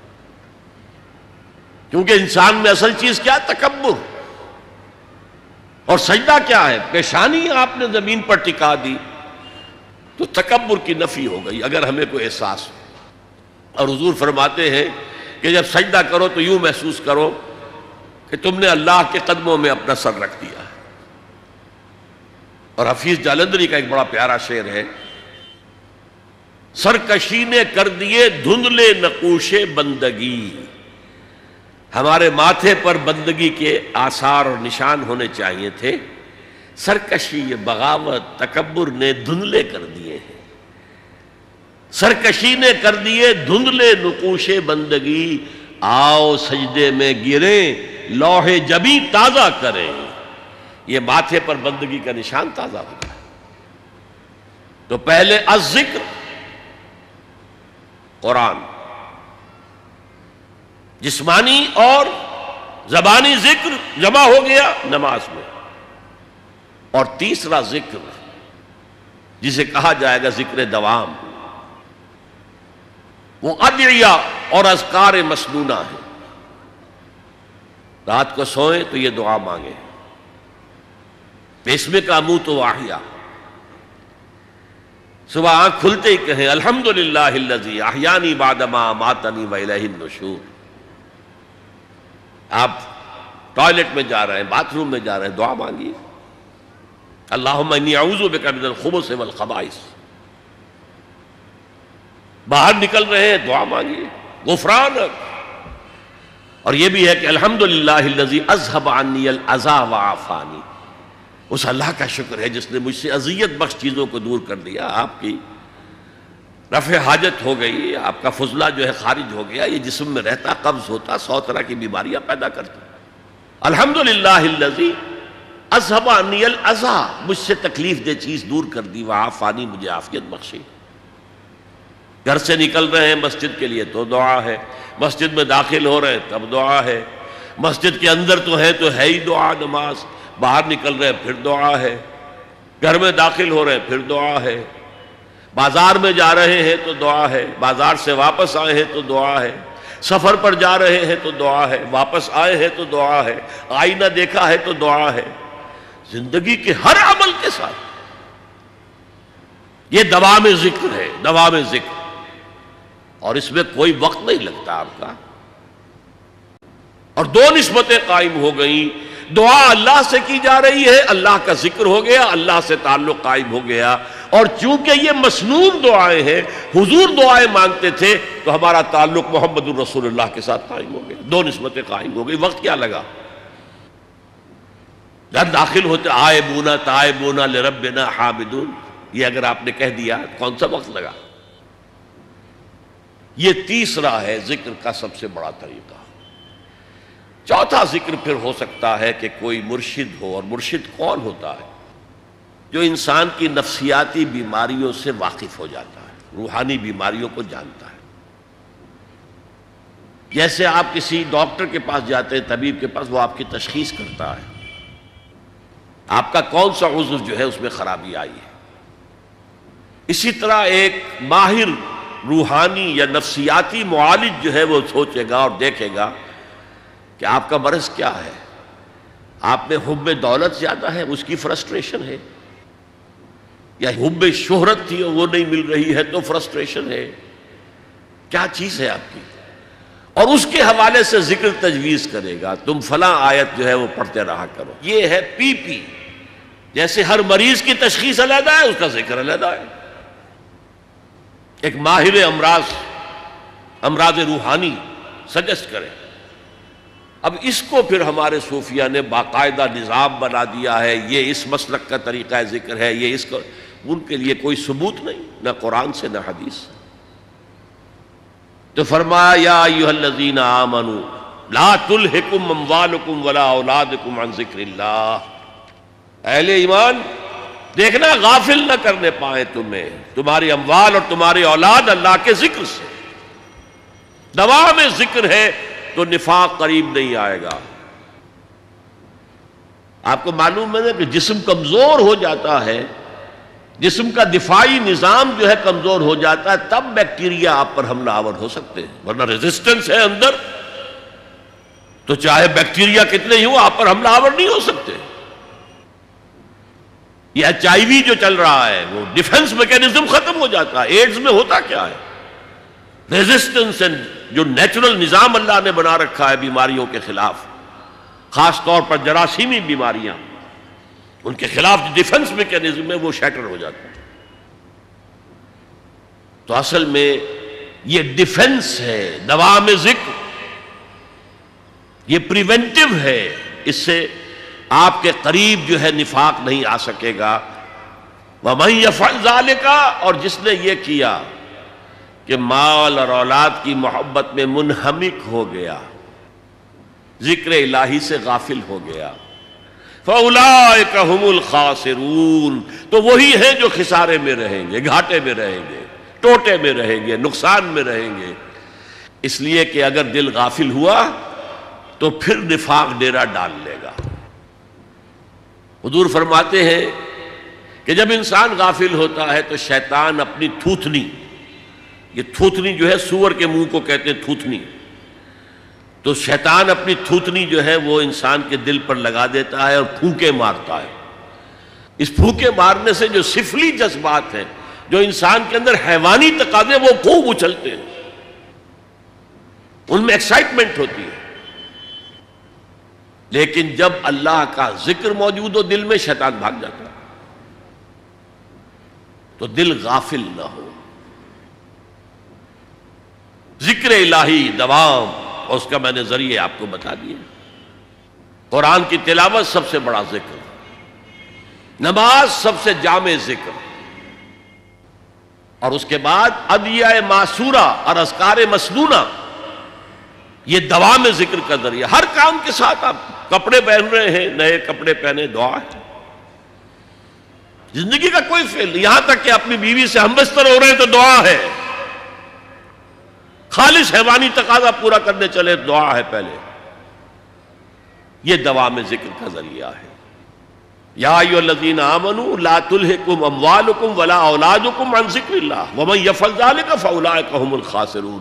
E: کیونکہ انسان میں اصل چیز کیا ہے؟ تکبر۔ اور سجدہ کیا ہے؟ پیشانی آپ نے زمین پر ٹکا دی تو تکبر کی نفی ہو گئی، اگر ہمیں کوئی احساس ہو۔ اور حضور فرماتے ہیں کہ جب سجدہ کرو تو یوں محسوس کرو کہ تم نے اللہ کے قدموں میں اپنا سر رکھ دیا ہے۔ اور حفیظ جالندری کا ایک بڑا پیارا شعر ہے، سرکشی نے کر دیے دھندلے نقوش بندگی، ہمارے ماتھے پر بندگی کے آثار اور نشان ہونے چاہیے تھے، سرکشی، بغاوت، تکبر نے دھندلے کر دیے ہیں۔ سرکشی نے کر دیے دھندلے نقوش بندگی، آؤ سجدے میں گریں لوح جبیں تازہ کریں، یہ ماتھے پر بندگی کا نشان تازہ ہو گیا۔ تو پہلے الذکر قرآن، جسمانی اور زبانی ذکر جمع ہو گیا نماز میں، اور تیسرا ذکر جسے کہا جائے گا ذکر دوام، وہ ادعیہ اور اذکار مسنونہ ہے۔ رات کو سوئیں تو یہ دعا مانگیں، بسمک اموت واحیا، صبح آنکھ کھلتے ہی کہیں الحمدللہ الذی احیانی بعد ما اماتنی والیہ النشور۔ آپ ٹوائلٹ میں جا رہے ہیں، باتھ روم میں جا رہے ہیں، دعا مانگیے، اللہم انی اعوذ بک من الخبث والخبائث۔ باہر نکل رہے ہیں، دعا مانگیے غفرانک۔ اور یہ بھی ہے کہ الحمدللہ الذی اذھب عنی الاذی وعافانی، اس اللہ کا شکر ہے جس نے مجھ سے اذیت بخش چیزوں کو دور کر دیا۔ آپ کی رفع حاجت ہو گئی، آپ کا فضلہ جو ہے خارج ہو گیا، یہ جسم میں رہتا، قبض ہوتا، سو طرح کی بیماریاں پیدا کرتا۔ الحمدللہ الذی اذھب عنی الاذی، مجھ سے تکلیف دہ چیز دور کر دی، وعافانی، مجھے عافیت بخشی۔ گھر سے نکل رہے ہیں مسجد کے لیے تو دعا ہے، مسجد میں داخل ہو رہے ہیں تب دعا ہے، مسجد کے اندر تو ہے تو ہے ہی دعا نماز، باہر نکل رہے ہیں پھر دعا ہے، گھر میں داخل ہو رہے ہیں پھر دعا ہے، بازار میں جا رہے ہیں تو دعا ہے، بازار سے واپس آئے ہیں تو دعا ہے، سفر پر جا رہے ہیں تو دعا ہے، واپس آئے ہیں تو دعا ہے، آئینہ دیکھا ہے تو دعا ہے، زندگی کے ہر عمل کے ساتھ یہ دوام ذکر ہے، دوام ذکر، اور اس میں کوئی وقت نہیں لگتا آپ کا۔ اور دو نسبتیں قائم ہو گئیں، دعا اللہ سے کی جا رہی ہے، اللہ کا ذکر ہو گیا، اللہ سے تعلق قائم ہو گیا، اور چونکہ یہ مسنون دعائیں ہیں، حضور دعائیں مانگتے تھے، تو ہمارا تعلق محمد الرسول اللہ کے ساتھ قائم ہو گیا، دو نسبتیں قائم ہو گئی، وقت کیا لگا؟ جب داخل ہوتے آئبون تائبون لربنا حامدون، یہ اگر آپ نے کہہ دیا کون سا وقت لگا؟ یہ تیسرا ہے ذکر کا سب سے بڑا طریقہ۔ چوتھا ذکر پھر ہو سکتا ہے کہ کوئی مرشد ہو، اور مرشد کون ہوتا ہے؟ جو انسان کی نفسیاتی بیماریوں سے واقف ہو جاتا ہے، روحانی بیماریوں کو جانتا ہے۔ جیسے آپ کسی ڈاکٹر کے پاس جاتے ہیں، طبیب کے پاس، وہ آپ کی تشخیص کرتا ہے، آپ کا کون سا عضو جو ہے اس میں خرابی آئی ہے۔ اسی طرح ایک ماہر روحانی یا نفسیاتی معالج جو ہے وہ سوچے گا اور دیکھے گا کہ آپ کا مرض کیا ہے۔ آپ میں حب دولت زیادہ ہے، اس کی فرسٹریشن ہے، یا حب شہرت تھی اور وہ نہیں مل رہی ہے تو فرسٹریشن ہے، کیا چیز ہے آپ کی؟ اور اس کے حوالے سے ذکر تجویز کرے گا، تم فلاں آیت جو ہے وہ پڑھتے رہا کرو۔ یہ ہے پی پی، جیسے ہر مریض کی تشخیص علیحدہ ہے، اس کا ذکر علیحدہ ہے۔ ایک ماہر امراض امراض روحانی سجسٹ کرے۔ اب اس کو پھر ہمارے صوفیہ نے باقاعدہ نظام بنا دیا ہے، یہ اس مسلک کا طریقہ ذکر ہے، یہ اس کو ان کے لیے کوئی ثبوت نہیں، نہ قرآن سے نہ حدیث سے۔ تو فرمایا یا ایھا الذین آمنوا لا تلہکم اموالکم ولا اولادکم عن ذکر اللہ، اہل ایمان دیکھنا غافل نہ کرنے پائیں تمہیں تمہاری اموال اور تمہاری اولاد اللہ کے ذکر سے۔ دوام ذکر ہے تو نفاق قریب نہیں آئے گا۔ آپ کو معلوم ہے کہ جسم کمزور ہو جاتا ہے، جسم کا دفاعی نظام جو ہے کمزور ہو جاتا ہے، تب بیکٹیریا آپ پر حملہ آور ہو سکتے ہیں، ورنہ ریزسٹنس ہے اندر تو چاہے بیکٹیریا کتنے ہی ہوں آپ پر حملہ آور نہیں ہو سکتے۔ یہ ایچ آئی وی جو چل رہا ہے وہ ڈیفنس میکینزم ختم ہو جاتا ہے۔ ایڈز میں ہوتا کیا ہے؟ ریزسٹنس جو نیچرل نظام اللہ نے بنا رکھا ہے بیماریوں کے خلاف، خاص طور پر جراثیمی بیماریاں، ان کے خلاف جو ڈیفنس میکینزم ہے وہ شیٹر ہو جاتا ہے۔ تو اصل میں یہ ڈیفنس ہے، دوام ذکر، یہ پریونٹیو ہے، اس سے آپ کے قریب جو ہے نفاق نہیں آ سکے گا۔ وَمَن يَفْعَلْ ذَلِكَ، اور جس نے یہ کیا کہ مال اور اولاد کی محبت میں منہمک ہو گیا، ذکر الہی سے غافل ہو گیا، فَأُولَٰئِكَ هُمُ الْخَاسِرُونَ، تو وہی ہیں جو خسارے میں رہیں گے، گھاٹے میں رہیں گے، ٹوٹے میں رہیں گے، نقصان میں رہیں گے۔ اس لیے کہ اگر دل غافل ہوا تو پھر نفاق ڈیرا ڈال لے گا۔ حضور فرماتے ہیں کہ جب انسان غافل ہوتا ہے تو شیطان اپنی تھوتنی، یہ تھوتنی جو ہے سور کے منہ کو کہتے ہیں تھوتنی، تو شیطان اپنی تھوتنی جو ہے وہ انسان کے دل پر لگا دیتا ہے اور پھونکے مارتا ہے۔ اس پھونکے مارنے سے جو سفلی جذبات ہیں، جو انسان کے اندر حیوانی تقاضے، وہ خوب اچھلتے ہیں، ان میں ایکسائٹمنٹ ہوتی ہے۔ لیکن جب اللہ کا ذکر موجود ہو دل میں، شیطان بھاگ جاتا ہے۔ تو دل غافل نہ ہو، ذکر الہی دوام، اور اس کا میں نے ذریعے آپ کو بتا دیا۔ قرآن کی تلاوت سب سے بڑا ذکر، نماز سب سے جامع ذکر، اور اس کے بعد ادعیہ معصورہ اور اذکار مسنونہ، یہ دوام ذکر کا ذریعہ۔ ہر کام کے ساتھ آپ کپڑے پہن رہے ہیں، نئے کپڑے پہنے، دعا ہے۔ زندگی کا کوئی فعل، یہاں تک کہ اپنی بیوی سے ہم بستر ہو رہے ہیں تو دعا ہے، خالص حیوانی تقاضا پورا کرنے چلے دعا ہے پہلے۔ یہ دوام ذکر کا ذریعہ ہے۔ یا ایھا الذین آمنوا لا تلہکم اموالکم ولا اولادکم عن ذکر اللہ ومن یفعل ذلک فاولئک ھم الخاسرون۔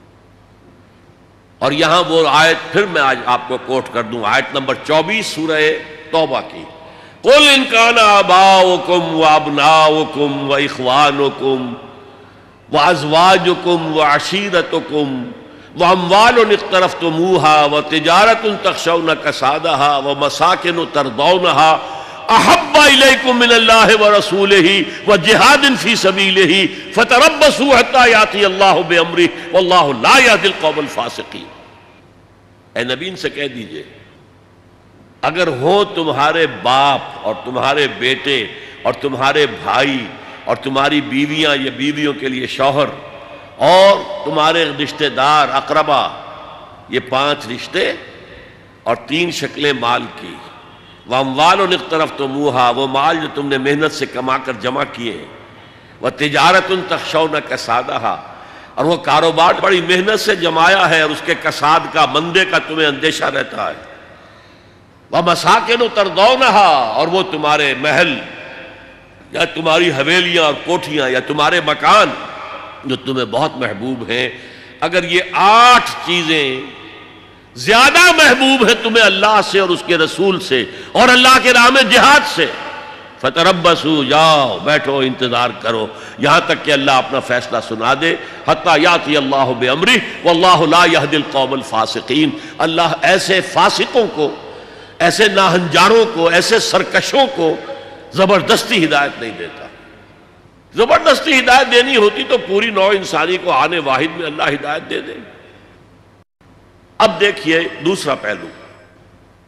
E: اور یہاں وہ آیت پھر میں آج آپ کو کوٹ کر دوں، آیت نمبر چوبیس سورہ توبہ کی۔ قُلْ إِنْ كَانَ آبَاؤُكُمْ وَأَبْنَاؤُكُمْ وَإِخْوَانُكُمْ وَأَزْوَاجُكُمْ وَعَشِيرَتُكُمْ وَأَمْوَالٌ اقْتَرَفْتُمُوهَا وَتِجَارَةٌ تَخْشَوْنَ كَسَادَهَا وَمَسَاكِنُ تَرْضَوْنَهَا أَحَبَّ إِلَيْكُم مِّنَ اللَّهِ وَرَسُولِهِ وَجِهَادٍ فِي سَبِيلِهِ فَتَرَبَّصُوا حَتَّىٰ يَأْتِيَ اللَّهُ بِأَمْرِهِ وَاللَّهُ لَا يَهْدِي الْقَوْمَ الْفَاسِقِينَ۔ اے نبی ان سے کہہ دیجئے، اگر ہو تمہارے باپ اور تمہارے بیٹے اور تمہارے بھائی اور تمہاری بیویاں یا بیویوں کے لیے شوہر اور تمہارے رشتہ دار اقربا، یہ پانچ رشتے اور تین شکلیں مال کی، وَأَمْوَالٌ اقْتَرَفْتُمُوهَا، وہ مال جو تم نے محنت سے کما کر جمع کیے، وَتِجَارَةٌ تَخْشَوْنَ كَسَادَهَا، اور وہ کاروبار بڑی محنت سے جمایا ہے اور اس کے کساد کا، مندے کا تمہیں اندیشہ رہتا ہے، وَمَسَاكِنُ تَرْضَوْنَهَا، اور وہ تمہارے محل یا تمہاری حویلیاں اور کوٹھیاں یا تمہارے مکان جو تمہیں بہت محبوب ہیں۔ اگر یہ آٹھ چیزیں زیادہ محبوب ہیں تمہیں اللہ سے اور اس کے رسول سے اور اللہ کے راہ میں جہاد سے، فتربصوا، جاؤ بیٹھو انتظار کرو یہاں تک کہ اللہ اپنا فیصلہ سنا دے، حتی یاتی اللہ بامرہ واللہ لا یہدی القوم الفاسقین۔ اللہ ایسے فاسقوں کو، ایسے ناہنجاروں کو، ایسے سرکشوں کو زبردستی ہدایت نہیں دیتا۔ زبردستی ہدایت دینی ہوتی تو پوری نوع انسانی کو آنے واحد میں اللہ ہدایت دے دے۔ اب دیکھیے دوسرا پہلو،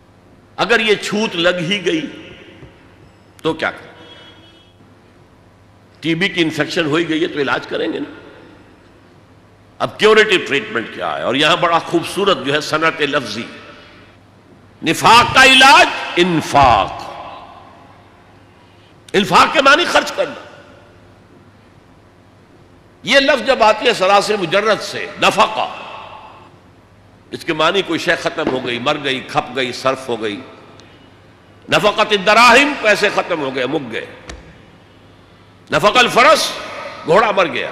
E: اگر یہ چھوت لگ ہی گئی تو کیا کریں؟ ٹی بی کی انفیکشن ہوئی گئی ہے تو علاج کریں گے نا. اب کیوریٹو ٹریٹمنٹ کیا ہے؟ اور یہاں بڑا خوبصورت جو ہے صنعت لفظی، نفاق کا علاج انفاق. انفاق کے معنی خرچ کرنا. یہ لفظ جب آتی ہے سراسر مجرد سے نفقہ، اس کے معنی کوئی شے ختم ہو گئی، مر گئی، کھپ گئی، صرف ہو گئی. نفقت الدراہم، پیسے ختم ہو گئے، مک گئے. نفق الفرس، گھوڑا مر گیا.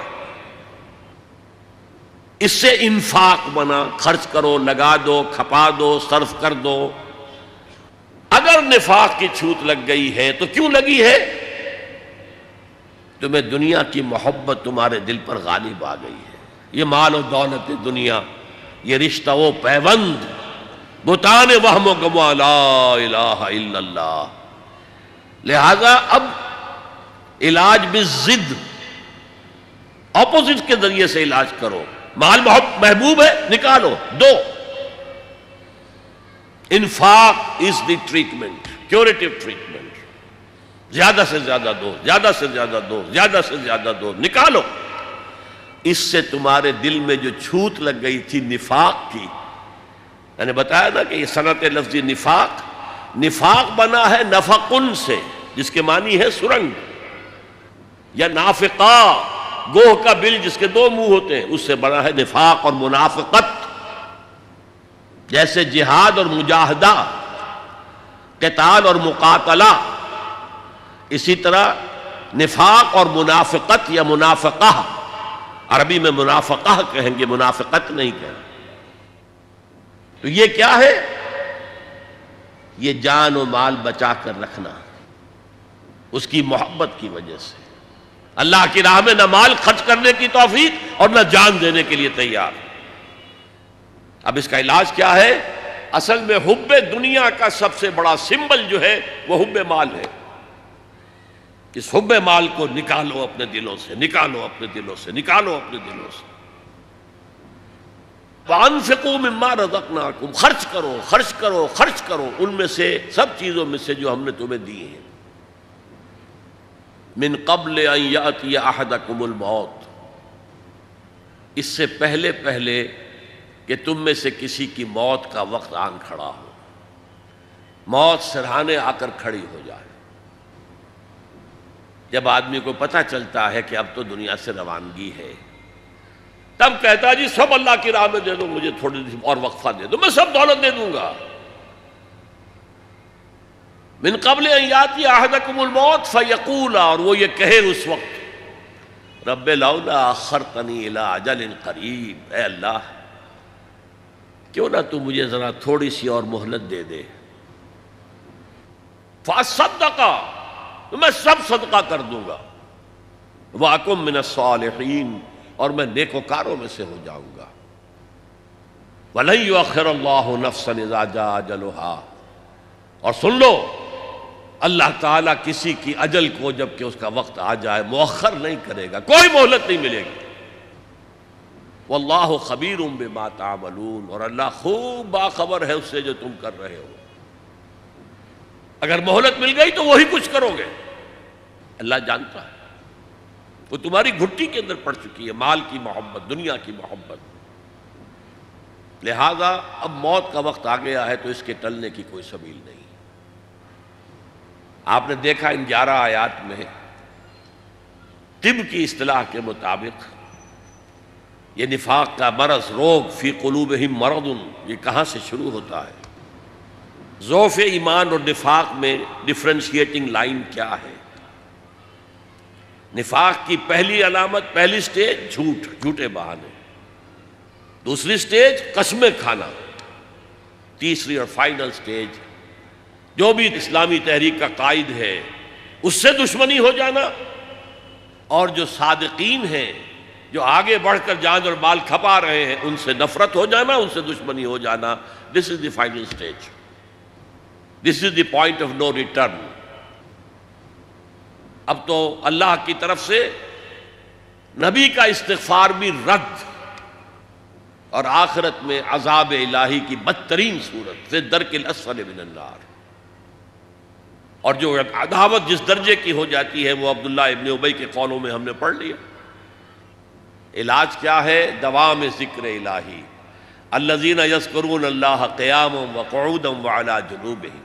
E: اس سے انفاق بنا، خرچ کرو، لگا دو، کھپا دو، صرف کر دو. اگر نفاق کی چھوت لگ گئی ہے تو کیوں لگی ہے؟ تمہیں دنیا کی محبت تمہارے دل پر غالب آ گئی ہے. یہ مال و دولت دنیا، یہ رشتہ و پیوند، بتان وہم و گما لا الہ الا اللہ. لہذا اب علاج بالضد، اپوزٹ کے ذریعے سے علاج کرو. مال محبوب ہے، نکالو، دو. انفاق is the treatment, curative treatment. زیادہ سے زیادہ دو، زیادہ سے زیادہ دو، زیادہ سے زیادہ دو، نکالو. اس سے تمہارے دل میں جو چھوت لگ گئی تھی نفاق کی، میں نے بتایا نا کہ یہ صنعت لفظی نفاق، نفاق بنا ہے نفقن سے، جس کے معنی ہے سرنگ، یا نافقہ، گوہ کا بل جس کے دو منہ ہوتے ہیں، اس سے بنا ہے نفاق اور منافقت. جیسے جہاد اور مجاہدہ، قتال اور مقاتلہ، اسی طرح نفاق اور منافقت یا منافقہ، عربی میں منافقہ کہیں گے، منافقت نہیں کہیں. تو یہ کیا ہے؟ یہ جان و مال بچا کر رکھنا، اس کی محبت کی وجہ سے. اللہ کی راہ میں نہ مال خرچ کرنے کی توفیق اور نہ جان دینے کے لیے تیار. اب اس کا علاج کیا ہے؟ اصل میں حب دنیا کا سب سے بڑا سمبل جو ہے وہ حب مال ہے. اس حب مال کو نکالو اپنے دلوں سے، نکالو اپنے دلوں سے، نکالو اپنے دلوں سے. وَأَنفِقُوا مِمَّا رَزَقْنَاكُمْ، خرچ کرو، خرچ کرو، خرچ کرو ان میں سے، سب چیزوں میں سے جو ہم نے تمہیں دی ہیں. من قبل ان یأتی احدکم الموت، اس سے پہلے پہلے کہ تم میں سے کسی کی موت کا وقت آن کھڑا ہو. موت سرہانے آ کر کھڑی ہو جائے. جب آدمی کو پتہ چلتا ہے کہ اب تو دنیا سے روانگی ہے، تب کہتا ہے جی سب اللہ کی راہ میں دے دو، مجھے تھوڑی سی اور وقفہ دے دو، میں سب دولت دے دوں گا. من قبل ان یاتی احدکم الموت فیقول، اور وہ یہ کہے اس وقت، رب لولا اخرتنی الی اجل قریب، اے اللہ کیوں نہ تو مجھے ذرا تھوڑی سی اور مہلت دے دے. فاصدق، تو میں سب صدقہ کر دوں گا. واکن من الصالحین، اور میں نیکوکاروں میں سے ہو جاؤں گا. وَلَن يُؤَخِّرَ اللَّهُ نَفْسًا إِذَا جَاءَ أَجَلُهَا، اور سن لو اللہ تعالیٰ کسی کی اجل کو جب کہ اس کا وقت آ جائے مؤخر نہیں کرے گا، کوئی مہلت نہیں ملے گی. وَاللَّهُ خَبِيرٌ بِمَا تَعْمَلُونَ، اور اللہ خوب باخبر ہے اس سے جو تم کر رہے ہو. اگر مہلت مل گئی تو وہی کچھ کرو گے. اللہ جانتا ہے، وہ تمہاری گھٹی کے اندر پڑ چکی ہے، مال کی محبت، دنیا کی محبت. لہذا اب موت کا وقت آ گیا ہے تو اس کے ٹلنے کی کوئی سبیل نہیں. آپ نے دیکھا ان گیارہ آیات میں طب کی اصطلاح کے مطابق یہ نفاق کا مرض، روگ، فی قلوبہم مرض، یہ کہاں سے شروع ہوتا ہے؟ ضعف ایمان اور نفاق میں ڈفرینشیٹنگ لائن کیا ہے؟ نفاق کی پہلی علامت، پہلی سٹیج جھوٹ، جھوٹے بہانے. دوسری سٹیج قسمیں کھانا. تیسری اور فائنل سٹیج جو بھی اسلامی تحریک کا قائد ہے اس سے دشمنی ہو جانا، اور جو صادقین ہیں جو آگے بڑھ کر جان اور مال کھپا رہے ہیں ان سے نفرت ہو جانا، ان سے دشمنی ہو جانا. This is the final stage, this is the point of no return. اب تو اللہ کی طرف سے نبی کا استغفار بھی رد، اور آخرت میں عذاب الہی کی بدترین صورت، فی الدرک الاسفل من النار. اور جو عداوت جس درجے کی ہو جاتی ہے وہ عبداللہ ابن ابی کے قولوں میں ہم نے پڑھ لیا۔ علاج کیا ہے؟ دوام ذکر الہی، الذین یذکرون اللہ قیاما وقعودا وعلی جنوبہم۔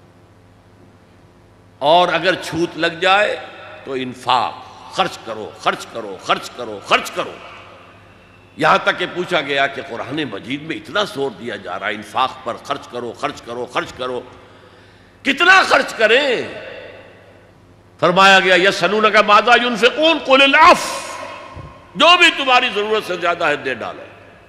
E: اور اگر چھوت لگ جائے تو انفاق، خرچ کرو خرچ کرو خرچ کرو خرچ کرو، یہاں تک کہ پوچھا گیا کہ قرآن مجید میں اتنا زور دیا جا رہا ہے انفاق پر، خرچ کرو خرچ کرو خرچ کرو، کتنا خرچ کریں؟ فرمایا گیا یسألونک ماذا ينفقون قل العفو، جو بھی تمہاری ضرورت سے زیادہ ہے دے ڈالو۔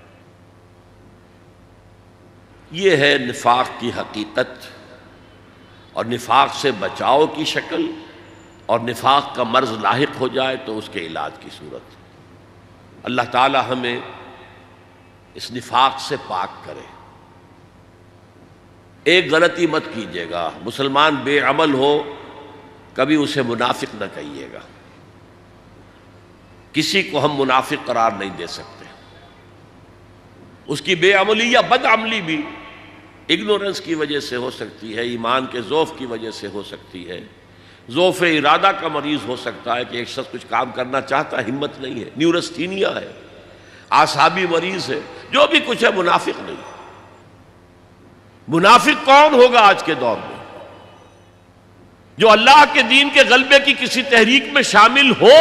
E: یہ ہے نفاق کی حقیقت اور نفاق سے بچاؤ کی شکل، اور نفاق کا مرض لاحق ہو جائے تو اس کے علاج کی صورت۔ اللہ تعالی ہمیں اس نفاق سے پاک کرے۔ ایک غلطی مت کیجیے گا، مسلمان بے عمل ہو کبھی اسے منافق نہ کہیے گا، کسی کو ہم منافق قرار نہیں دے سکتے۔ اس کی بے عملی یا بد عملی بھی اگنورنس کی وجہ سے ہو سکتی ہے، ایمان کے ضعف کی وجہ سے ہو سکتی ہے، ضعف ارادہ کا مریض ہو سکتا ہے کہ ایک شخص کچھ کام کرنا چاہتا ہے، ہمت نہیں ہے، نیورستھینیا ہے، اعصابی مریض ہے، جو بھی کچھ ہے منافق نہیں۔ منافق کون ہوگا آج کے دور میں؟ جو اللہ کے دین کے غلبے کی کسی تحریک میں شامل ہو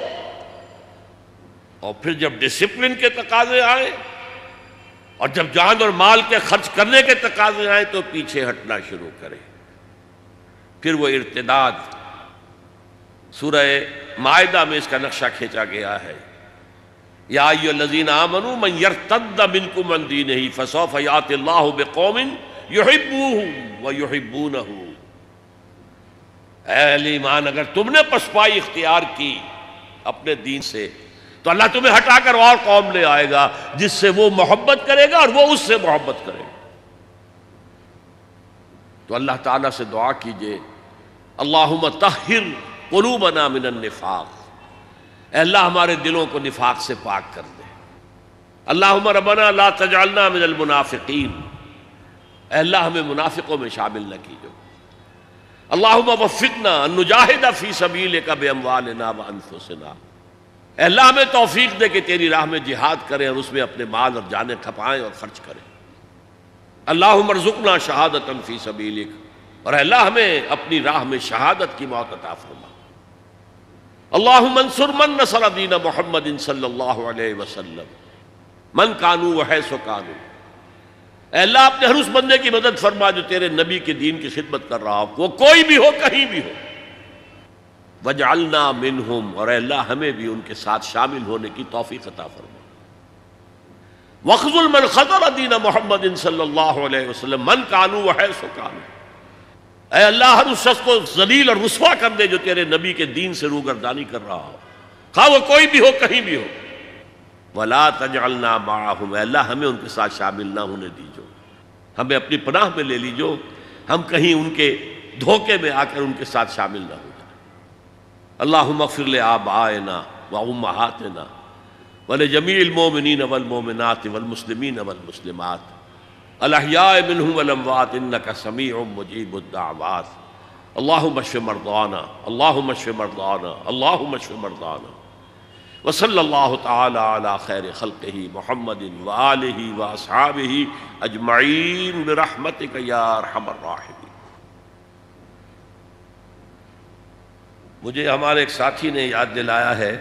E: اور پھر جب ڈسپلن کے تقاضے آئیں اور جب جان اور مال کے خرچ کرنے کے تقاضے آئیں تو پیچھے ہٹنا شروع کرے، پھر وہ ارتداد۔ سورہ مائدہ میں اس کا نقشہ کھینچا گیا ہے، یا ایھا الذین آمنوا من یرتد منکم عن دینہ فسوف یأتی اللہ بقوم یحبونہ ویحبونہ۔ اے اہل ایمان، اگر تم نے پسپائی اختیار کی اپنے دین سے تو اللہ تمہیں ہٹا کر اور قوم لے آئے گا جس سے وہ محبت کرے گا اور وہ اس سے محبت کرے گا۔ تو اللہ تعالیٰ سے دعا کیجئے، اللہم طہر قلوبنا من النفاق، اے اللہ ہمارے دلوں کو نفاق سے پاک کر دے۔ اللہم ربنا لا تجعلنا من المنافقین، اے اللہ ہمیں منافقوں میں شامل نہ کیجو۔ اللہم وفقنا ان نجاہد فی سبیلک باموالنا وانفسنا، اے اللہ ہمیں توفیق دے کہ تیری راہ میں جہاد کریں اور اس میں اپنے مال اور جانیں کھپائیں اور خرچ کریں۔ اللہم ارزقنا شہادتا فی سبیلک، اور اے اللہ ہمیں اپنی راہ میں شہادت کی موت عطا فرما۔ اللہم انصر من نصر دین محمد صلی اللہ علیہ وسلم من کانوا وحیث کانوا، اے اللہ اپنے ہر اس بندے کی مدد فرما جو تیرے نبی کے دین کی خدمت کر رہا ہو، وہ کوئی بھی ہو کہیں بھی ہو۔ وجعلنا منہم، اور اے اللہ ہمیں بھی ان کے ساتھ شامل ہونے کی توفیق عطا فرما۔ وخذل من خذل دین محمد صلی اللہ علیہ وسلم من کانوا وحیث کانوا، اے اللہ ہر اس شخص کو ذلیل اور رسوا کر دے جو تیرے نبی کے دین سے روگردانی کر رہا ہو، خواہ وہ کوئی بھی ہو کہیں بھی ہو۔ ولا تجعلنا معهم، اے اللہ ہمیں ان کے ساتھ شامل نہ ہونے دیجو، ہمیں اپنی پناہ میں لے لیجو، ہم کہیں ان کے دھوکے میں آ کر ان کے ساتھ شامل نہ ہو جائیں۔ اللہم اغفر لآبائنا وامہاتنا ولجمیع المؤمنین والمؤمنات والمسلمین والمسلمات الاحیاء منہم والاموات انک سمیع مجیب الدعوات۔ اللہم اشف مرضانا، اللہم اشف مرضانا، اللہم اشف مرضانا۔ وصلی اللہ تعالی علی خیر خلقہ محمد وآلہ واصحابہ اجمعین برحمتک یا ارحم الراحمین۔ مجھے ہمارے ایک ساتھی نے یاد دلایا ہے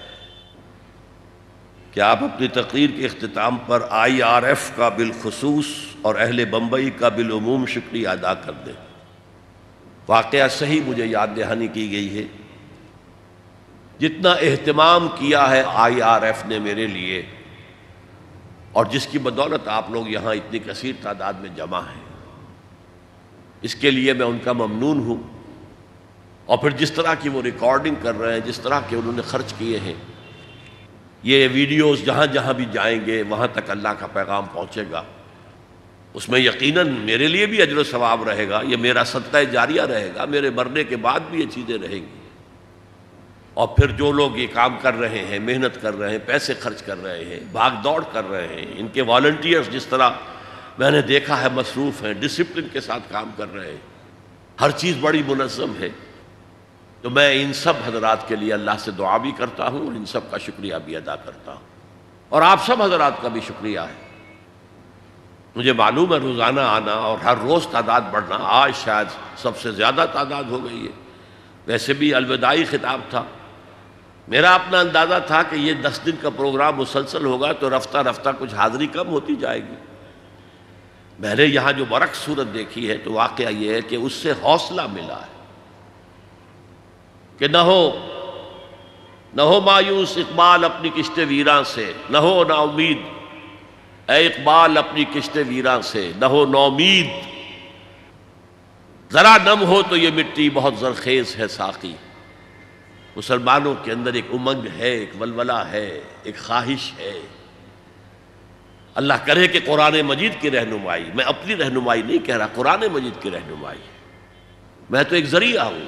E: کہ آپ اپنی تقریر کے اختتام پر آئی آر ایف کا بالخصوص اور اہل بمبئی کا بالعموم شکریہ ادا کر دیں۔ واقعہ صحیح مجھے یاد دہانی کی گئی ہے، جتنا اہتمام کیا ہے آئی آر ایف نے میرے لیے، اور جس کی بدولت آپ لوگ یہاں اتنی کثیر تعداد میں جمع ہیں، اس کے لیے میں ان کا ممنون ہوں۔ اور پھر جس طرح کی وہ ریکارڈنگ کر رہے ہیں، جس طرح کے انہوں نے خرچ کیے ہیں، یہ ویڈیوز جہاں جہاں بھی جائیں گے وہاں تک اللہ کا پیغام پہنچے گا، اس میں یقیناً میرے لیے بھی اجر و ثواب رہے گا، یہ میرا صدقہ جاریہ رہے گا، میرے مرنے کے بعد بھی یہ چیزیں رہیں گی۔ اور پھر جو لوگ یہ کام کر رہے ہیں، محنت کر رہے ہیں، پیسے خرچ کر رہے ہیں، بھاگ دوڑ کر رہے ہیں، ان کے والنٹیئرز جس طرح میں نے دیکھا ہے مصروف ہیں، ڈسپلن کے ساتھ کام کر رہے ہیں، ہر چیز بڑی منظم ہے. تو میں ان سب حضرات کے لیے اللہ سے دعا بھی کرتا ہوں اور ان سب کا شکریہ بھی ادا کرتا ہوں، اور آپ سب حضرات کا بھی شکریہ ہے. مجھے معلوم ہے روزانہ آنا اور ہر روز تعداد بڑھنا، آج شاید سب سے زیادہ تعداد ہو گئی ہے. ویسے بھی الوداعی خطاب تھا، میرا اپنا اندازہ تھا کہ یہ دس دن کا پروگرام مسلسل ہوگا تو رفتہ رفتہ کچھ حاضری کم ہوتی جائے گی. میں نے یہاں جو برعکس صورت دیکھی ہے تو واقعہ یہ ہے کہ اس سے حوصلہ ملا ہے کہ نہ ہو نہ ہو مایوس اقبال اپنی کشت ویراں سے، نہ ہو نا امید اے اقبال اپنی کشت ویراں سے، نہ ہو نا امید. ذرا نم ہو تو یہ مٹی بہت زرخیز ہے ساقی. مسلمانوں کے اندر ایک امنگ ہے، ایک ولولہ ہے، ایک خواہش ہے. اللہ کرے کہ قرآن مجید کی رہنمائی، میں اپنی رہنمائی نہیں کہہ رہا، قرآن مجید کی رہنمائی، میں تو ایک ذریعہ ہوں.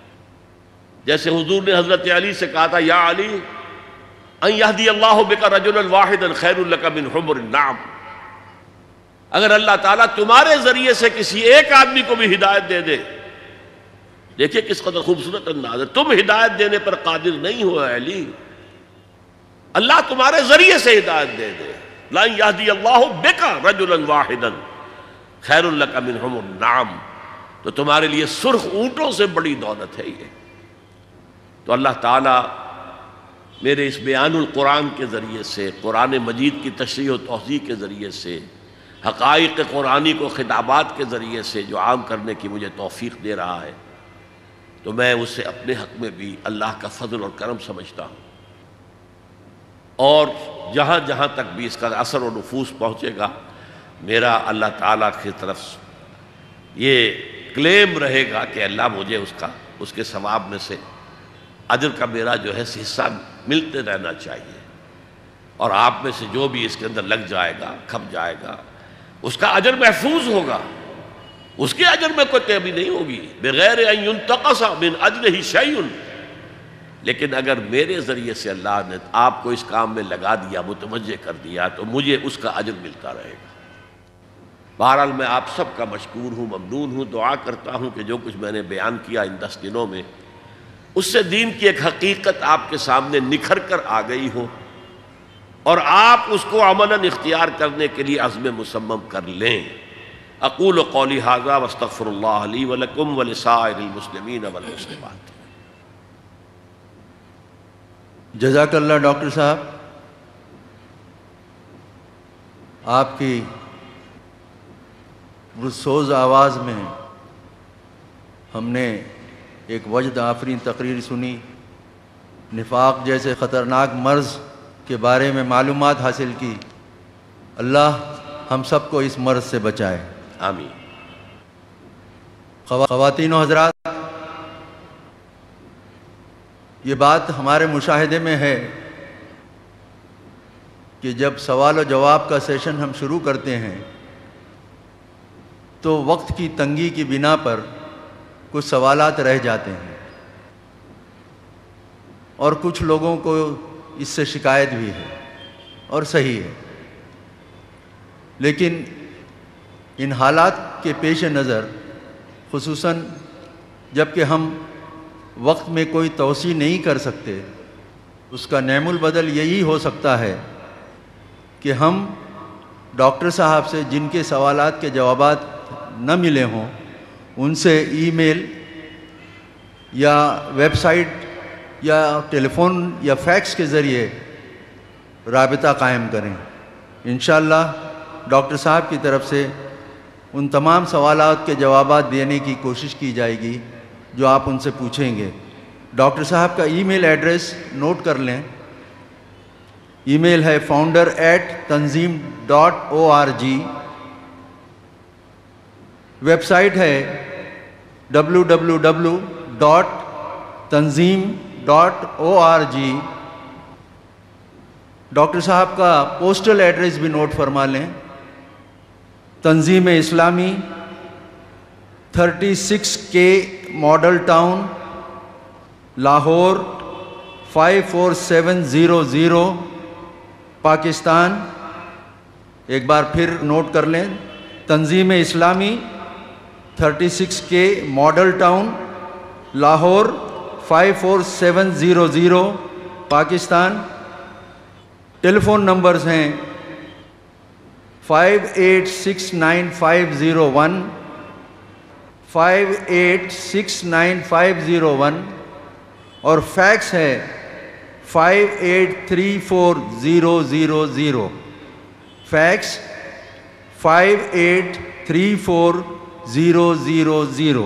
E: جیسے حضور نے حضرت علی سے کہا تھا یا علی ان یہدی اللہ بک رجلا واحدا خیر لک من حمر النعم. اگر اللہ تعالیٰ تمہارے ذریعے سے کسی ایک آدمی کو بھی ہدایت دے دے، دیکھیں کس قدر خوبصورت انداز ہے، تم ہدایت دینے پر قادر نہیں ہو علی، اللہ تمہارے ذریعے سے ہدایت دے دے. لَن يَهْدِيَ اللَّهُ بِكَ رَجُلًا وَاحِدًا خَيْرٌ لَكَ مِنْ حُمُرِ النَّعَمِ. تو تمہارے لیے سرخ اونٹوں سے بڑی دولت ہے یہ. تو اللہ تعالیٰ میرے اس بیان القرآن کے ذریعے سے، قرآن مجید کی تشریح و توضیح کے ذریعے سے، حقائق قرآنی کو خطابات کے ذریعے سے جو عام کرنے کی مجھے توفیق دے رہا ہے، تو میں اسے اپنے حق میں بھی اللہ کا فضل اور کرم سمجھتا ہوں. اور جہاں جہاں تک بھی اس کا اثر و نفوذ پہنچے گا، میرا اللہ تعالیٰ کی طرف یہ کلیم رہے گا کہ اللہ مجھے اس کا اس کے ثواب میں سے اجر کا میرا جو ہے حصہ ملتے رہنا چاہیے. اور آپ میں سے جو بھی اس کے اندر لگ جائے گا، کھپ جائے گا، اس کا اجر محفوظ ہوگا، اس کے اجر میں کوئی کمی نہیں ہوگی. بغیر ان ينتقص من اجرہ شیء. لیکن اگر میرے ذریعے سے اللہ نے آپ کو اس کام میں لگا دیا، متوجہ کر دیا، تو مجھے اس کا اجر ملتا رہے گا. بہرحال میں آپ سب کا مشکور ہوں، ممنون ہوں. دعا کرتا ہوں کہ جو کچھ میں نے بیان کیا ان دس دنوں میں، اس سے دین کی ایک حقیقت آپ کے سامنے نکھر کر آ گئی ہو، اور آپ اس کو عملاً اختیار کرنے کے لیے عزم مصمم کر لیں. اقول قولی ھذا واستغفر اللہ لی ولکم ولسائر المسلمین والمسلمات.
B: جزاک اللہ ڈاکٹر صاحب. آپ کی رسوز آواز میں ہم نے ایک وجد آفرین تقریر سنی، نفاق جیسے خطرناک مرض کے بارے میں معلومات حاصل کی. اللہ ہم سب کو اس مرض سے بچائے.
E: آمین.
B: خواتین و حضرات، یہ بات ہمارے مشاہدے میں ہے کہ جب سوال و جواب کا سیشن ہم شروع کرتے ہیں تو وقت کی تنگی کی بنا پر کچھ سوالات رہ جاتے ہیں، اور کچھ لوگوں کو اس سے شکایت بھی ہے، اور صحیح ہے. لیکن ان حالات کے پیش نظر، خصوصاً جب کہ ہم وقت میں کوئی توسیع نہیں کر سکتے، اس کا نعم البدل یہی ہو سکتا ہے کہ ہم ڈاکٹر صاحب سے جن کے سوالات کے جوابات نہ ملے ہوں، ان سے ای میل یا ویب سائٹ یا ٹیلی فون یا فیکس کے ذریعے رابطہ قائم کریں. انشاءاللہ ڈاکٹر صاحب کی طرف سے ان تمام سوالات کے جوابات دینے کی کوشش کی جائے گی جو آپ ان سے پوچھیں گے. ڈاکٹر صاحب کا ای میل ایڈریس نوٹ کر لیں. ای میل ہے founder at Tanzeem dot O R G. Website ہے W W W dot Tanzeem dot O R G. Doctor صاحب کا پوسٹل ایڈریس بھی نوٹ فرما لیں. Tanzeem Islami thirty six K Model Town, Lahore five four seven zero zero, Pakistan. ایک بار پھر نوٹ کر لیں، Tanzeem Islami thirty six K Model Town Lahore five four seven zero zero Pakistan. Telephone numbers ہیں five eight six nine five zero one five eight six nine five zero one اور fax ہے five eight three four zero zero zero, fax five eight three four zero zero zero.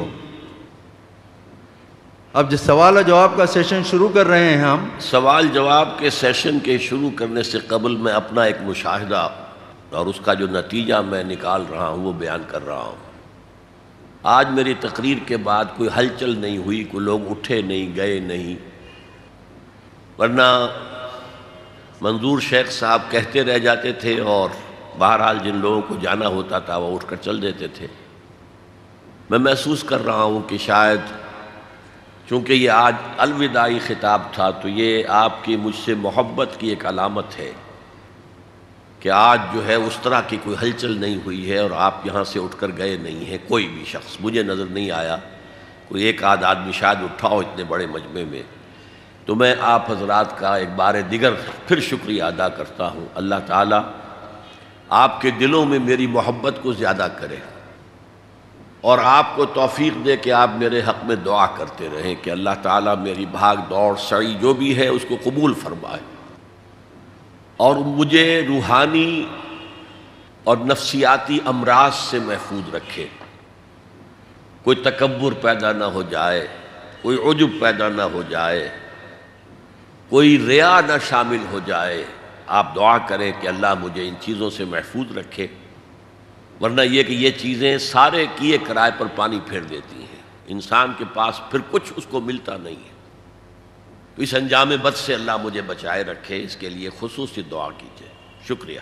B: اب جو سوال و جواب کا session شروع کر رہے ہیں ہم،
E: سوال جواب کے سیشن کے شروع کرنے سے قبل میں اپنا ایک مشاہدہ اور اس کا جو نتیجہ میں نکال رہا ہوں وہ بیان کر رہا ہوں۔ آج میری تقریر کے بعد کوئی ہلچل نہیں ہوئی، کوئی لوگ اٹھے نہیں، گئے نہیں، ورنہ منظور شیخ صاحب کہتے رہ جاتے تھے اور بہرحال جن لوگوں کو جانا ہوتا تھا وہ اٹھ کر چل دیتے تھے۔ میں محسوس کر رہا ہوں کہ شاید چونکہ یہ آج الوداعی خطاب تھا تو یہ آپ کی مجھ سے محبت کی ایک علامت ہے کہ آج جو ہے اس طرح کی کوئی ہلچل نہیں ہوئی ہے اور آپ یہاں سے اٹھ کر گئے نہیں ہیں، کوئی بھی شخص مجھے نظر نہیں آیا، کوئی ایک آدھ آدمی شاید اٹھا ہو اتنے بڑے مجمع میں۔ تو میں آپ حضرات کا ایک بار دیگر پھر شکریہ ادا کرتا ہوں۔ اللہ تعالیٰ آپ کے دلوں میں میری محبت کو زیادہ کرے اور آپ کو توفیق دے کہ آپ میرے حق میں دعا کرتے رہیں کہ اللہ تعالیٰ میری بھاگ دوڑ سعی جو بھی ہے اس کو قبول فرمائے اور مجھے روحانی اور نفسیاتی امراض سے محفوظ رکھے، کوئی تکبر پیدا نہ ہو جائے، کوئی عجب پیدا نہ ہو جائے، کوئی ریا نہ شامل ہو جائے۔ آپ دعا کریں کہ اللہ مجھے ان چیزوں سے محفوظ رکھے، ورنہ یہ کہ یہ چیزیں سارے کیے کرائے پر پانی پھیر دیتی ہیں، انسان کے پاس پھر کچھ اس کو ملتا نہیں ہے۔ تو اس انجام بد سے اللہ مجھے بچائے رکھے، اس کے لیے خصوصی دعا کیجیے۔ شکریہ۔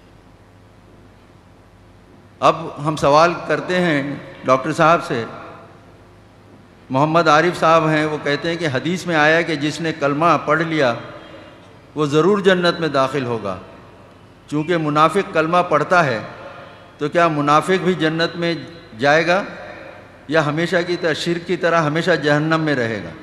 B: اب ہم سوال کرتے ہیں ڈاکٹر صاحب سے۔ محمد عارف صاحب ہیں، وہ کہتے ہیں کہ حدیث میں آیا کہ جس نے کلمہ پڑھ لیا وہ ضرور جنت میں داخل ہوگا، چونکہ منافق کلمہ پڑھتا ہے تو کیا منافق بھی جنت میں جائے گا یا ہمیشہ کی طرح شرک کی طرح ہمیشہ جہنم میں رہے گا؟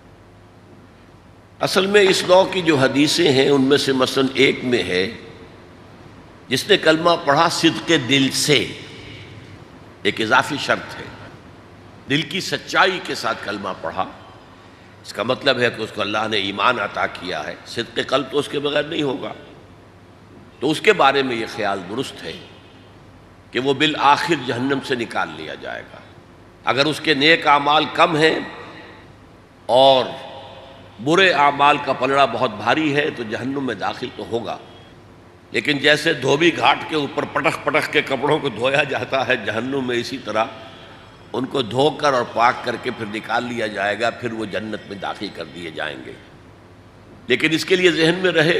E: اصل میں اس نوع کی جو حدیثیں ہیں ان میں سے مثلا ایک میں ہے جس نے کلمہ پڑھا صدق دل سے، ایک اضافی شرط ہے، دل کی سچائی کے ساتھ کلمہ پڑھا، اس کا مطلب ہے کہ اس کو اللہ نے ایمان عطا کیا ہے، صدق قلب تو اس کے بغیر نہیں ہوگا، تو اس کے بارے میں یہ خیال درست ہے کہ وہ بالآخر جہنم سے نکال لیا جائے گا۔ اگر اس کے نیک اعمال کم ہیں اور برے اعمال کا پلڑا بہت بھاری ہے تو جہنم میں داخل تو ہوگا، لیکن جیسے دھوبی گھاٹ کے اوپر پٹخ پٹخ کے کپڑوں کو دھویا جاتا ہے، جہنم میں اسی طرح ان کو دھو کر اور پاک کر کے پھر نکال لیا جائے گا، پھر وہ جنت میں داخل کر دیے جائیں گے۔ لیکن اس کے لیے ذہن میں رہے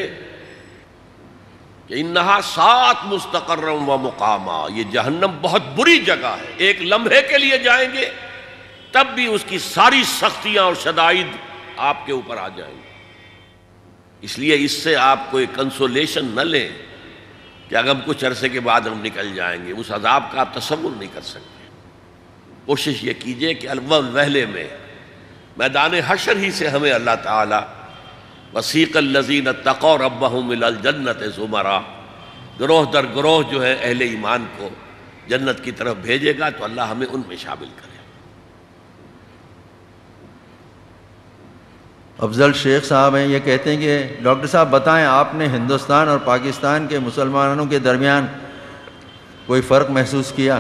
E: کہ انہا سات مستقرم و مقامہ، یہ جہنم بہت بری جگہ ہے، ایک لمحے کے لیے جائیں گے تب بھی اس کی ساری سختیاں اور شدائد آپ کے اوپر آ جائیں گے۔ اس لیے اس سے آپ کوئی کنسولیشن نہ لیں کہ اگر ہم کچھ عرصے کے بعد ہم نکل جائیں گے، اس عذاب کا آپ تصور نہیں کر سکتے۔ کوشش یہ کیجئے کہ اول وہلے میں میدان حشر ہی سے ہمیں اللہ تعالی وسیق الذین اتقوا ربہم الی الجنۃ زمرا، گروہ در گروہ جو ہے اہل ایمان کو جنت کی طرف بھیجے گا، تو اللہ ہمیں ان میں شامل کرے۔
B: افضل شیخ صاحب ہیں، یہ کہتے ہیں کہ ڈاکٹر صاحب بتائیں، آپ نے ہندوستان اور پاکستان کے مسلمانوں کے درمیان کوئی فرق محسوس کیا؟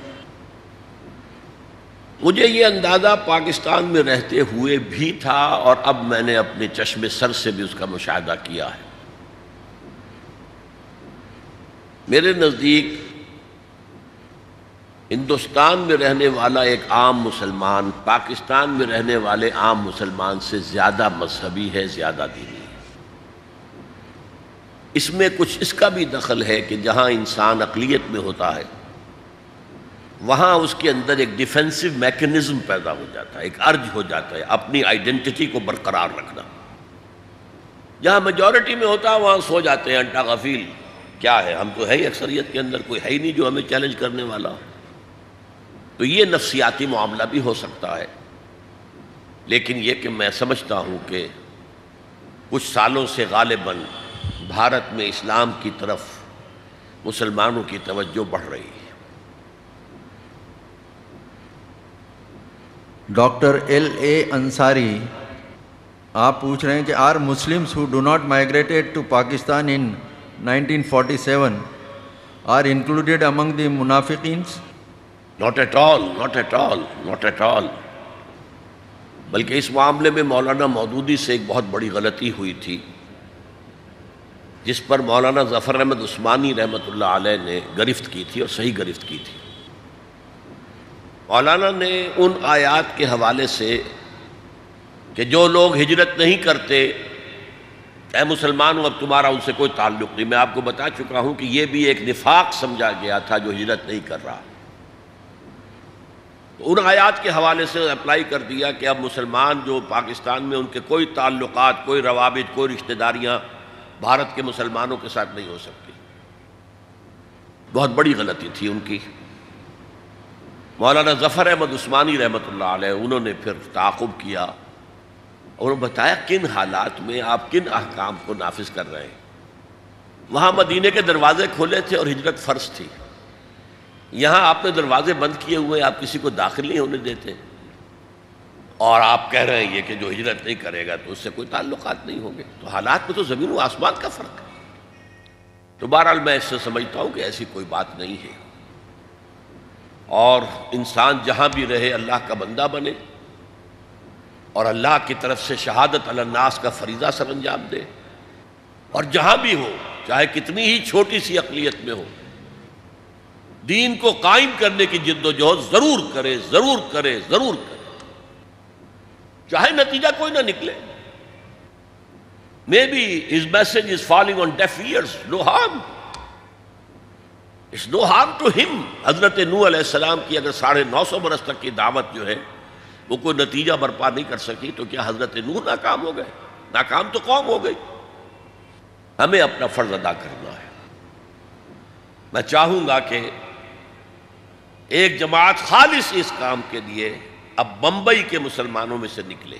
E: مجھے یہ اندازہ پاکستان میں رہتے ہوئے بھی تھا اور اب میں نے اپنے چشم سر سے بھی اس کا مشاہدہ کیا ہے۔ میرے نزدیک ہندوستان میں رہنے والا ایک عام مسلمان پاکستان میں رہنے والے عام مسلمان سے زیادہ مذہبی ہے، زیادہ دینی ہے۔ اس میں کچھ اس کا بھی دخل ہے کہ جہاں انسان اقلیت میں ہوتا ہے وہاں اس کے اندر ایک ڈیفینسو میکنزم پیدا ہو جاتا ہے، ایک ارج ہو جاتا ہے اپنی آئیڈینٹی کو برقرار رکھنا۔ جہاں میجورٹی میں ہوتا ہے وہاں سو جاتے ہیں انٹا غفیل، کیا ہے، ہم تو ہے ہی اکثریت کے اندر، کوئی ہے ہی نہیں جو ہمیں چیلنج کرنے والا۔ تو یہ نفسیاتی معاملہ بھی ہو سکتا ہے، لیکن یہ کہ میں سمجھتا ہوں کہ کچھ سالوں سے غالباً بھارت میں اسلام کی طرف مسلمانوں کی توجہ بڑھ رہی ہے۔
B: ڈاکٹر ایل اے انصاری آپ پوچھ رہے ہیں کہ are Muslims who do not migrated to Pakistan in nineteen forty seven are included among the منافقینس؟
E: Not at all, not at all, not at all, بلکہ اس معاملے میں مولانا مودودی سے ایک بہت بڑی غلطی ہوئی تھی، جس پر مولانا ظفر احمد عثمانی رحمۃ اللہ علیہ نے گرفت کی تھی، اور صحیح گرفت کی تھی۔ مولانا نے ان آیات کے حوالے سے کہ جو لوگ ہجرت نہیں کرتے، اے مسلمانوں اب تمہارا ان سے کوئی تعلق نہیں، میں آپ کو بتا چکا ہوں کہ یہ بھی ایک نفاق سمجھا گیا تھا جو ہجرت نہیں کر رہا، تو ان آیات کے حوالے سے اپلائی کر دیا کہ اب مسلمان جو پاکستان میں ان کے کوئی تعلقات، کوئی روابط، کوئی رشتہ داریاں بھارت کے مسلمانوں کے ساتھ نہیں ہو سکتی۔ بہت بڑی غلطی تھی ان کی۔ مولانا ظفر احمد عثمانی رحمۃ اللہ علیہ انہوں نے پھر تعاقب کیا اور بتایا کن حالات میں آپ کن احکام کو نافذ کر رہے ہیں۔ وہاں مدینے کے دروازے کھولے تھے اور ہجرت فرض تھی، یہاں آپ نے دروازے بند کیے ہوئے، آپ کسی کو داخل نہیں ہونے دیتے، اور آپ کہہ رہے ہیں یہ کہ جو ہجرت نہیں کرے گا تو اس سے کوئی تعلقات نہیں ہوں گے۔ تو حالات میں تو زمین و آسمان کا فرق ہے۔ تو بہرحال میں اس سے سمجھتا ہوں کہ ایسی کوئی بات نہیں ہے، اور انسان جہاں بھی رہے اللہ کا بندہ بنے اور اللہ کی طرف سے شہادت علی الناس کا فریضہ سر انجام دے، اور جہاں بھی ہو چاہے کتنی ہی چھوٹی سی اقلیت میں ہو، دین کو قائم کرنے کی جد و جہد ضرور کرے، ضرور کرے، ضرور کرے، چاہے نتیجہ کوئی نہ نکلے۔ Maybe his message is falling on deaf ears, no harm. It's no harm to him. حضرت نوح علیہ السلام کی اگر ساڑھے نو سو برس تک کی دعوت جو ہے وہ کوئی نتیجہ برپا نہیں کر سکی، تو کیا حضرت نوح ناکام ہو گئے؟ ناکام تو قوم ہو گئی۔ ہمیں اپنا فرض ادا کرنا ہے۔ میں چاہوں گا کہ ایک جماعت خالص اس کام کے لیے اب بمبئی کے مسلمانوں میں سے نکلے۔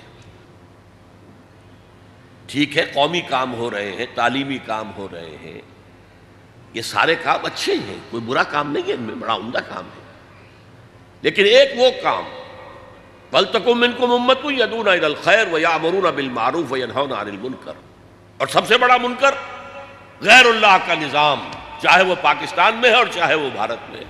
E: ٹھیک ہے، قومی کام ہو رہے ہیں، تعلیمی کام ہو رہے ہیں، یہ سارے کام اچھے ہیں، کوئی برا کام نہیں ہے، ان میں بڑا عمدہ کام ہے، لیکن ایک وہ کام وَلْتَكُن مِّنكُمْ أُمَّةٌ يَدْعُونَ إِلَى الْخَيْرِ وَيَأْمُرُونَ بِالْمَعْرُوفِ وَيَنْهَوْنَ عَنِ الْمُنكَرِ، اور سب سے بڑا منکر غیر اللہ کا نظام، چاہے وہ پاکستان میں ہے اور چاہے وہ بھارت میں ہے۔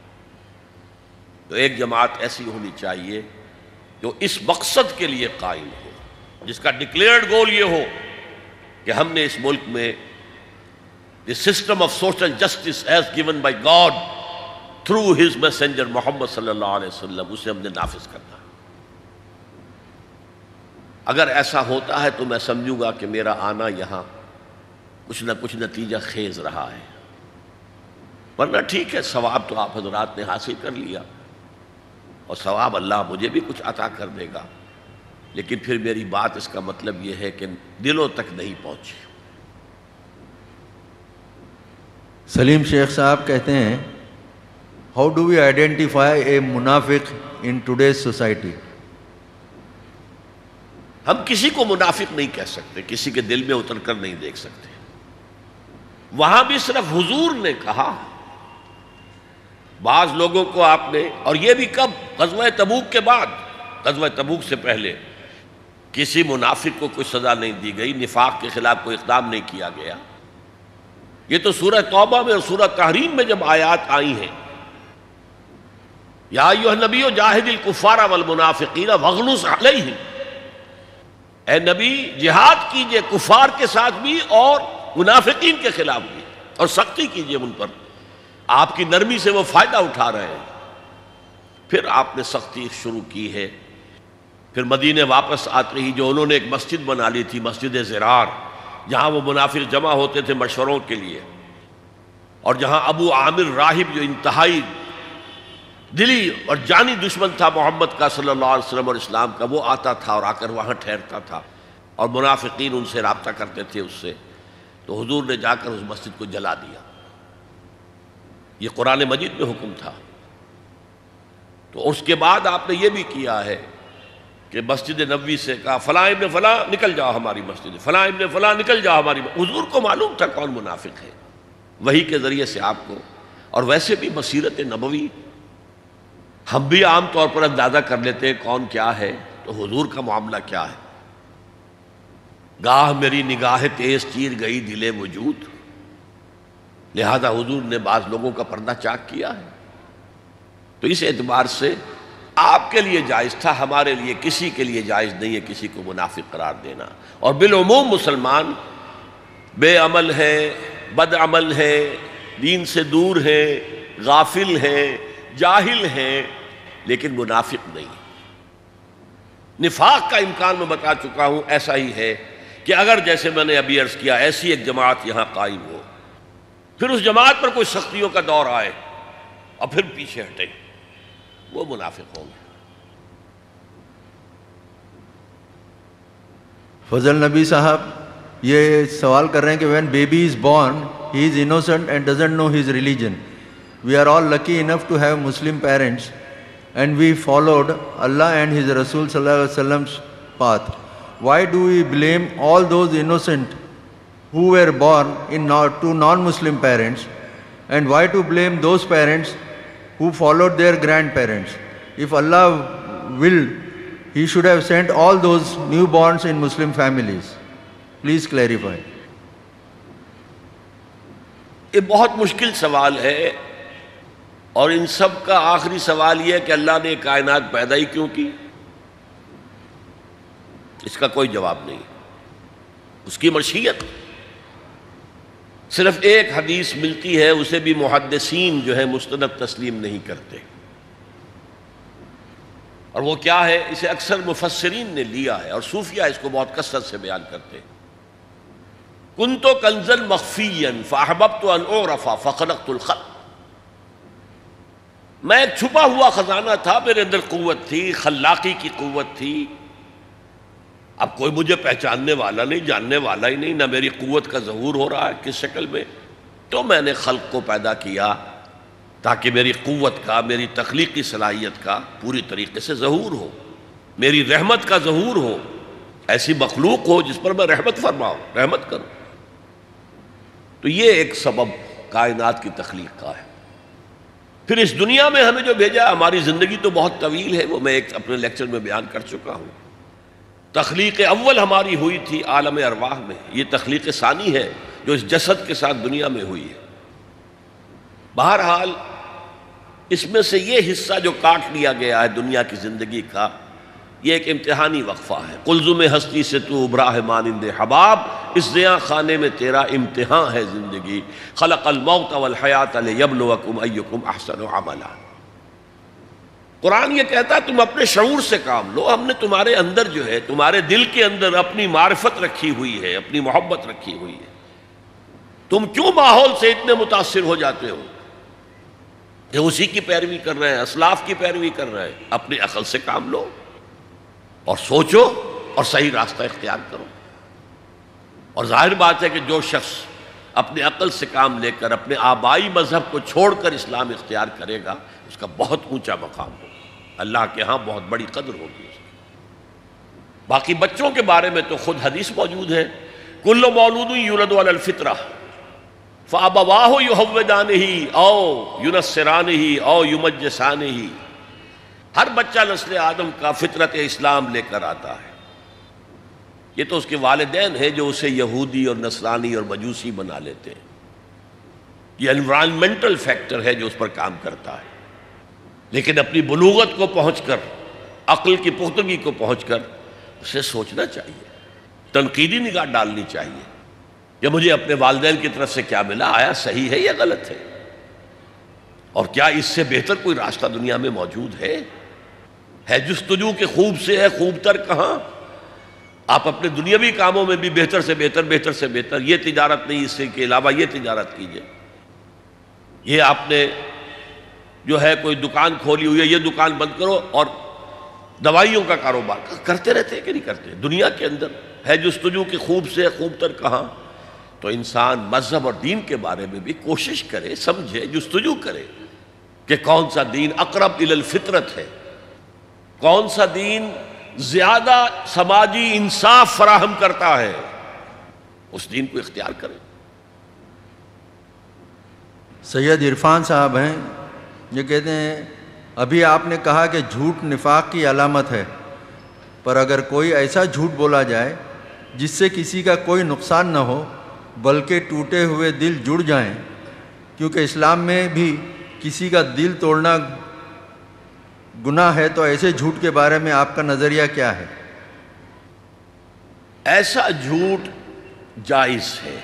E: تو ایک جماعت ایسی ہونی چاہیے جو اس مقصد کے لیے قائم ہو، جس کا ڈکلیئرڈ گول یہ ہو کہ ہم نے اس ملک میں the system of social justice as given by God through his messenger محمد صلی اللہ علیہ وسلم، اسے ہم نے نافذ کرنا ہے۔ اگر ایسا ہوتا ہے تو میں سمجھوں گا کہ میرا آنا یہاں کچھ نہ کچھ نتیجہ خیز رہا ہے، ورنہ ٹھیک ہے، ثواب تو آپ حضرات نے حاصل کر لیا، اور ثواب اللہ مجھے بھی کچھ عطا کر دے گا، لیکن پھر میری بات اس کا مطلب یہ ہے کہ دلوں تک نہیں پہنچی۔
B: سلیم شیخ صاحب کہتے ہیں how do we identify a منافق ان ٹوڈیز سوسائٹی؟
E: ہم کسی کو منافق نہیں کہہ سکتے، کسی کے دل میں اتر کر نہیں دیکھ سکتے۔ وہاں بھی صرف حضور نے کہا، بعض لوگوں کو آپ نے، اور یہ بھی کب؟ غزوہ تبوک کے بعد، غزوہ تبوک سے پہلے کسی منافق کو کوئی سزا نہیں دی گئی، نفاق کے خلاف کوئی اقدام نہیں کیا گیا۔ یہ تو سورہ توبہ میں اور سورہ تحریم میں جب آیات آئی ہیں، یا ایھا النبی جاہد الکفار والمنافقین واغلظ علیہم، اے نبی جہاد کیجئے کفار کے ساتھ بھی اور منافقین کے خلاف بھی، اور سختی کیجئے ان پر۔ آپ کی نرمی سے وہ فائدہ اٹھا رہے ہیں۔ پھر آپ نے سختی شروع کی ہے۔ پھر مدینے واپس آتے ہی جو انہوں نے ایک مسجد بنا لی تھی، مسجد زرار، جہاں وہ منافق جمع ہوتے تھے مشوروں کے لیے، اور جہاں ابو عامر راہب جو انتہائی دلی اور جانی دشمن تھا محمد کا صلی اللہ علیہ وسلم اور اسلام کا، وہ آتا تھا اور آ کر وہاں ٹھہرتا تھا، اور منافقین ان سے رابطہ کرتے تھے اس سے، تو حضور نے جا کر اس مسجد کو جلا دیا۔ یہ قرآن مجید میں حکم تھا۔ تو اس کے بعد آپ نے یہ بھی کیا ہے کہ مسجد نبوی سے کہا فلاں ابن فلاں نکل جاؤ ہماری مسجد، فلاں ابن فلاں نکل جاؤ ہماری مسجد۔ حضور کو معلوم تھا کون منافق ہے، وحی کے ذریعے سے آپ کو۔ اور ویسے بھی بصیرت نبوی ہم بھی عام طور پر اندازہ کر لیتے ہیں کون کیا ہے، تو حضور کا معاملہ کیا ہے؟ گاہ میری نگاہ تیز چیر گئی دل وجود، لہذا حضور نے بعض لوگوں کا پردہ چاک کیا ہے۔ تو اس اعتبار سے آپ کے لیے جائز تھا، ہمارے لیے کسی کے لیے جائز نہیں ہے کسی کو منافق قرار دینا۔ اور بالعموم مسلمان بے عمل ہے، بد عمل ہے، دین سے دور ہے، غافل ہے، جاہل ہے، لیکن منافق نہیں۔ نفاق کا امکان میں بتا چکا ہوں ایسا ہی ہے کہ اگر جیسے میں نے ابھی عرض کیا ایسی ایک جماعت یہاں قائم ہو، پھر اس جماعت پر کوئی سختیوں کا دور آئے اور پھر پیچھے ہٹے، وہ منافق ہوں گے۔
B: فضل نبی صاحب یہ سوال کر رہے ہیں کہ when baby is born he is innocent and doesn't know his religion. We are all lucky enough to have Muslim parents and we followed Allah and his Rasul sallallahu alaihi wasallam's path. Why do we blame all those innocent who were born in not, to non-Muslim parents, and why to blame those parents who followed their grandparents? If Allah willed, he should have sent all those newborns in Muslim families. Please clarify.
E: یہ بہت مشکل سوال ہے، اور ان سب کا آخری سوال یہ ہے کہ اللہ نے کائنات پیدا ہی کیوں کی؟ اس کا کوئی جواب نہیں۔ اس کی مشیت صرف ایک حدیث ملتی ہے، اسے بھی محدثین جو ہے مستند تسلیم نہیں کرتے، اور وہ کیا ہے؟ اسے اکثر مفسرین نے لیا ہے، اور صوفیہ اس کو بہت کثرت سے بیان کرتے ہیں۔ کنت کنزا مخفیا فاحببت ان اعرف فخلقت الخلق۔ میں ایک چھپا ہوا خزانہ تھا، میرے اندر قوت تھی، خلاقی کی قوت تھی، اب کوئی مجھے پہچاننے والا نہیں، جاننے والا ہی نہیں، نہ میری قوت کا ظہور ہو رہا ہے کس شکل میں، تو میں نے خلق کو پیدا کیا تاکہ میری قوت کا، میری تخلیقی صلاحیت کا پوری طریقے سے ظہور ہو، میری رحمت کا ظہور ہو، ایسی مخلوق ہو جس پر میں رحمت فرماؤں، رحمت کروں۔ تو یہ ایک سبب کائنات کی تخلیق کا ہے۔ پھر اس دنیا میں ہمیں جو بھیجا، ہماری زندگی تو بہت طویل ہے، وہ میں ایک اپنے لیکچر میں بیان کر چکا ہوں۔ تخلیق اول ہماری ہوئی تھی عالم ارواح میں، یہ تخلیق ثانی ہے جو اس جسد کے ساتھ دنیا میں ہوئی ہے۔ بہرحال اس میں سے یہ حصہ جو کاٹ لیا گیا ہے دنیا کی زندگی کا، یہ ایک امتحانی وقفہ ہے۔ قلزم ہستی سے تو ابھرا ہے مانند حباب، اس زیاں خانے میں تیرا امتحان ہے زندگی، خلق الموت والحیات لیبلوکم ایکم احسن عملا۔ قرآن یہ کہتا ہے تم اپنے شعور سے کام لو، ہم نے تمہارے اندر جو ہے، تمہارے دل کے اندر اپنی معرفت رکھی ہوئی ہے، اپنی محبت رکھی ہوئی ہے، تم کیوں ماحول سے اتنے متاثر ہو جاتے ہو کہ اسی کی پیروی کر رہے ہیں، اسلاف کی پیروی کر رہے ہیں؟ اپنی عقل سے کام لو اور سوچو اور صحیح راستہ اختیار کرو۔ اور ظاہر بات ہے کہ جو شخص اپنے عقل سے کام لے کر اپنے آبائی مذہب کو چھوڑ کر اسلام اختیار کرے گا، اس کا بہت اونچا مقام ہوگا، اللہ کے ہاں بہت بڑی قدر ہوگی اس کی۔ باقی بچوں کے بارے میں تو خود حدیث موجود ہے، کل مولود یولد علی الفطرہ فابواہ یہودانہ او ینصرانہ او یمجسانہ۔ ہر بچہ نسل آدم کا فطرت اسلام لے کر آتا ہے، یہ تو اس کے والدین ہیں جو اسے یہودی اور نصرانی اور مجوسی بنا لیتے ہیں، یہ انوائرمنٹل فیکٹر ہے جو اس پر کام کرتا ہے۔ لیکن اپنی بلوغت کو پہنچ کر، عقل کی پختگی کو پہنچ کر اسے سوچنا چاہیے، تنقیدی نگاہ ڈالنی چاہیے کہ مجھے اپنے والدین کی طرف سے کیا ملا، آیا صحیح ہے یا غلط ہے، اور کیا اس سے بہتر کوئی راستہ دنیا میں موجود ہے؟ ہے جستجو کے خوب سے ہے خوب تر کہاں؟ آپ اپنے دنیاوی کاموں میں بھی بہتر سے بہتر، بہتر سے بہتر، یہ تجارت نہیں، اس سے کے علاوہ یہ تجارت کیجئے، یہ آپ نے جو ہے کوئی دکان کھولی ہوئی ہے، یہ دکان بند کرو، اور دوائیوں کا کاروبار کرتے رہتے کہ نہیں کرتے؟ دنیا کے اندر ہے جستجو کی خوب سے خوب تر کہاں؟ تو انسان مذہب اور دین کے بارے میں بھی کوشش کرے، سمجھے، جستجو کرے، کہ کون سا دین اقرب الی الفطرت ہے، کون سا دین زیادہ سماجی انصاف فراہم کرتا ہے، اس دین کو اختیار کریں۔
B: سید عرفان صاحب ہیں، یہ کہتے ہیں ابھی آپ نے کہا کہ جھوٹ نفاق کی علامت ہے، پر اگر کوئی ایسا جھوٹ بولا جائے جس سے کسی کا کوئی نقصان نہ ہو بلکہ ٹوٹے ہوئے دل جڑ جائیں، کیونکہ اسلام میں بھی کسی کا دل توڑنا گناہ ہے، تو ایسے جھوٹ کے بارے میں آپ کا نظریہ کیا ہے؟
E: ایسا جھوٹ جائز ہے،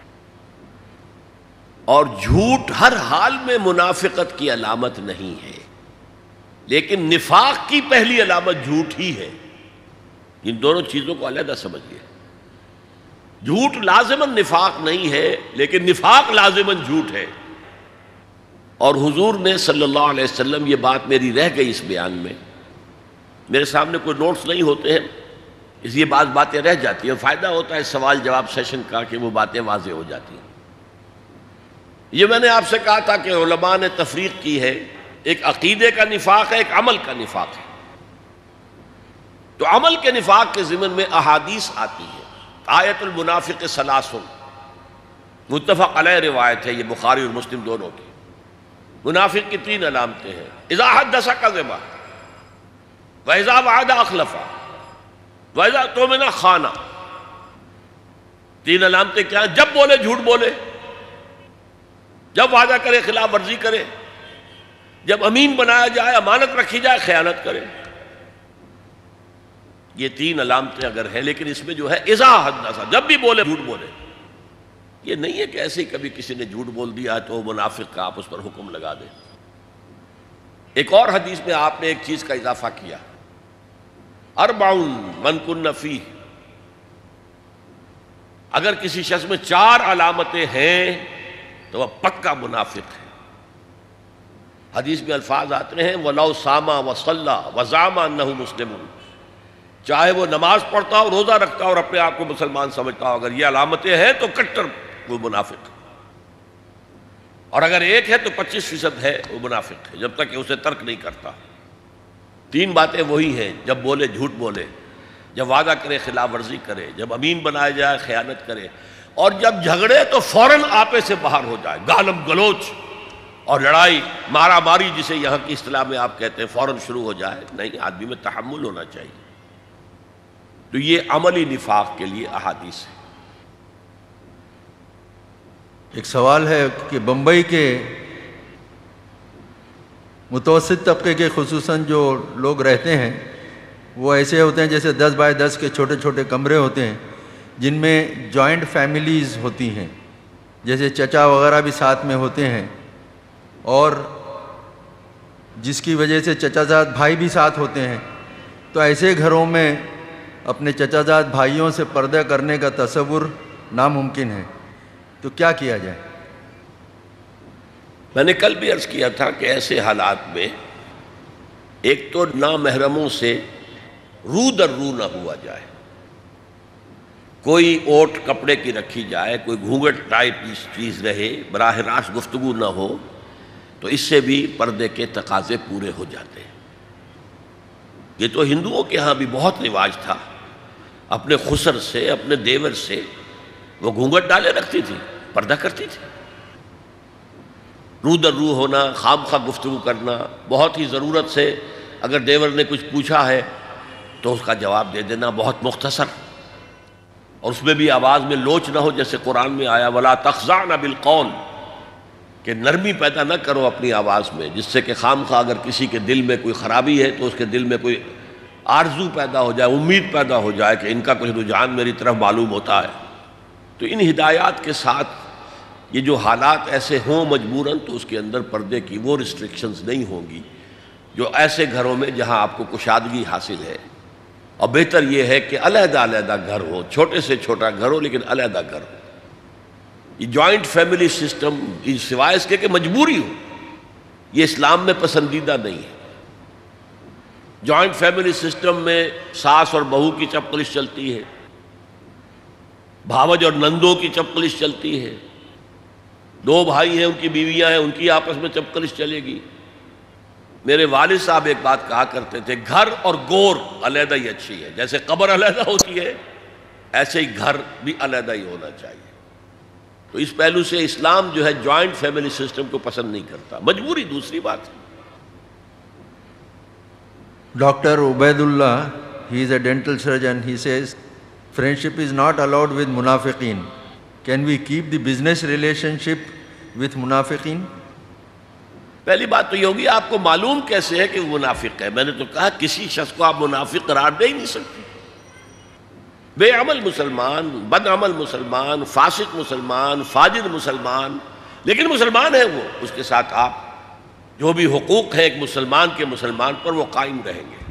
E: اور جھوٹ ہر حال میں منافقت کی علامت نہیں ہے، لیکن نفاق کی پہلی علامت جھوٹ ہی ہے۔ ان دونوں چیزوں کو علیحدہ سمجھیے۔ جھوٹ لازماً نفاق نہیں ہے، لیکن نفاق لازماً جھوٹ ہے۔ اور حضور نے صلی اللہ علیہ وسلم، یہ بات میری رہ گئی اس بیان میں، میرے سامنے کوئی نوٹس نہیں ہوتے ہیں، اس لیے بعض باتیں رہ جاتی ہیں، فائدہ ہوتا ہے سوال جواب سیشن کا کہ وہ باتیں واضح ہو جاتی ہیں۔ یہ میں نے آپ سے کہا تھا کہ علماء نے تفریق کی ہے، ایک عقیدے کا نفاق ہے، ایک عمل کا نفاق ہے۔ تو عمل کے نفاق کے ضمن میں احادیث آتی ہے۔ آیت المنافق ثلاث، متفق علیہ روایت ہے، یہ بخاری اور مسلم دونوں کی۔ منافق کی تین علامتیں ہیں: اذا حدث کذب، واذا وعد اخلف، واذا اؤتمن خان۔ تین علامتیں کیا ہیں؟ جب بولے جھوٹ بولے، جب وعدہ کرے خلاف ورزی کرے، جب امین بنایا جائے امانت رکھی جائے خیانت کرے۔ یہ تین علامتیں اگر ہیں، لیکن اس میں جو ہے اذا حدث، جب بھی بولے جھوٹ بولے۔ یہ نہیں ہے کہ ایسے ہی کبھی کسی نے جھوٹ بول دیا تو وہ منافق کا آپ اس پر حکم لگا دیں۔ ایک اور حدیث میں آپ نے ایک چیز کا اضافہ کیا، اربعون من کن فیہ، اگر کسی شخص میں چار علامتیں ہیں تو وہ پکا منافق ہے۔ حدیث میں الفاظ آتے ہیں وَلَوْ صَامَ وَصَلَّى وَزَعَمَ أَنَّهُ مُسْلِمٌ، چاہے وہ نماز پڑھتا ہو، روزہ رکھتا ہو اور اپنے آپ کو مسلمان سمجھتا ہو، اگر یہ علامتیں ہیں تو کٹر وہ منافق، اور اگر ایک ہے تو پچیس فیصد ہے وہ منافق ہے، جب تک کہ اسے ترک نہیں کرتا۔ تین باتیں وہی ہیں: جب بولے جھوٹ بولے، جب وعدہ کرے خلاف ورزی کرے، جب امین بنایا جائے خیانت کرے، اور جب جھگڑے تو فوراً آپے سے باہر ہو جائے، گالم گلوچ اور لڑائی مارا ماری جسے یہاں کی اصطلاح میں آپ کہتے ہیں، فوراً شروع ہو جائے۔ نہیں، آدمی میں تحمل ہونا چاہیے۔ تو یہ عملی نفاق کے لیے احادیث ہے۔
B: ایک سوال ہے کہ بمبئی کے متوسط طبقے کے خصوصاً جو لوگ رہتے ہیں وہ ایسے ہوتے ہیں جیسے دس بائی دس کے چھوٹے چھوٹے کمرے ہوتے ہیں، جن میں جوائنٹ فیملیز ہوتی ہیں، جیسے چچا وغیرہ بھی ساتھ میں ہوتے ہیں، اور جس کی وجہ سے چچا زاد بھائی بھی ساتھ ہوتے ہیں۔ تو ایسے گھروں میں اپنے چچا زاد بھائیوں سے پردہ کرنے کا تصور ناممکن ہے، تو کیا کیا جائے؟
E: میں نے کل بھی عرض کیا تھا کہ ایسے حالات میں ایک تو نامحرموں سے رو در رو نہ ہوا جائے، کوئی اوٹ کپڑے کی رکھی جائے، کوئی گھونگھٹ ٹائپ کی چیز رہے، براہ راست گفتگو نہ ہو، تو اس سے بھی پردے کے تقاضے پورے ہو جاتے ہیں۔ یہ تو ہندوؤں کے ہاں بھی بہت رواج تھا، اپنے خسر سے، اپنے دیور سے وہ گھونگھٹ ڈالے رکھتی تھی، پردہ کرتی تھی۔ رو در رو ہونا، خام خواہ گفتگو کرنا، بہت ہی ضرورت سے اگر دیور نے کچھ پوچھا ہے تو اس کا جواب دے دینا بہت مختصر، اور اس میں بھی آواز میں لوچ نہ ہو، جیسے قرآن میں آیا وَلَا تَخْضَعْنَ بِالْقَوْلِ، کہ نرمی پیدا نہ کرو اپنی آواز میں، جس سے کہ خام خواہ اگر کسی کے دل میں کوئی خرابی ہے تو اس کے دل میں کوئی آرزو پیدا ہو جائے، امید پیدا ہو جائے کہ ان کا کچھ رجحان میری طرف معلوم ہوتا ہے۔ تو ان ہدایات کے ساتھ یہ جو حالات ایسے ہوں مجبوراً، تو اس کے اندر پردے کی وہ ریسٹرکشنز نہیں ہوں گی جو ایسے گھروں میں جہاں آپ کو کشادگی حاصل ہے۔ اور بہتر یہ ہے کہ علیحدہ علیحدہ گھر ہو، چھوٹے سے چھوٹا گھر ہو لیکن علیحدہ گھر ہو۔ یہ جوائنٹ فیملی سسٹم سوائے اس کے کہ مجبوری ہو، یہ اسلام میں پسندیدہ نہیں ہے۔ جوائنٹ فیملی سسٹم میں ساس اور بہو کی چپقلش چلتی ہے، بھاوج اور نندوں کی چپقلش چلتی ہے، دو بھائی ہیں ان کی بیویاں ہیں ان کی آپس میں چپقلش چلے گی، میرے والد صاحب ایک بات کہا کرتے تھے، گھر اور گور علیحدہ ہی اچھی ہے، جیسے قبر علیحدہ ہوتی ہے ایسے ہی گھر بھی علیحدہ ہی ہونا چاہیے۔ تو اس پہلو سے اسلام جو ہے جوائنٹ فیملی سسٹم کو پسند نہیں کرتا، مجبوری دوسری بات ہے۔
B: Doctor Ubaidullah, he is a dental surgeon, he says friendship is not allowed with munafiqeen. Can we keep the business relationship with munafiqeen?
E: پہلی بات تو یہ ہوگی آپ کو معلوم کیسے ہے کہ وہ منافق ہے؟ میں نے تو کہا کسی شخص کو آپ منافق قرار دے ہی نہیں سکتے۔ بے عمل مسلمان، بد عمل مسلمان، فاسق مسلمان، فاجر مسلمان، لیکن مسلمان ہے وہ، اس کے ساتھ آپ جو بھی حقوق ہیں ایک مسلمان کے مسلمان پر وہ قائم رہیں گے۔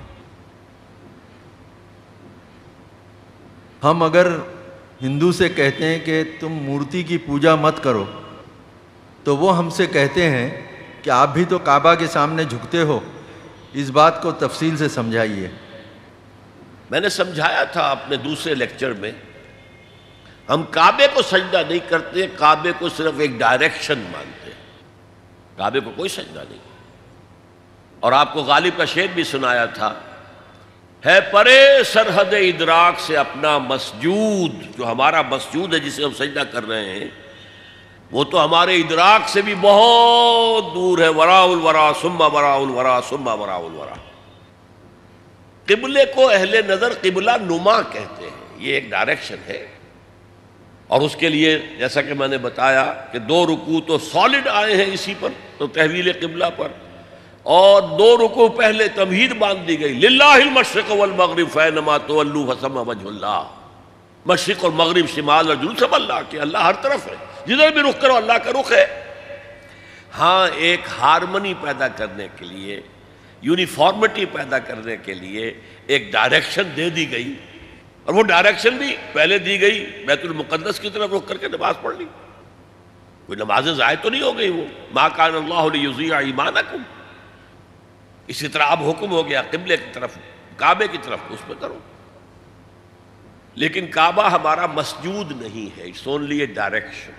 B: ہم اگر ہندو سے کہتے ہیں کہ تم مورتی کی پوجا مت کرو تو وہ ہم سے کہتے ہیں کہ آپ بھی تو کعبہ کے سامنے جھکتے ہو، اس بات کو تفصیل سے سمجھائیے۔
E: میں نے سمجھایا تھا اپنے دوسرے لیکچر میں، ہم کعبے کو سجدہ نہیں کرتے، کعبے کو صرف ایک ڈائریکشن مانتے ہیں، کعبے کو کوئی سجدہ نہیں۔ اور آپ کو غالب کا شعر بھی سنایا تھا، ہے پرے سرحد ادراک سے اپنا مسجود، جو ہمارا مسجود ہے جسے ہم سجدہ کر رہے ہیں وہ تو ہمارے ادراک سے بھی بہت دور ہے، وراء الورا ثم وراء الورا ثم وراء الورا۔ قبلے کو اہل نظر قبلہ نما کہتے ہیں، یہ ایک ڈائریکشن ہے، اور اس کے لیے جیسا کہ میں نے بتایا کہ دو رکوع تو سالڈ آئے ہیں اسی پر، تو تحویل قبلہ پر، اور دو رکوع پہلے تمہید باندھ دی گئی، للہ المشرق والمغرب فینما تولوا فثم وجہ اللہ، مشرق اور مغرب، شمال اور جنوب سب اللہ کے، اللہ ہر طرف ہے، جدھر بھی رخ کرو اللہ کا رخ ہے۔ ہاں ایک ہارمنی پیدا کرنے کے لیے، یونیفارمٹی پیدا کرنے کے لیے ایک ڈائریکشن دے دی گئی، اور وہ ڈائریکشن بھی پہلے دی گئی بیت المقدس کی طرف رخ کر کے نماز پڑھ لی، کوئی نمازیں ضائع تو نہیں ہو گئی۔ وہ ما کان اللہ لیضیع ایمانکم، اسی طرح اب حکم ہو گیا قبلے کی طرف، کعبے کی طرف، اس پہ کرو، لیکن کعبہ ہمارا مسجود نہیں ہے، اٹس اونلی اے ڈائریکشن۔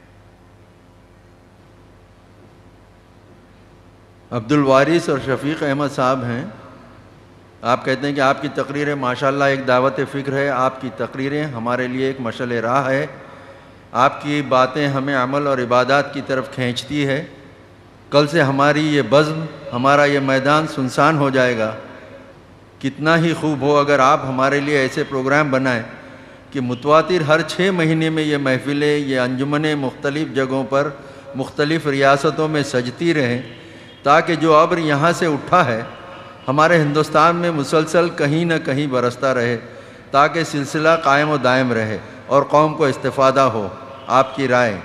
B: عبد الوارث اور شفیق احمد صاحب ہیں، آپ کہتے ہیں کہ آپ کی تقریریں ماشاءاللہ ایک دعوت فکر ہے، آپ کی تقریریں ہمارے لیے ایک مشعل راہ ہے، آپ کی باتیں ہمیں عمل اور عبادات کی طرف کھینچتی ہے۔ کل سے ہماری یہ بزم، ہمارا یہ میدان سنسان ہو جائے گا۔ کتنا ہی خوب ہو اگر آپ ہمارے لیے ایسے پروگرام بنائیں کہ متواتر ہر چھ مہینے میں یہ محفلیں، یہ انجمنیں مختلف جگہوں پر مختلف ریاستوں میں سجتی رہیں، تاکہ جو ابر یہاں سے اٹھا ہے ہمارے ہندوستان میں مسلسل کہیں نہ کہیں برستا رہے، تاکہ سلسلہ قائم و دائم رہے اور قوم کو استفادہ ہو۔ آپ کی رائے؟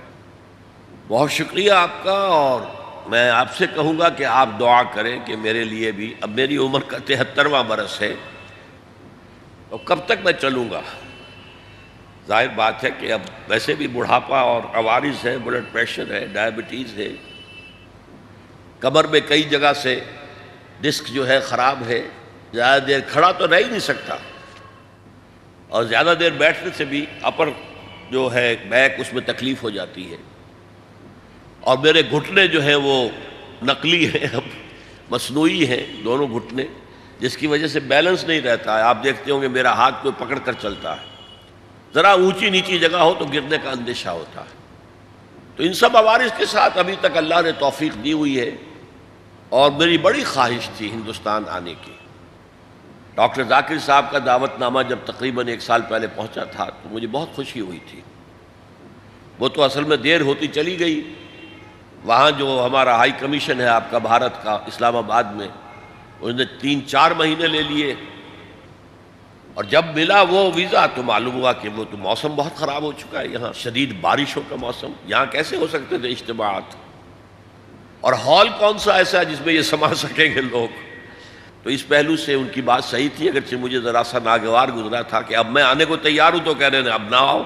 E: بہت شکریہ آپ کا، اور میں آپ سے کہوں گا کہ آپ دعا کریں کہ میرے لیے بھی، اب میری عمر کا تہترواں برس ہے، اور کب تک میں چلوں گا؟ ظاہر بات ہے کہ اب ویسے بھی بڑھاپا اور عوارض ہے، بلڈ پریشر ہے، ڈائبٹیز ہے، کمر میں کئی جگہ سے ڈسک جو ہے خراب ہے، زیادہ دیر کھڑا تو رہ ہی نہیں سکتا، اور زیادہ دیر بیٹھنے سے بھی اپر جو ہے بیک اس میں تکلیف ہو جاتی ہے، اور میرے گھٹنے جو ہیں وہ نقلی ہیں، اب مصنوعی ہیں دونوں گھٹنے، جس کی وجہ سے بیلنس نہیں رہتا ہے۔ آپ دیکھتے ہوں گے میرا ہاتھ کوئی پکڑ کر چلتا ہے، ذرا اونچی نیچی جگہ ہو تو گرنے کا اندیشہ ہوتا ہے۔ تو ان سب عوارض کے ساتھ ابھی تک اللہ نے توفیق دی ہوئی ہے، اور میری بڑی خواہش تھی ہندوستان آنے کی۔ ڈاکٹر ذاکر صاحب کا دعوت نامہ جب تقریباً ایک سال پہلے پہنچا تھا تو مجھے بہت خوشی ہوئی تھی، وہ تو اصل میں دیر ہوتی چلی گئی۔ وہاں جو ہمارا ہائی کمیشن ہے آپ کا بھارت کا اسلام آباد میں، انہوں نے تین چار مہینے لے لیے، اور جب ملا وہ ویزا تو معلوم ہوا کہ وہ تو موسم بہت خراب ہو چکا ہے، یہاں شدید بارشوں کا موسم، یہاں کیسے ہو سکتے تھے اجتماعات، اور ہال کون سا ایسا ہے جس میں یہ سما سکیں گے لوگ۔ تو اس پہلو سے ان کی بات صحیح تھی، اگرچہ مجھے ذرا سا ناگوار گزرا تھا کہ اب میں آنے کو تیار ہوں تو کہہ رہے ہیں اب نہ آؤ۔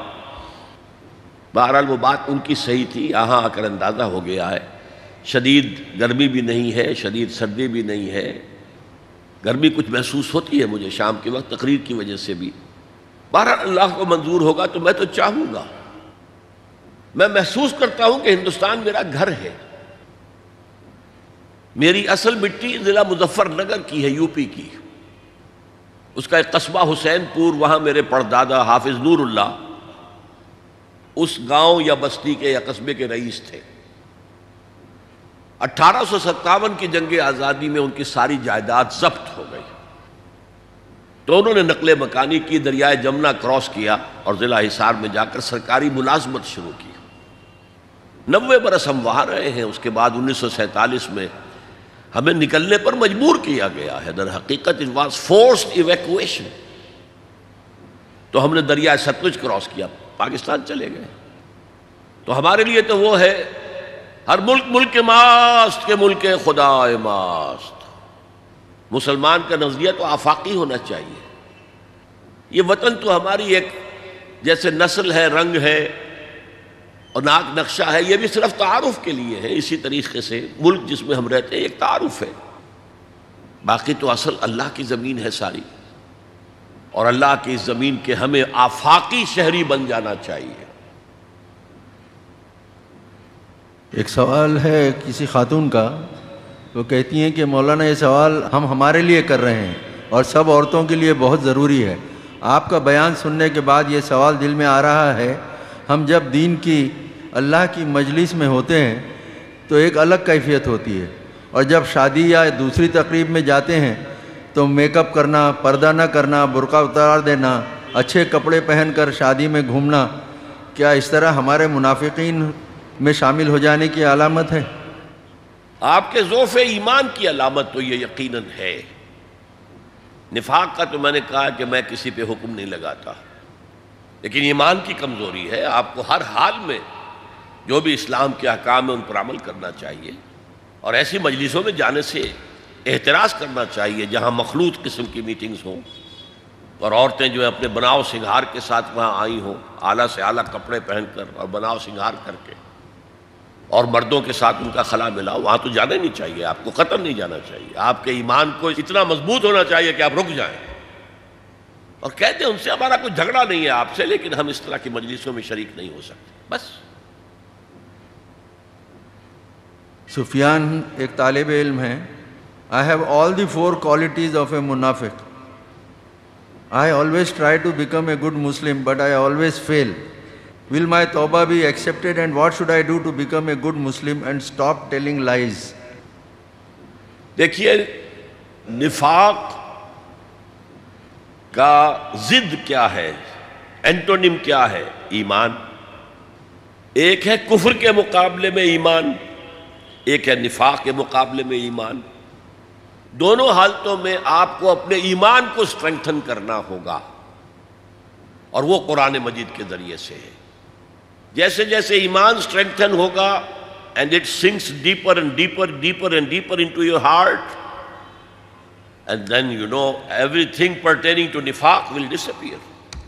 E: بہرحال وہ بات ان کی صحیح تھی، یہاں آ کر اندازہ ہو گیا ہے، شدید گرمی بھی نہیں ہے، شدید سردی بھی نہیں ہے، گرمی کچھ محسوس ہوتی ہے مجھے شام کے وقت تقریر کی وجہ سے بھی۔ بہرحال اللہ کو منظور ہوگا تو میں تو چاہوں گا، میں محسوس کرتا ہوں کہ ہندوستان میرا گھر ہے، میری اصل مٹی ضلع مظفر نگر کی ہے، یو پی کی، اس کا ایک قصبہ حسین پور، وہاں میرے پردادا حافظ نور اللہ اس گاؤں یا بستی کے یا قصبے کے رئیس تھے۔ اٹھارہ سو ستاون کی جنگ آزادی میں ان کی ساری جائیداد ضبط ہو گئی، تو انہوں نے نقل مکانی کی، دریائے جمنا کراس کیا اور ضلع حصار میں جا کر سرکاری ملازمت شروع کی۔ نوے برس ہم وہاں رہے ہیں۔ اس کے بعد انیس سو سینتالیس میں ہمیں نکلنے پر مجبور کیا گیا ہے، در حقیقت it was forced evacuation، تو ہم نے دریائے ستلج کراس کیا، پاکستان چلے گئے۔ تو ہمارے لیے تو وہ ہے ہر ملک ملک ماست کے ملک خدا ماست۔ مسلمان کا نظریہ تو آفاقی ہونا چاہیے۔ یہ وطن تو ہماری ایک جیسے نسل ہے، رنگ ہے اور ناک نقشہ ہے، یہ بھی صرف تعارف کے لیے ہے۔ اسی طریقے سے ملک جس میں ہم رہتے ہیں ایک تعارف ہے، باقی تو اصل اللہ کی زمین ہے ساری، اور اللہ کی اس زمین کے ہمیں آفاقی شہری بن جانا چاہیے۔
B: ایک سوال ہے کسی خاتون کا، وہ کہتی ہیں کہ مولانا یہ سوال ہم ہمارے لیے کر رہے ہیں اور سب عورتوں کے لیے بہت ضروری ہے۔ آپ کا بیان سننے کے بعد یہ سوال دل میں آ رہا ہے، ہم جب دین کی اللہ کی مجلس میں ہوتے ہیں تو ایک الگ کیفیت ہوتی ہے، اور جب شادی یا دوسری تقریب میں جاتے ہیں تو میک اپ کرنا، پردہ نہ کرنا، برقع اتار دینا، اچھے کپڑے پہن کر شادی میں گھومنا، کیا اس طرح ہمارے منافقین میں شامل ہو جانے کی علامت ہے؟
E: آپ کے ضعف ایمان کی علامت تو یہ یقیناً ہے۔ نفاق کا تو میں نے کہا کہ میں کسی پہ حکم نہیں لگاتا، لیکن ایمان کی کمزوری ہے۔ آپ کو ہر حال میں جو بھی اسلام کے احکام ہیں ان پر عمل کرنا چاہیے، اور ایسی مجلسوں میں جانے سے احتراز کرنا چاہیے جہاں مخلوط قسم کی میٹنگز ہوں، اور عورتیں جو ہیں اپنے بناؤ سنگھار کے ساتھ وہاں آئی ہوں، اعلیٰ سے اعلیٰ کپڑے پہن کر اور بناؤ سنگھار کر کے، اور مردوں کے ساتھ ان کا خلا ملا، وہاں تو جانا ہی نہیں چاہیے، آپ کو قطعاً نہیں جانا چاہیے۔ آپ کے ایمان کو اتنا مضبوط ہونا چاہیے کہ آپ رک جائیں اور کہتے ہیں ان سے ہمارا کوئی جھگڑا نہیں ہے آپ سے، لیکن ہم اس طرح کی مجلسوں میں شریک نہیں ہو سکتے، بس۔
B: سفیان ایک طالب علم ہے۔ I have all the four qualities of a munafiq. I always try to become a good Muslim, but I always fail. Will my tawbah be accepted, and what should I do to become a good Muslim and stop telling lies?
E: دیکھیے، نفاق کا ضد کیا ہے، antonym کیا ہے؟ ایمان۔ ایک ہے کفر کے مقابلے میں ایمان، ایک ہے نفاق کے مقابلے میں ایمان۔ دونوں حالتوں میں آپ کو اپنے ایمان کو سٹرنگتھن کرنا ہوگا، اور وہ قرآن مجید کے ذریعے سے ہے۔ جیسے جیسے ایمان سٹرنگتھن ہوگا and it sinks deeper and deeper, deeper and deeper into your heart, and then you know everything pertaining to nifaq will disappear.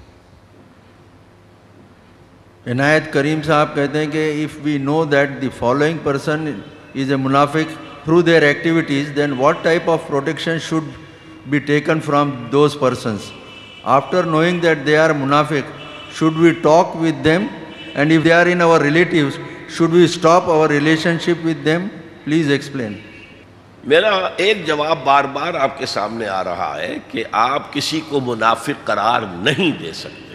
B: عنایت کریم صاحب کہتے ہیں کہ if we know that the following person is a munafiq through their activities, then what type of protection should be taken from those persons? After knowing that they are munafiq, should we talk with them? And if they are in our relatives, should we stop our relationship with them? Please explain.
E: میرا ایک جواب بار بار آپ کے سامنے آ رہا ہے کہ آپ کسی کو منافق قرار نہیں دے سکتے۔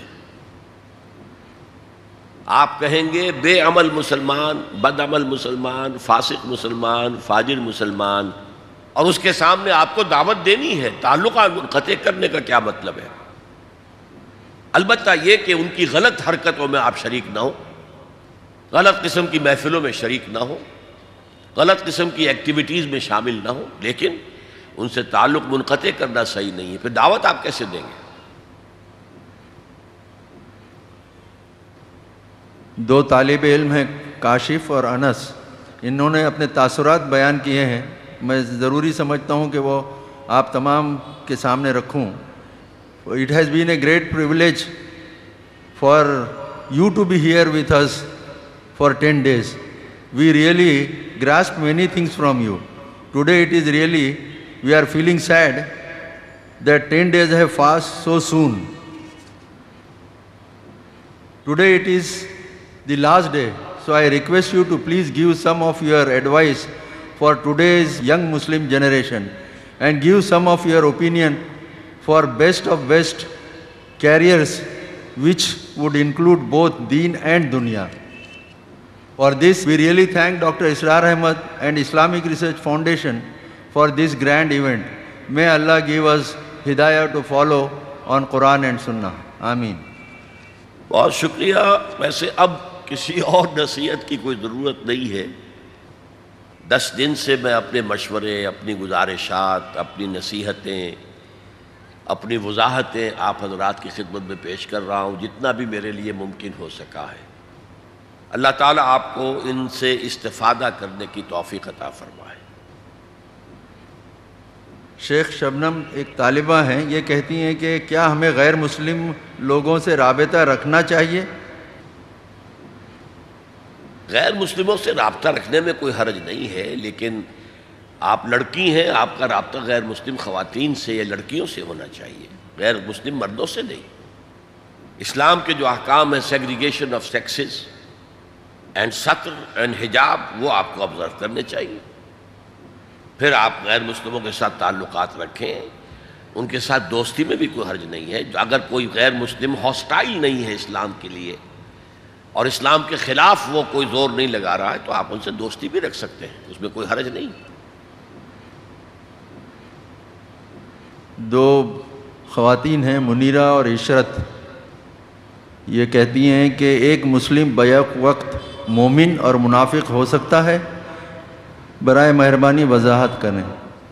E: آپ کہیں گے بے عمل مسلمان، بد عمل مسلمان، فاسق مسلمان، فاجر مسلمان، اور اس کے سامنے آپ کو دعوت دینی ہے۔ تعلقات منقطع کرنے کا کیا مطلب ہے؟ البتہ یہ کہ ان کی غلط حرکتوں میں آپ شریک نہ ہو، غلط قسم کی محفلوں میں شریک نہ ہو، غلط قسم کی ایکٹیویٹیز میں شامل نہ ہو، لیکن ان سے تعلق منقطع کرنا صحیح نہیں ہے۔ پھر دعوت آپ کیسے دیں گے؟
B: دو طالب علم ہیں، کاشف اور انس، انہوں نے اپنے تاثرات بیان کیے ہیں، میں ضروری سمجھتا ہوں کہ وہ آپ تمام کے سامنے رکھوں۔ It has been a great privilege for you to be here with us for ten days. We really grasped many things from you. Today it is really, we are feeling sad that ten days have passed so soon. Today it is the last day, so I request you to please give some of your advice for today's young Muslim generation and give some of your opinion for best of best careers which would include both deen and dunya. For this, we really thank Doctor Israr Ahmad and Islamic Research Foundation for this grand event. May Allah give us hidayah to follow on Quran and Sunnah. Ameen.
E: بہت شکریہ. ویسے اب کسی اور نصیحت کی کوئی ضرورت نہیں ہے. دس دن سے میں اپنے مشورے، اپنی گزارشات، اپنی نصیحتیں، اپنی وضاحتیں آپ حضرات کی خدمت میں پیش کر رہا ہوں جتنا بھی میرے لیے ممکن ہو سکا ہے. اللہ تعالیٰ آپ کو ان سے استفادہ کرنے کی توفیق عطا فرمائے.
B: شیخ شبنم ایک طالبہ ہیں، یہ کہتی ہیں کہ کیا ہمیں غیر مسلم لوگوں سے رابطہ رکھنا چاہیے؟
E: غیر مسلموں سے رابطہ رکھنے میں کوئی حرج نہیں ہے، لیکن آپ لڑکی ہیں، آپ کا رابطہ غیر مسلم خواتین سے یا لڑکیوں سے ہونا چاہیے، غیر مسلم مردوں سے نہیں. اسلام کے جو احکام ہیں سیگریگیشن آف سیکسز اینڈ ستر اینڈ حجاب، وہ آپ کو آبزرو کرنے چاہیے. پھر آپ غیر مسلموں کے ساتھ تعلقات رکھیں، ان کے ساتھ دوستی میں بھی کوئی حرج نہیں ہے. اگر کوئی غیر مسلم ہاسٹائل نہیں ہے اسلام کے لیے اور اسلام کے خلاف وہ کوئی زور نہیں لگا رہا ہے تو آپ ان سے دوستی بھی رکھ سکتے ہیں، اس میں کوئی حرج نہیں.
B: دو خواتین ہیں منیرہ اور عشرت، یہ کہتی ہیں کہ ایک مسلم بیک وقت مومن اور منافق ہو سکتا ہے؟ برائے مہربانی وضاحت کریں.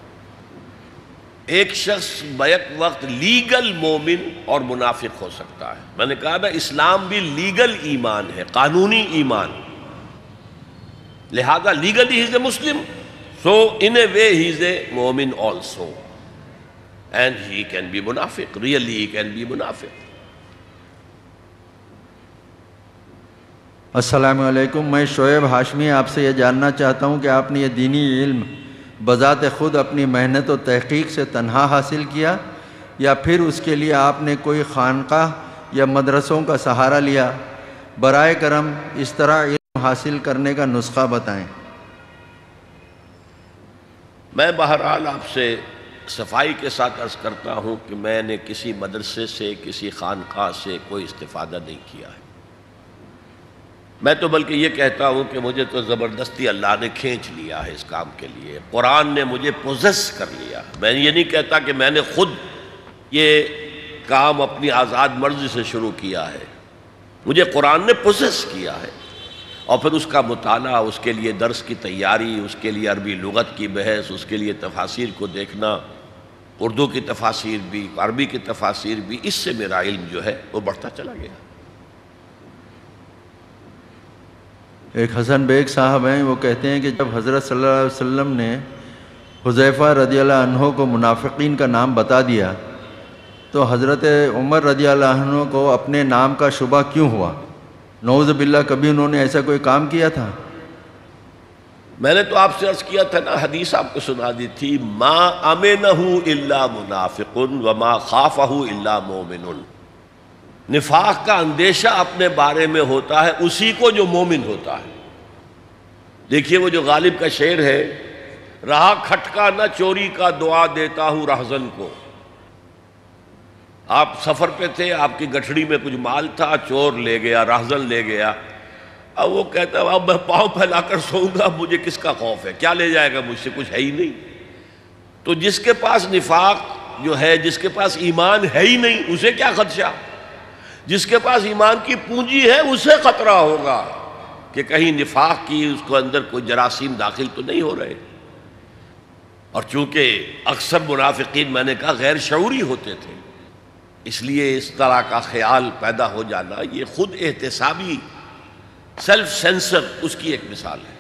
E: ایک شخص بیک وقت لیگل مومن اور منافق ہو سکتا ہے. میں نے کہا نا اسلام بھی لیگل ایمان ہے، قانونی ایمان. لہذا legally he is a Muslim, so in a way he is a مومن also and he can be منافق، ریئلی ہی کین بی منافق.
B: السلام علیکم، میں شعیب ہاشمی آپ سے یہ جاننا چاہتا ہوں کہ آپ نے یہ دینی علم بذات خود اپنی محنت و تحقیق سے تنہا حاصل کیا یا پھر اس کے لیے آپ نے کوئی خانقاہ یا مدرسوں کا سہارا لیا؟ برائے کرم اس طرح علم حاصل کرنے کا نسخہ بتائیں.
E: میں بہرحال آپ سے صفائی کے ساتھ عرض کرتا ہوں کہ میں نے کسی مدرسے سے، کسی خانقاہ سے کوئی استفادہ نہیں کیا ہے. میں تو بلکہ یہ کہتا ہوں کہ مجھے تو زبردستی اللہ نے کھینچ لیا ہے اس کام کے لیے. قرآن نے مجھے پوزیس کر لیا. میں یہ نہیں کہتا کہ میں نے خود یہ کام اپنی آزاد مرضی سے شروع کیا ہے، مجھے قرآن نے پوزیس کیا ہے. اور پھر اس کا مطالعہ، اس کے لیے درس کی تیاری، اس کے لیے عربی لغت کی بحث، اس کے لیے تفاسیر کو دیکھنا، اردو کی تفاسیر بھی، عربی کی تفاسیر بھی، اس سے میرا علم جو ہے وہ بڑھتا چلا گیا.
B: ایک حسن بیگ صاحب ہیں، وہ کہتے ہیں کہ جب حضرت صلی اللہ علیہ وسلم نے حذیفہ رضی اللہ عنہ کو منافقین کا نام بتا دیا تو حضرت عمر رضی اللہ عنہ کو اپنے نام کا شبہ کیوں ہوا؟ نعوذ باللہ کبھی انہوں نے ایسا کوئی کام کیا تھا؟
E: میں نے تو آپ سے عرض کیا تھا نا، حدیث آپ کو سنا دی تھی، ما امنہ الا منافق وما خافہ الا مومن. نفاق کا اندیشہ اپنے بارے میں ہوتا ہے اسی کو جو مومن ہوتا ہے. دیکھیے وہ جو غالب کا شعر ہے، رہا کھٹکا نہ چوری کا دعا دیتا ہوں رہزن کو. آپ سفر پہ تھے، آپ کی گٹھڑی میں کچھ مال تھا، چور لے گیا، رہزن لے گیا. اب وہ کہتا ہے اب میں پاؤں پھیلا کر سوؤں گا، مجھے کس کا خوف ہے، کیا لے جائے گا مجھ سے، کچھ ہے ہی نہیں. تو جس کے پاس نفاق جو ہے، جس کے پاس ایمان ہے ہی نہیں، اسے کیا خدشہ؟ جس کے پاس ایمان کی پونجی ہے اسے خطرہ ہوگا کہ کہیں نفاق کی اس کو اندر کوئی جراثیم داخل تو نہیں ہو رہے. اور چونکہ اکثر منافقین میں نے کہا غیر شعوری ہوتے تھے، اس لیے اس طرح کا خیال پیدا ہو جانا یہ خود احتسابی سیلف سینسر اس کی ایک مثال ہے.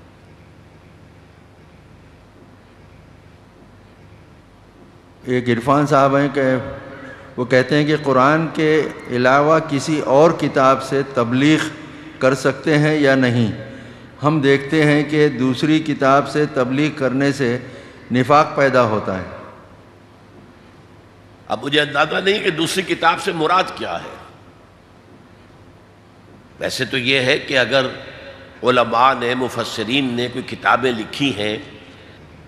B: ایک عرفان صاحب ہیں کہ وہ کہتے ہیں کہ قرآن کے علاوہ کسی اور کتاب سے تبلیغ کر سکتے ہیں یا نہیں؟ ہم دیکھتے ہیں کہ دوسری کتاب سے تبلیغ کرنے سے نفاق پیدا ہوتا ہے.
E: اب مجھے اندازہ نہیں کہ دوسری کتاب سے مراد کیا ہے. ویسے تو یہ ہے کہ اگر علماء نے، مفسرین نے کوئی کتابیں لکھی ہیں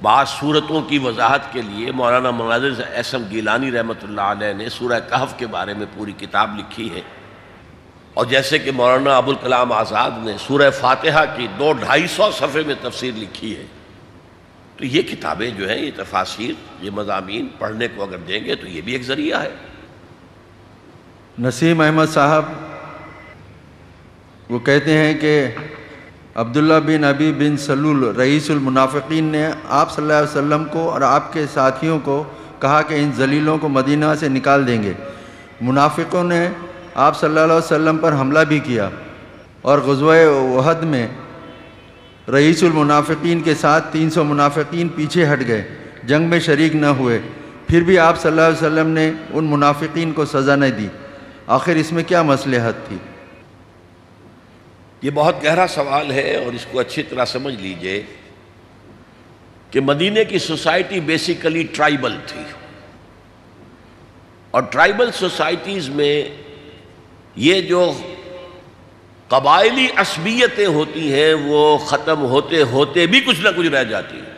E: بعض صورتوں کی وضاحت کے لیے مولانا مناظر احسن گیلانی رحمۃ اللہ علیہ نے سورہ کہف کے بارے میں پوری کتاب لکھی ہے، اور جیسے کہ مولانا ابوالکلام آزاد نے سورہ فاتحہ کی دو ڈھائی سو صفحے میں تفسیر لکھی ہے۔ تو یہ کتابیں جو ہیں، یہ تفاسیر، یہ مضامین پڑھنے کو اگر دیں گے تو یہ بھی ایک ذریعہ ہے۔
B: نسیم احمد صاحب وہ کہتے ہیں کہ عبداللہ بن ابی بن سلول رئیس المنافقین نے آپ صلی اللہ علیہ وسلم کو اور آپ کے ساتھیوں کو کہا کہ ان ذلیلوں کو مدینہ سے نکال دیں گے۔ منافقوں نے آپ صلی اللہ علیہ وسلم پر حملہ بھی کیا، اور غزوہ احد میں رئیس المنافقین کے ساتھ تین سو منافقین پیچھے ہٹ گئے، جنگ میں شریک نہ ہوئے، پھر بھی آپ صلی اللہ علیہ وسلم نے ان منافقین کو سزا نہ دی۔ آخر اس میں کیا مصلحت تھی؟
E: یہ بہت گہرا سوال ہے، اور اس کو اچھی طرح سمجھ لیجئے کہ مدینے کی سوسائٹی بیسیکلی ٹرائبل تھی، اور ٹرائبل سوسائٹیز میں یہ جو قبائلی عصبیتیں ہوتی ہیں وہ ختم ہوتے ہوتے بھی کچھ نہ کچھ رہ جاتی ہیں۔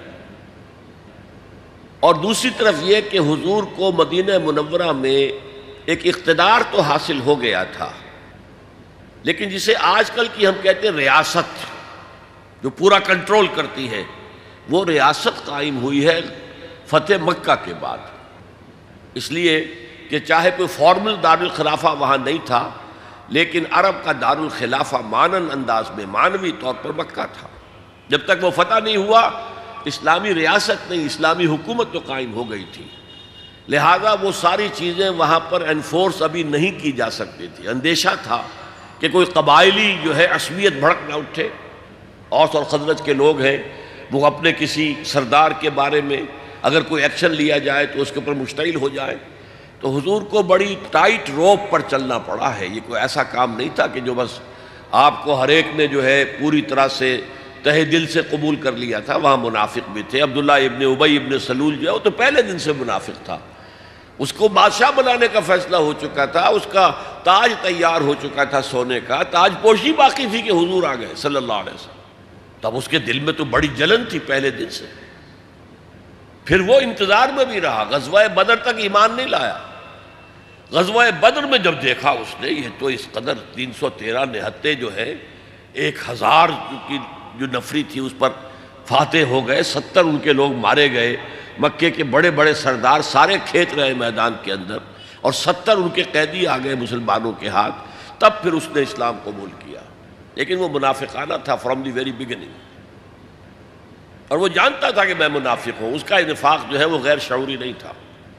E: اور دوسری طرف یہ کہ حضور کو مدینہ منورہ میں ایک اقتدار تو حاصل ہو گیا تھا، لیکن جسے آج کل کی ہم کہتے ہیں ریاست، جو پورا کنٹرول کرتی ہے، وہ ریاست قائم ہوئی ہے فتح مکہ کے بعد۔ اس لیے کہ چاہے کوئی فارمل دارالخلافہ وہاں نہیں تھا، لیکن عرب کا دارالخلافہ مانن انداز میں معنوی طور پر مکہ تھا۔ جب تک وہ فتح نہیں ہوا، اسلامی ریاست نہیں، اسلامی حکومت تو قائم ہو گئی تھی، لہذا وہ ساری چیزیں وہاں پر انفورس ابھی نہیں کی جا سکتی تھی۔ اندیشہ تھا کہ کوئی قبائلی جو ہے عصبیت بھڑک نہ اٹھے، اوس اور خزرج کے لوگ ہیں، وہ اپنے کسی سردار کے بارے میں اگر کوئی ایکشن لیا جائے تو اس کے اوپر مشتعل ہو جائے۔ تو حضور کو بڑی ٹائٹ روپ پر چلنا پڑا ہے، یہ کوئی ایسا کام نہیں تھا کہ جو بس آپ کو ہر ایک نے جو ہے پوری طرح سے تہ دل سے قبول کر لیا تھا۔ وہاں منافق بھی تھے، عبداللہ ابن ابی ابن سلول جو ہے وہ تو پہلے دن سے منافق تھا، اس کو بادشاہ بنانے کا فیصلہ ہو چکا تھا، اس کا تاج تیار ہو چکا تھا سونے کا، تاج پوشی باقی تھی کہ حضور آ گئے صلی اللہ علیہ وسلم۔ تب اس کے دل میں تو بڑی جلن تھی پہلے دن سے۔ پھر وہ انتظار میں بھی رہا، غزوہ بدر تک ایمان نہیں لایا۔ غزوہ بدر میں جب دیکھا اس نے یہ تو اس قدر تین سو تیرہ نہتے جو ہے، ایک ہزار کی جو نفری تھی اس پر فاتح ہو گئے، ستر ان کے لوگ مارے گئے، مکے کے بڑے بڑے سردار سارے کھیت رہے میدان کے اندر، اور ستر ان کے قیدی آ گئے مسلمانوں کے ہاتھ، تب پھر اس نے اسلام قبول کیا۔ لیکن وہ منافقانہ تھا فرام دی ویری بگننگ، اور وہ جانتا تھا کہ میں منافق ہوں، اس کا نفاق جو ہے وہ غیر شعوری نہیں تھا۔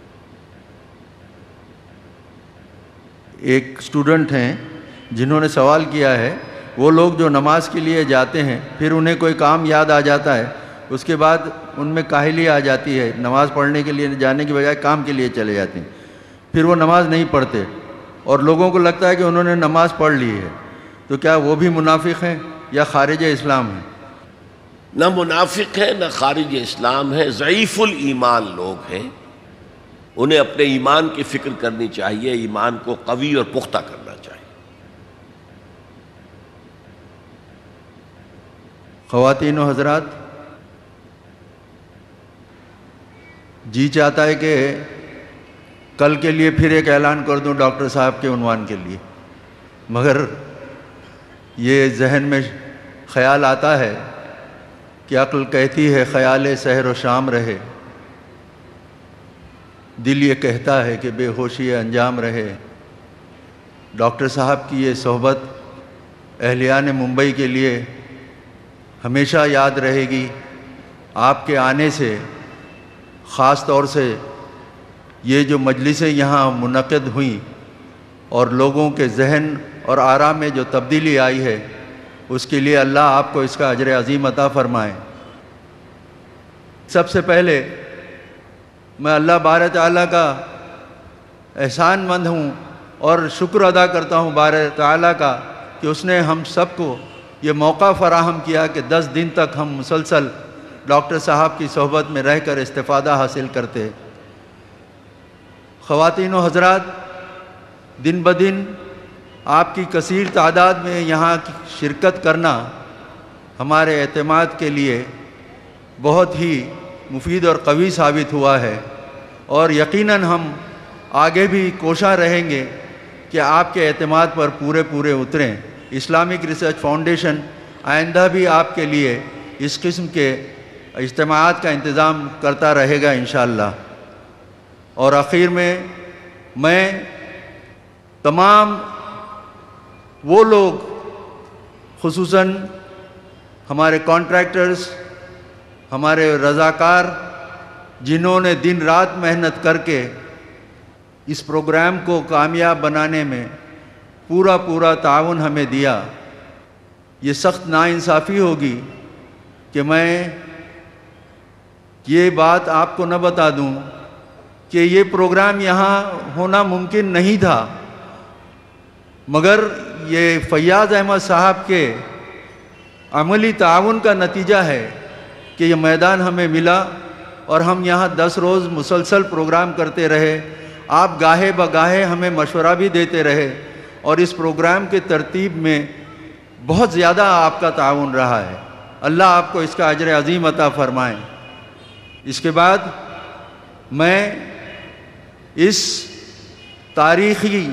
B: ایک اسٹوڈنٹ ہیں جنہوں نے سوال کیا ہے، وہ لوگ جو نماز کے لیے جاتے ہیں پھر انہیں کوئی کام یاد آ جاتا ہے، اس کے بعد ان میں کاہلی آ جاتی ہے، نماز پڑھنے کے لیے جانے کی بجائے کام کے لیے چلے جاتے ہیں، پھر وہ نماز نہیں پڑھتے اور لوگوں کو لگتا ہے کہ انہوں نے نماز پڑھ لی ہے، تو کیا وہ بھی منافق ہیں یا خارج اسلام ہیں؟
E: نہ منافق ہے نہ خارج اسلام ہے، ضعیف الایمان لوگ ہیں، انہیں اپنے ایمان کی فکر کرنی چاہیے، ایمان کو قوی اور پختہ کرنا چاہیے۔
B: خواتین و حضرات، جی چاہتا ہے کہ کل کے لیے پھر ایک اعلان کر دوں ڈاکٹر صاحب کے عنوان کے لیے، مگر یہ ذہن میں خیال آتا ہے کہ عقل کہتی ہے خیال سحر و شام رہے، دل یہ کہتا ہے کہ بے ہوشی انجام رہے۔ ڈاکٹر صاحب کی یہ صحبت اہلیان ممبئی کے لیے ہمیشہ یاد رہے گی۔ آپ کے آنے سے خاص طور سے یہ جو مجلسیں یہاں منعقد ہوئیں اور لوگوں کے ذہن اور آرا میں جو تبدیلی آئی ہے، اس کے لیے اللہ آپ کو اس کا اجر عظیم عطا فرمائے۔ سب سے پہلے میں اللہ بارہ تعالیٰ کا احسان مند ہوں اور شکر ادا کرتا ہوں بارہ تعالیٰ کا کہ اس نے ہم سب کو یہ موقع فراہم کیا کہ دس دن تک ہم مسلسل ڈاکٹر صاحب کی صحبت میں رہ کر استفادہ حاصل کرتے۔ خواتین و حضرات، دن بدن آپ کی کثیر تعداد میں یہاں شرکت کرنا ہمارے اعتماد کے لیے بہت ہی مفید اور قوی ثابت ہوا ہے، اور یقیناً ہم آگے بھی کوشاں رہیں گے کہ آپ کے اعتماد پر پورے پورے اتریں۔ اسلامک ریسرچ فاؤنڈیشن آئندہ بھی آپ کے لیے اس قسم کے اجتماعات کا انتظام کرتا رہے گا انشاءاللہ۔ اور آخر میں میں تمام وہ لوگ، خصوصاً ہمارے کانٹریکٹرز، ہمارے رضاکار، جنہوں نے دن رات محنت کر کے اس پروگرام کو کامیاب بنانے میں پورا پورا تعاون ہمیں دیا، یہ سخت ناانصافی ہوگی کہ میں یہ بات آپ کو نہ بتا دوں کہ یہ پروگرام یہاں ہونا ممکن نہیں تھا، مگر یہ فیاض احمد صاحب کے عملی تعاون کا نتیجہ ہے کہ یہ میدان ہمیں ملا اور ہم یہاں دس روز مسلسل پروگرام کرتے رہے۔ آپ گاہے بگاہے ہمیں مشورہ بھی دیتے رہے، اور اس پروگرام کے ترتیب میں بہت زیادہ آپ کا تعاون رہا ہے۔ اللہ آپ کو اس کا اجر عظیم عطا فرمائیں۔ اس کے بعد میں اس تاریخی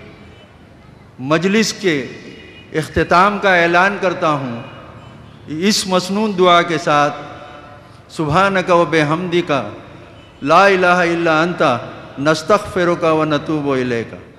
B: مجلس کے اختتام کا اعلان کرتا ہوں اس مسنون دعا کے ساتھ: سبحانک و بحمدک لا الہ الا انت نستغفرک و نتوب الیک۔